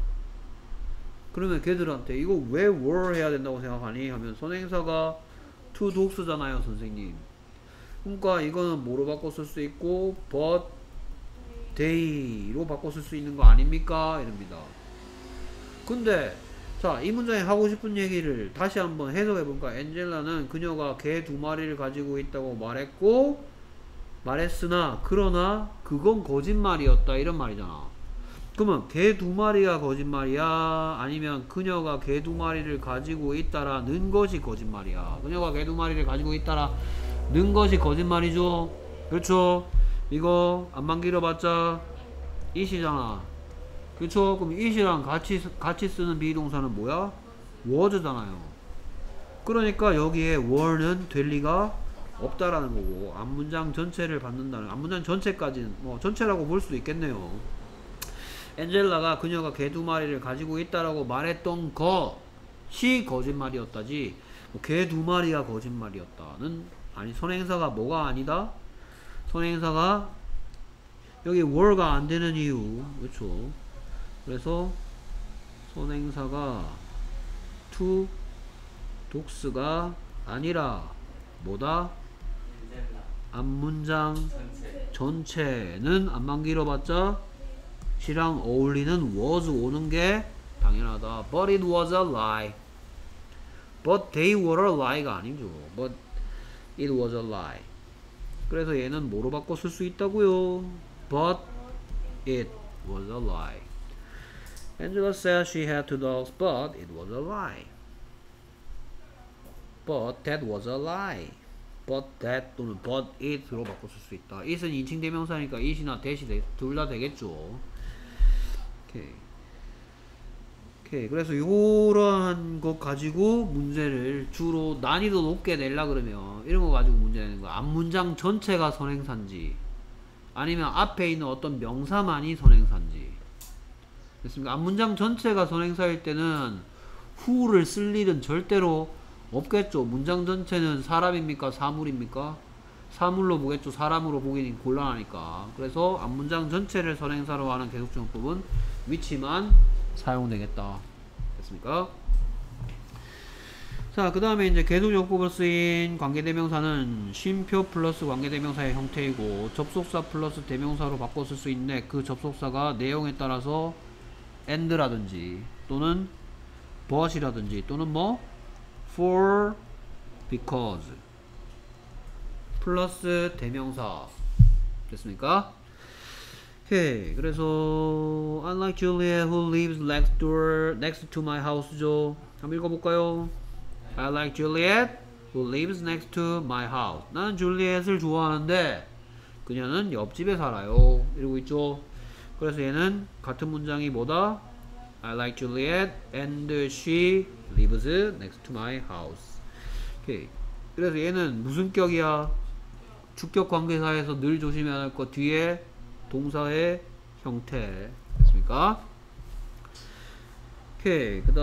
그러면 걔들한테 이거 왜 were 해야 된다고 생각하니? 하면 선행사가 two dogs잖아요, 선생님. 그러니까 이거는 뭐로 바꿔 쓸 수 있고 but they로 바꿔 쓸 수 있는 거 아닙니까? 이럽니다. 근데 자, 이 문장에 하고 싶은 얘기를 다시 한번 해석해 볼까? 엔젤라는 그녀가 개 두 마리를 가지고 있다고 말했고 말했으나 그러나 그건 거짓말이었다 이런 말이잖아. 그러면 개 두 마리가 거짓말이야? 아니면 그녀가 개 두 마리를 가지고 있다라는 것이 거짓말이야? 그녀가 개 두 마리를 가지고 있다라는 것이 거짓말이죠. 그렇죠? 이거 안만 길어봤자 it이잖아. 그렇죠? 그럼 it이랑 같이 같이 쓰는 비동사는 뭐야? was잖아요. 그러니까 여기에 were는 될 리가 없다라는 거고 앞문장 전체를 받는다는 앞문장 전체까지는 뭐 전체라고 볼 수도 있겠네요. 엔젤라가 그녀가 개 두 마리를 가지고 있다라고 말했던 것이 거짓말이었다지 뭐 개 두 마리가 거짓말이었다는 아니 선행사가 뭐가 아니다? 선행사가 여기 were가 안 되는 이유 그렇죠? 그래서 선행사가 two dogs가 아니라 뭐다? 앞문장 전체는 안만 길어봤자 시랑 어울리는 was 오는 게 당연하다. But it was a lie. But they were a lie가 아니죠. But it was a lie. 그래서 얘는 뭐로 바꿔 쓸 수 있다고요? But it was a lie. Angela said she had two dogs, but it was a lie. But that was a lie. But that 또는 but it로 바꿔 쓸 수 있다. it은 인칭 대명사니까 it이나 that이 둘 다 되겠죠. 오케이. 오케이. 그래서 요런 것 가지고 문제를 주로 난이도 높게 내려 그러면 이런 거 가지고 문제 내는 거야. 앞문장 전체가 선행사인지 아니면 앞에 있는 어떤 명사만이 선행사인지. 됐습니까? 앞문장 전체가 선행사일 때는 who를 쓸 일은 절대로 없겠죠. 문장 전체는 사람입니까? 사물입니까? 사물로 보겠죠. 사람으로 보기는 곤란하니까. 그래서 앞문장 전체를 선행사로 하는 계속정법은 위치만 사용되겠다. 됐습니까? 자, 그 다음에 이제 계속용법으로 쓰인 관계대명사는 쉼표 플러스 관계대명사의 형태이고 접속사 플러스 대명사로 바꿔 쓸 수 있는데 그 접속사가 내용에 따라서 and라든지 또는 but이라든지 또는 뭐 for, because 플러스 대명사 됐습니까? 오케이. 그래서 unlike Juliet who lives next door next to my house죠. 한번 읽어볼까요? I like Juliet who lives next to my house. 나는 줄리엣을 좋아하는데 그녀는 옆집에 살아요. 이러고 있죠. 그래서 얘는 같은 문장이 뭐다? I like Juliet and she lives next to my house. 오케이. 그래서 얘는 무슨 격이야? 주격 관계사에서 늘 조심해야 할 것 뒤에 동사의 형태. 됐습니까? 오케이. 그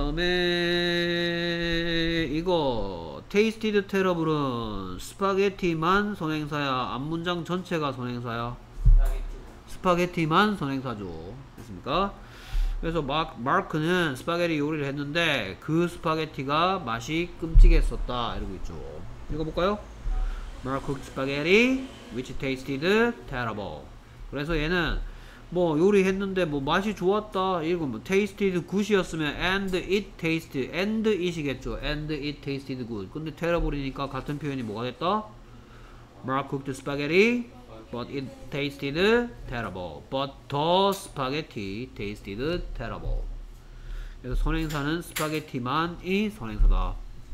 다음에 이거 tasted terrible은 스파게티만 선행사야? 앞문장 전체가 선행사야? 스파게티만 선행사죠. 됐습니까? 그래서 마, 마크는 스파게티 요리를 했는데 그 스파게티가 맛이 끔찍했었다. 이러고 있죠. 읽어볼까요? Mark cooked spaghetti which tasted terrible. 그래서 얘는 뭐 요리했는데 뭐 맛이 좋았다. 이거 뭐 tasted good이었으면 and it tasted and it이겠죠. and it tasted good. 근데 terrible이니까 같은 표현이 뭐가 됐다? Mark cooked spaghetti but it tasted terrible. But the spaghetti tasted terrible. 그래서 선행사는 스파게티만이 선행사다.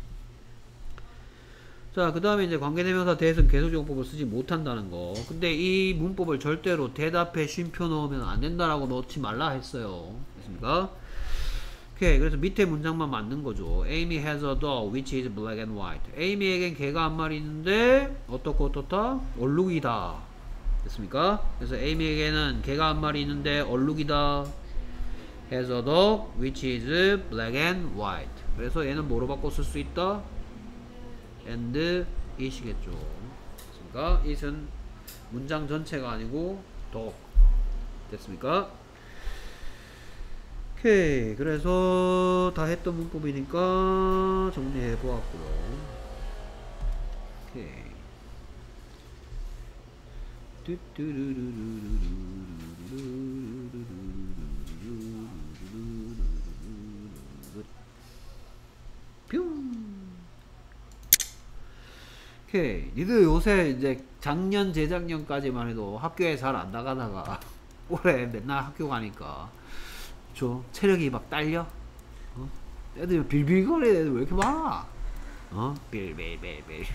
자, 그 다음에 이제 관계대명사 대해서는 계속용법을 쓰지 못한다는 거. 근데 이 문법을 절대로 대답에 쉼표 넣으면 안 된다라고 넣지 말라 했어요. 됐습니까? 오케이. 그래서 밑에 문장만 맞는 거죠. Amy has a dog which is black and white. 에이미에겐 개가 한 마리 있는데 어떻고 어떻다? 얼룩이다. 됐습니까? 그래서 에이미에게는 개가 한 마리 있는데 얼룩이다. has a dog which is black and white. 그래서 얘는 뭐로 바꿔 쓸 수 있다? and it이겠죠. 됐습니까? it은 문장 전체가 아니고 dog. 됐습니까? 오케이. 그래서 다 했던 문법이니까 정리해 보았고요. 오케이. 뿅. 오케이. 니들 요새 이제 작년 재작년까지만 해도 학교에 잘 안 나가다가 올해 맨날 학교 가니까 저 체력이 막 딸려. 어? 애들 빌빌거리는 애들 왜 이렇게 많아? 어? 빌빌빌빌.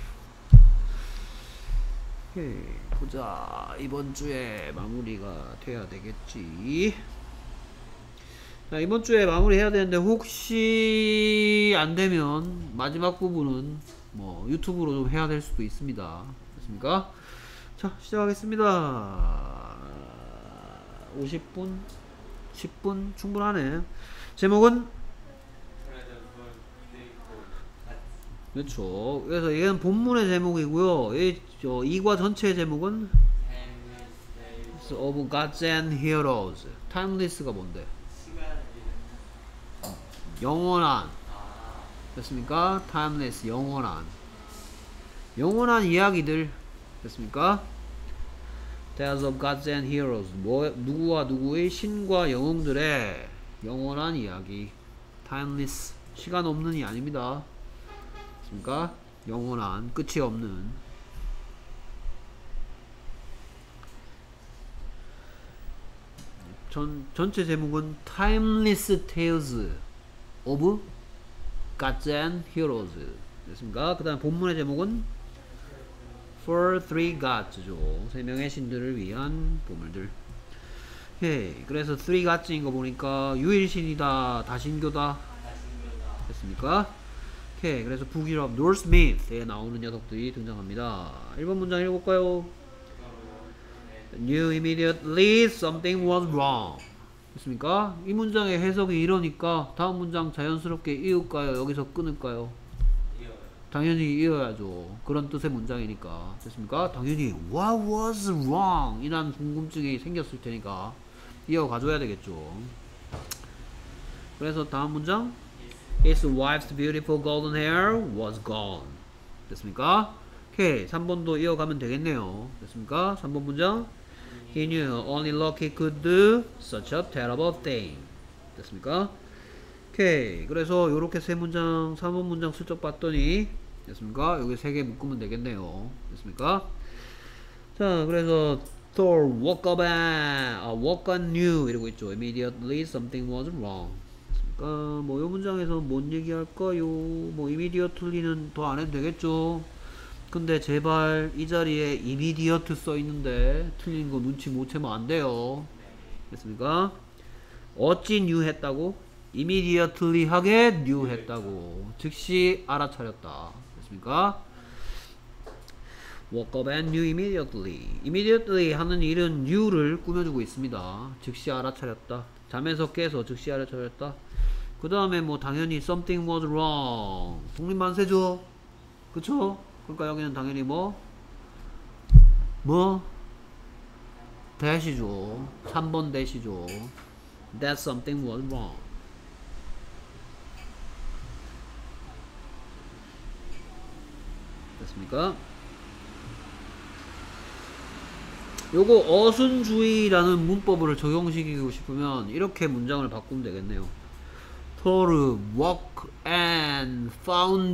오케이. 보자. 이번 주에 마무리가 돼야 되겠지. 자, 이번 주에 마무리 해야 되는데 혹시 안 되면 마지막 부분은 뭐 유튜브로 좀 해야 될 수도 있습니다. 됐습니까? 자, 시작하겠습니다. 오십 분, 십 분 충분하네. 제목은 그렇죠. 그래서 얘는 본문의 제목이고요. 이 저 이과 전체의 제목은 of Gods and Heroes. Timeless가 뭔데? 영원한. 됐습니까? Timeless, 영원한. 영원한 이야기들. 됐습니까? Tales of Gods and Heroes. 뭐, 누구와 누구의 신과 영웅들의 영원한 이야기. Timeless. 시간 없는이 아닙니다. 됐습니까? 영원한, 끝이 없는. 전, 전체 제목은 Timeless Tales of Gods and Heroes. 됐습니까? 그 다음 본문의 제목은 For Three Gods죠. 세 명의 신들을 위한 보물들. 오케이. 그래서 Three Gods인 거 보니까 유일신이다, 다신교다. 됐습니까? 오케이. 그래서 북유럽 Norse Myth에 나오는 녀석들이 등장합니다. 일 번 문장 읽어볼까요? Knew immediately something was wrong. 됐습니까? 이 문장의 해석이 이러니까 다음 문장 자연스럽게 이을까요? 여기서 끊을까요? 당연히 이어야죠. 그런 뜻의 문장이니까. 됐습니까? 당연히 What was wrong? 이란 궁금증이 생겼을 테니까 이어가줘야 되겠죠. 그래서 다음 문장 His wife's beautiful golden hair was gone. 됐습니까? 오케이. 삼 번도 이어가면 되겠네요. 됐습니까? 삼 번 문장 He knew only Loki could do such a terrible thing. 됐습니까? 오케이. 그래서 요렇게 세 문장, 삼 번 문장 슬쩍 봤더니 됐습니까? 여기 세 개 묶으면 되겠네요. 됐습니까? 자, 그래서 Thor woke up and uh, woke up new 이러고 있죠. Immediately something was wrong. 됐습니까? 어, 뭐, 이 문장에서 뭔 얘기할까요? 뭐, immediately는 더 안 해도 되겠죠? 근데 제발 이 자리에 immediate 써 있는데 틀린 거 눈치 못 채면 안 돼요. 됐습니까? 어찌 new 했다고? immediately 하게 new 했다고. 즉시 알아차렸다. 됐습니까? woke up and knew immediately. immediately 하는 일은 new를 꾸며주고 있습니다. 즉시 알아차렸다. 잠에서 깨서 즉시 알아차렸다. 그 다음에 뭐 당연히 something was wrong. 독립만세죠? 그쵸? 그러니까 여기는 당연히 뭐? 뭐? 대시죠. 삼 번 대시죠. That something was wrong. 됐습니까? 요거 어순주의라는 문법을 적용시키고 싶으면 이렇게 문장을 바꾸면 되겠네요. Toru walked and found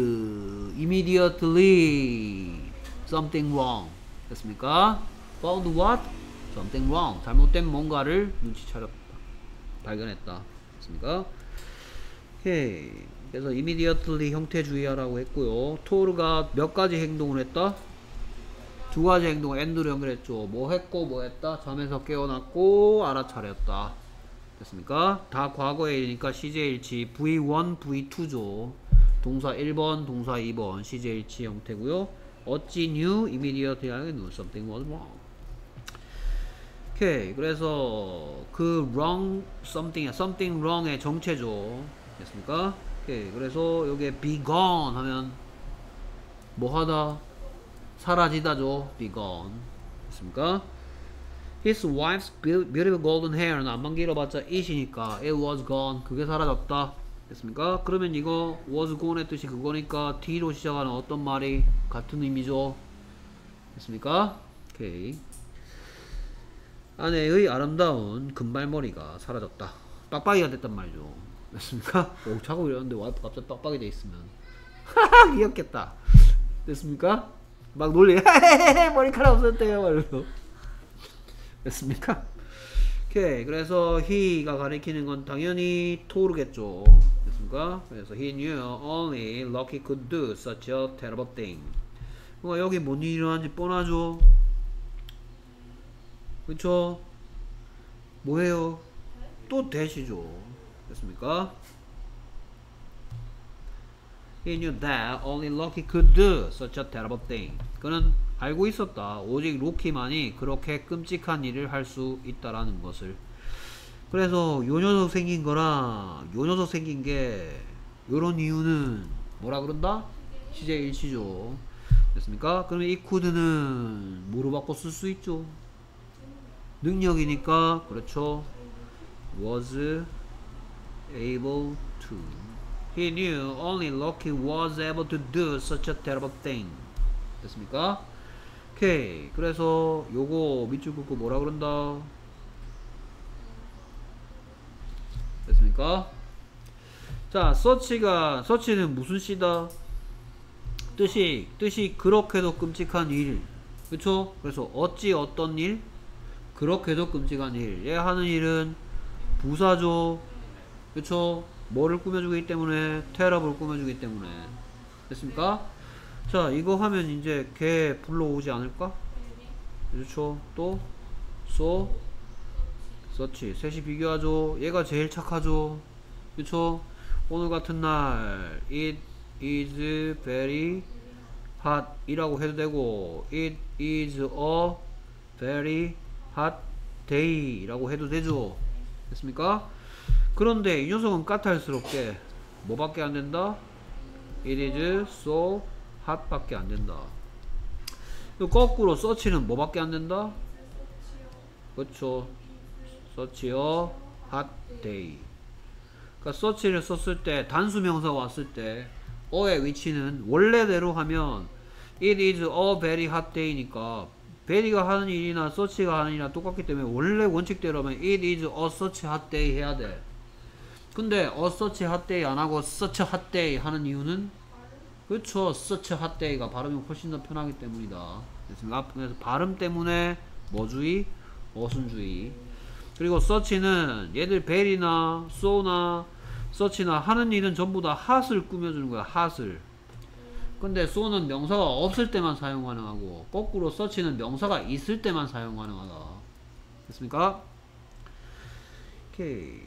immediately something wrong. 됐습니까? Found what? Something wrong. 잘못된 뭔가를 눈치차렸다. 발견했다. 됐습니까? 오케이. 그래서 immediately 형태주의하라고 했고요. 토르가 몇 가지 행동을 했다? 두 가지 행동을 and로 연결했죠. 뭐 했고 뭐 했다? 잠에서 깨어났고 알아차렸다. 됐습니까? 다 과거의 일이니까 씨제일치 브이 원, 브이 투죠. 동사 일 번, 동사 이 번 씨제일치 형태고요. 어찌 knew immediately knew something was wrong. 오케이. 그래서 그 wrong something, something wrong의 정체죠. 됐습니까? 오케이. 그래서 여기에 be gone 하면 뭐 하다? 사라지다죠. be gone. 됐습니까? His wife's beautiful golden hair는 안만 길어봤자 it이니까 it was gone. 그게 사라졌다. 됐습니까? 그러면 이거 was gone의 뜻이 그거니까 t로 시작하는 어떤 말이 같은 의미죠. 됐습니까? 오케이. 아내의 아름다운 금발머리가 사라졌다. 빡빡이가 됐단 말이죠. 됐습니까? 오, 자고 이러는데 와이프 갑자기 빡빡이 돼 있으면 하하 귀엽겠다. 됐습니까? 막 놀리 머리카락 없었대요 말로. 됐습니까? 오케이. 그래서 he가 가리키는 건 당연히 토르겠죠. 됐습니까? 그래서 he knew only Lucky could do such a terrible thing. 그러니까 여기 뭔 일이 일어난지 뻔하죠. 그쵸? 뭐예요? 또 대시죠. 됐습니까? He knew that only Lucky could do such a terrible thing. 그는 알고 있었다. 오직 로키만이 그렇게 끔찍한 일을 할 수 있다라는 것을. 그래서 요 녀석 생긴 거랑 요 녀석 생긴 게 요런 이유는 뭐라 그런다? 씨제일치죠. 됐습니까? 그러면 이 could는 뭐로 바꿔 쓸 수 있죠? 능력이니까 그렇죠. was able to. He knew only Loki was able to do such a terrible thing. 됐습니까? 오케이. 그래서 요거 밑줄 긋고 뭐라 그런다? 됐습니까? 자, 서치가 서치는 무슨 시다? 뜻이 뜻이 그렇게도 끔찍한 일. 그쵸? 그래서 어찌 어떤 일? 그렇게도 끔찍한 일. 얘 하는 일은 부사죠. 그쵸? 뭐를 꾸며주기 때문에 테러블 꾸며주기 때문에. 됐습니까? 자, 이거 하면 이제 걔 불러오지 않을까? 그렇죠? 또 so 서치 셋이 비교하죠. 얘가 제일 착하죠. 그쵸? 오늘 같은 날 it is very hot 이라고 해도 되고 it is a very hot day 라고 해도 되죠. 됐습니까? 그런데 이 녀석은 까탈스럽게 뭐밖에 안 된다? It is so hot 밖에 안 된다. 거꾸로 서치는 뭐밖에 안 된다? 그렇죠. 서치요 hot day. 그러니까 서치를 썼을 때 단수 명사가 왔을 때 어의 위치는 원래대로 하면 It is a very hot day니까 베리가 하는 일이나 서치가 하는 일이나 똑같기 때문에 원래 원칙대로 하면 It is a such hot day 해야 돼. 근데 a such hot day 안 하고 such hot day 하는 이유는 그렇죠. such hot day가 발음이 훨씬 더 편하기 때문이다. 그래서 발음 때문에 뭐주의? 어순주의. 그리고 such는 얘들 베리나 so나 서치나 하는 일은 전부 다 핫을 꾸며주는 거야. 핫을. 근데 so는 명사가 없을 때만 사용 가능하고 거꾸로 서치는 명사가 있을 때만 사용 가능하다. 됐습니까? 오케이.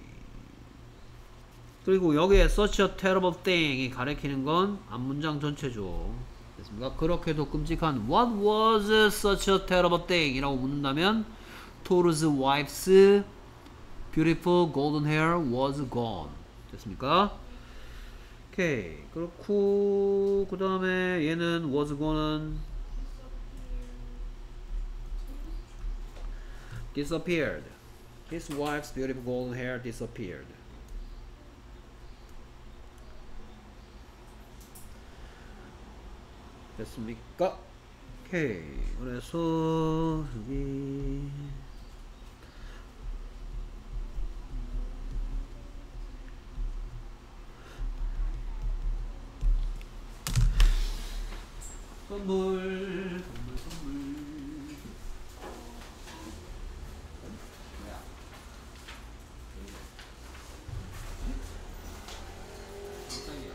그리고 여기에 such a terrible thing이 가리키는 건 앞문장 전체죠. 됐습니까? 그렇게도 끔찍한 what was such a terrible thing 이라고 묻는다면 Toru's wife's beautiful golden hair was gone. 됐습니까? 오케이. 그렇고 그 다음에 얘는 was gone은 disappeared. His wife's beautiful golden hair disappeared. 됐습니까? 오케이. 그래서 여기 선물 선물 선물 뭐야? 깜짝이야.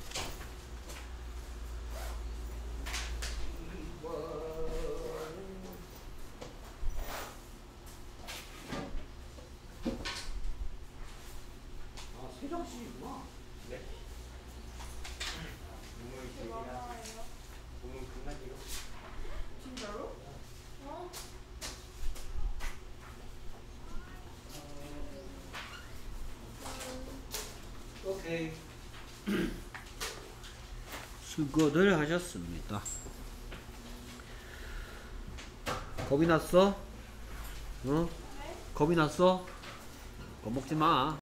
아, 세 장씩이구나. 네. 눈물 이렇게 길이랑 많아요? 보면 끝나기로. 진짜로? 어? 오케이. 수고들 하셨습니다. 겁이 났어? 어? 네? 겁이 났어? 겁먹지 마.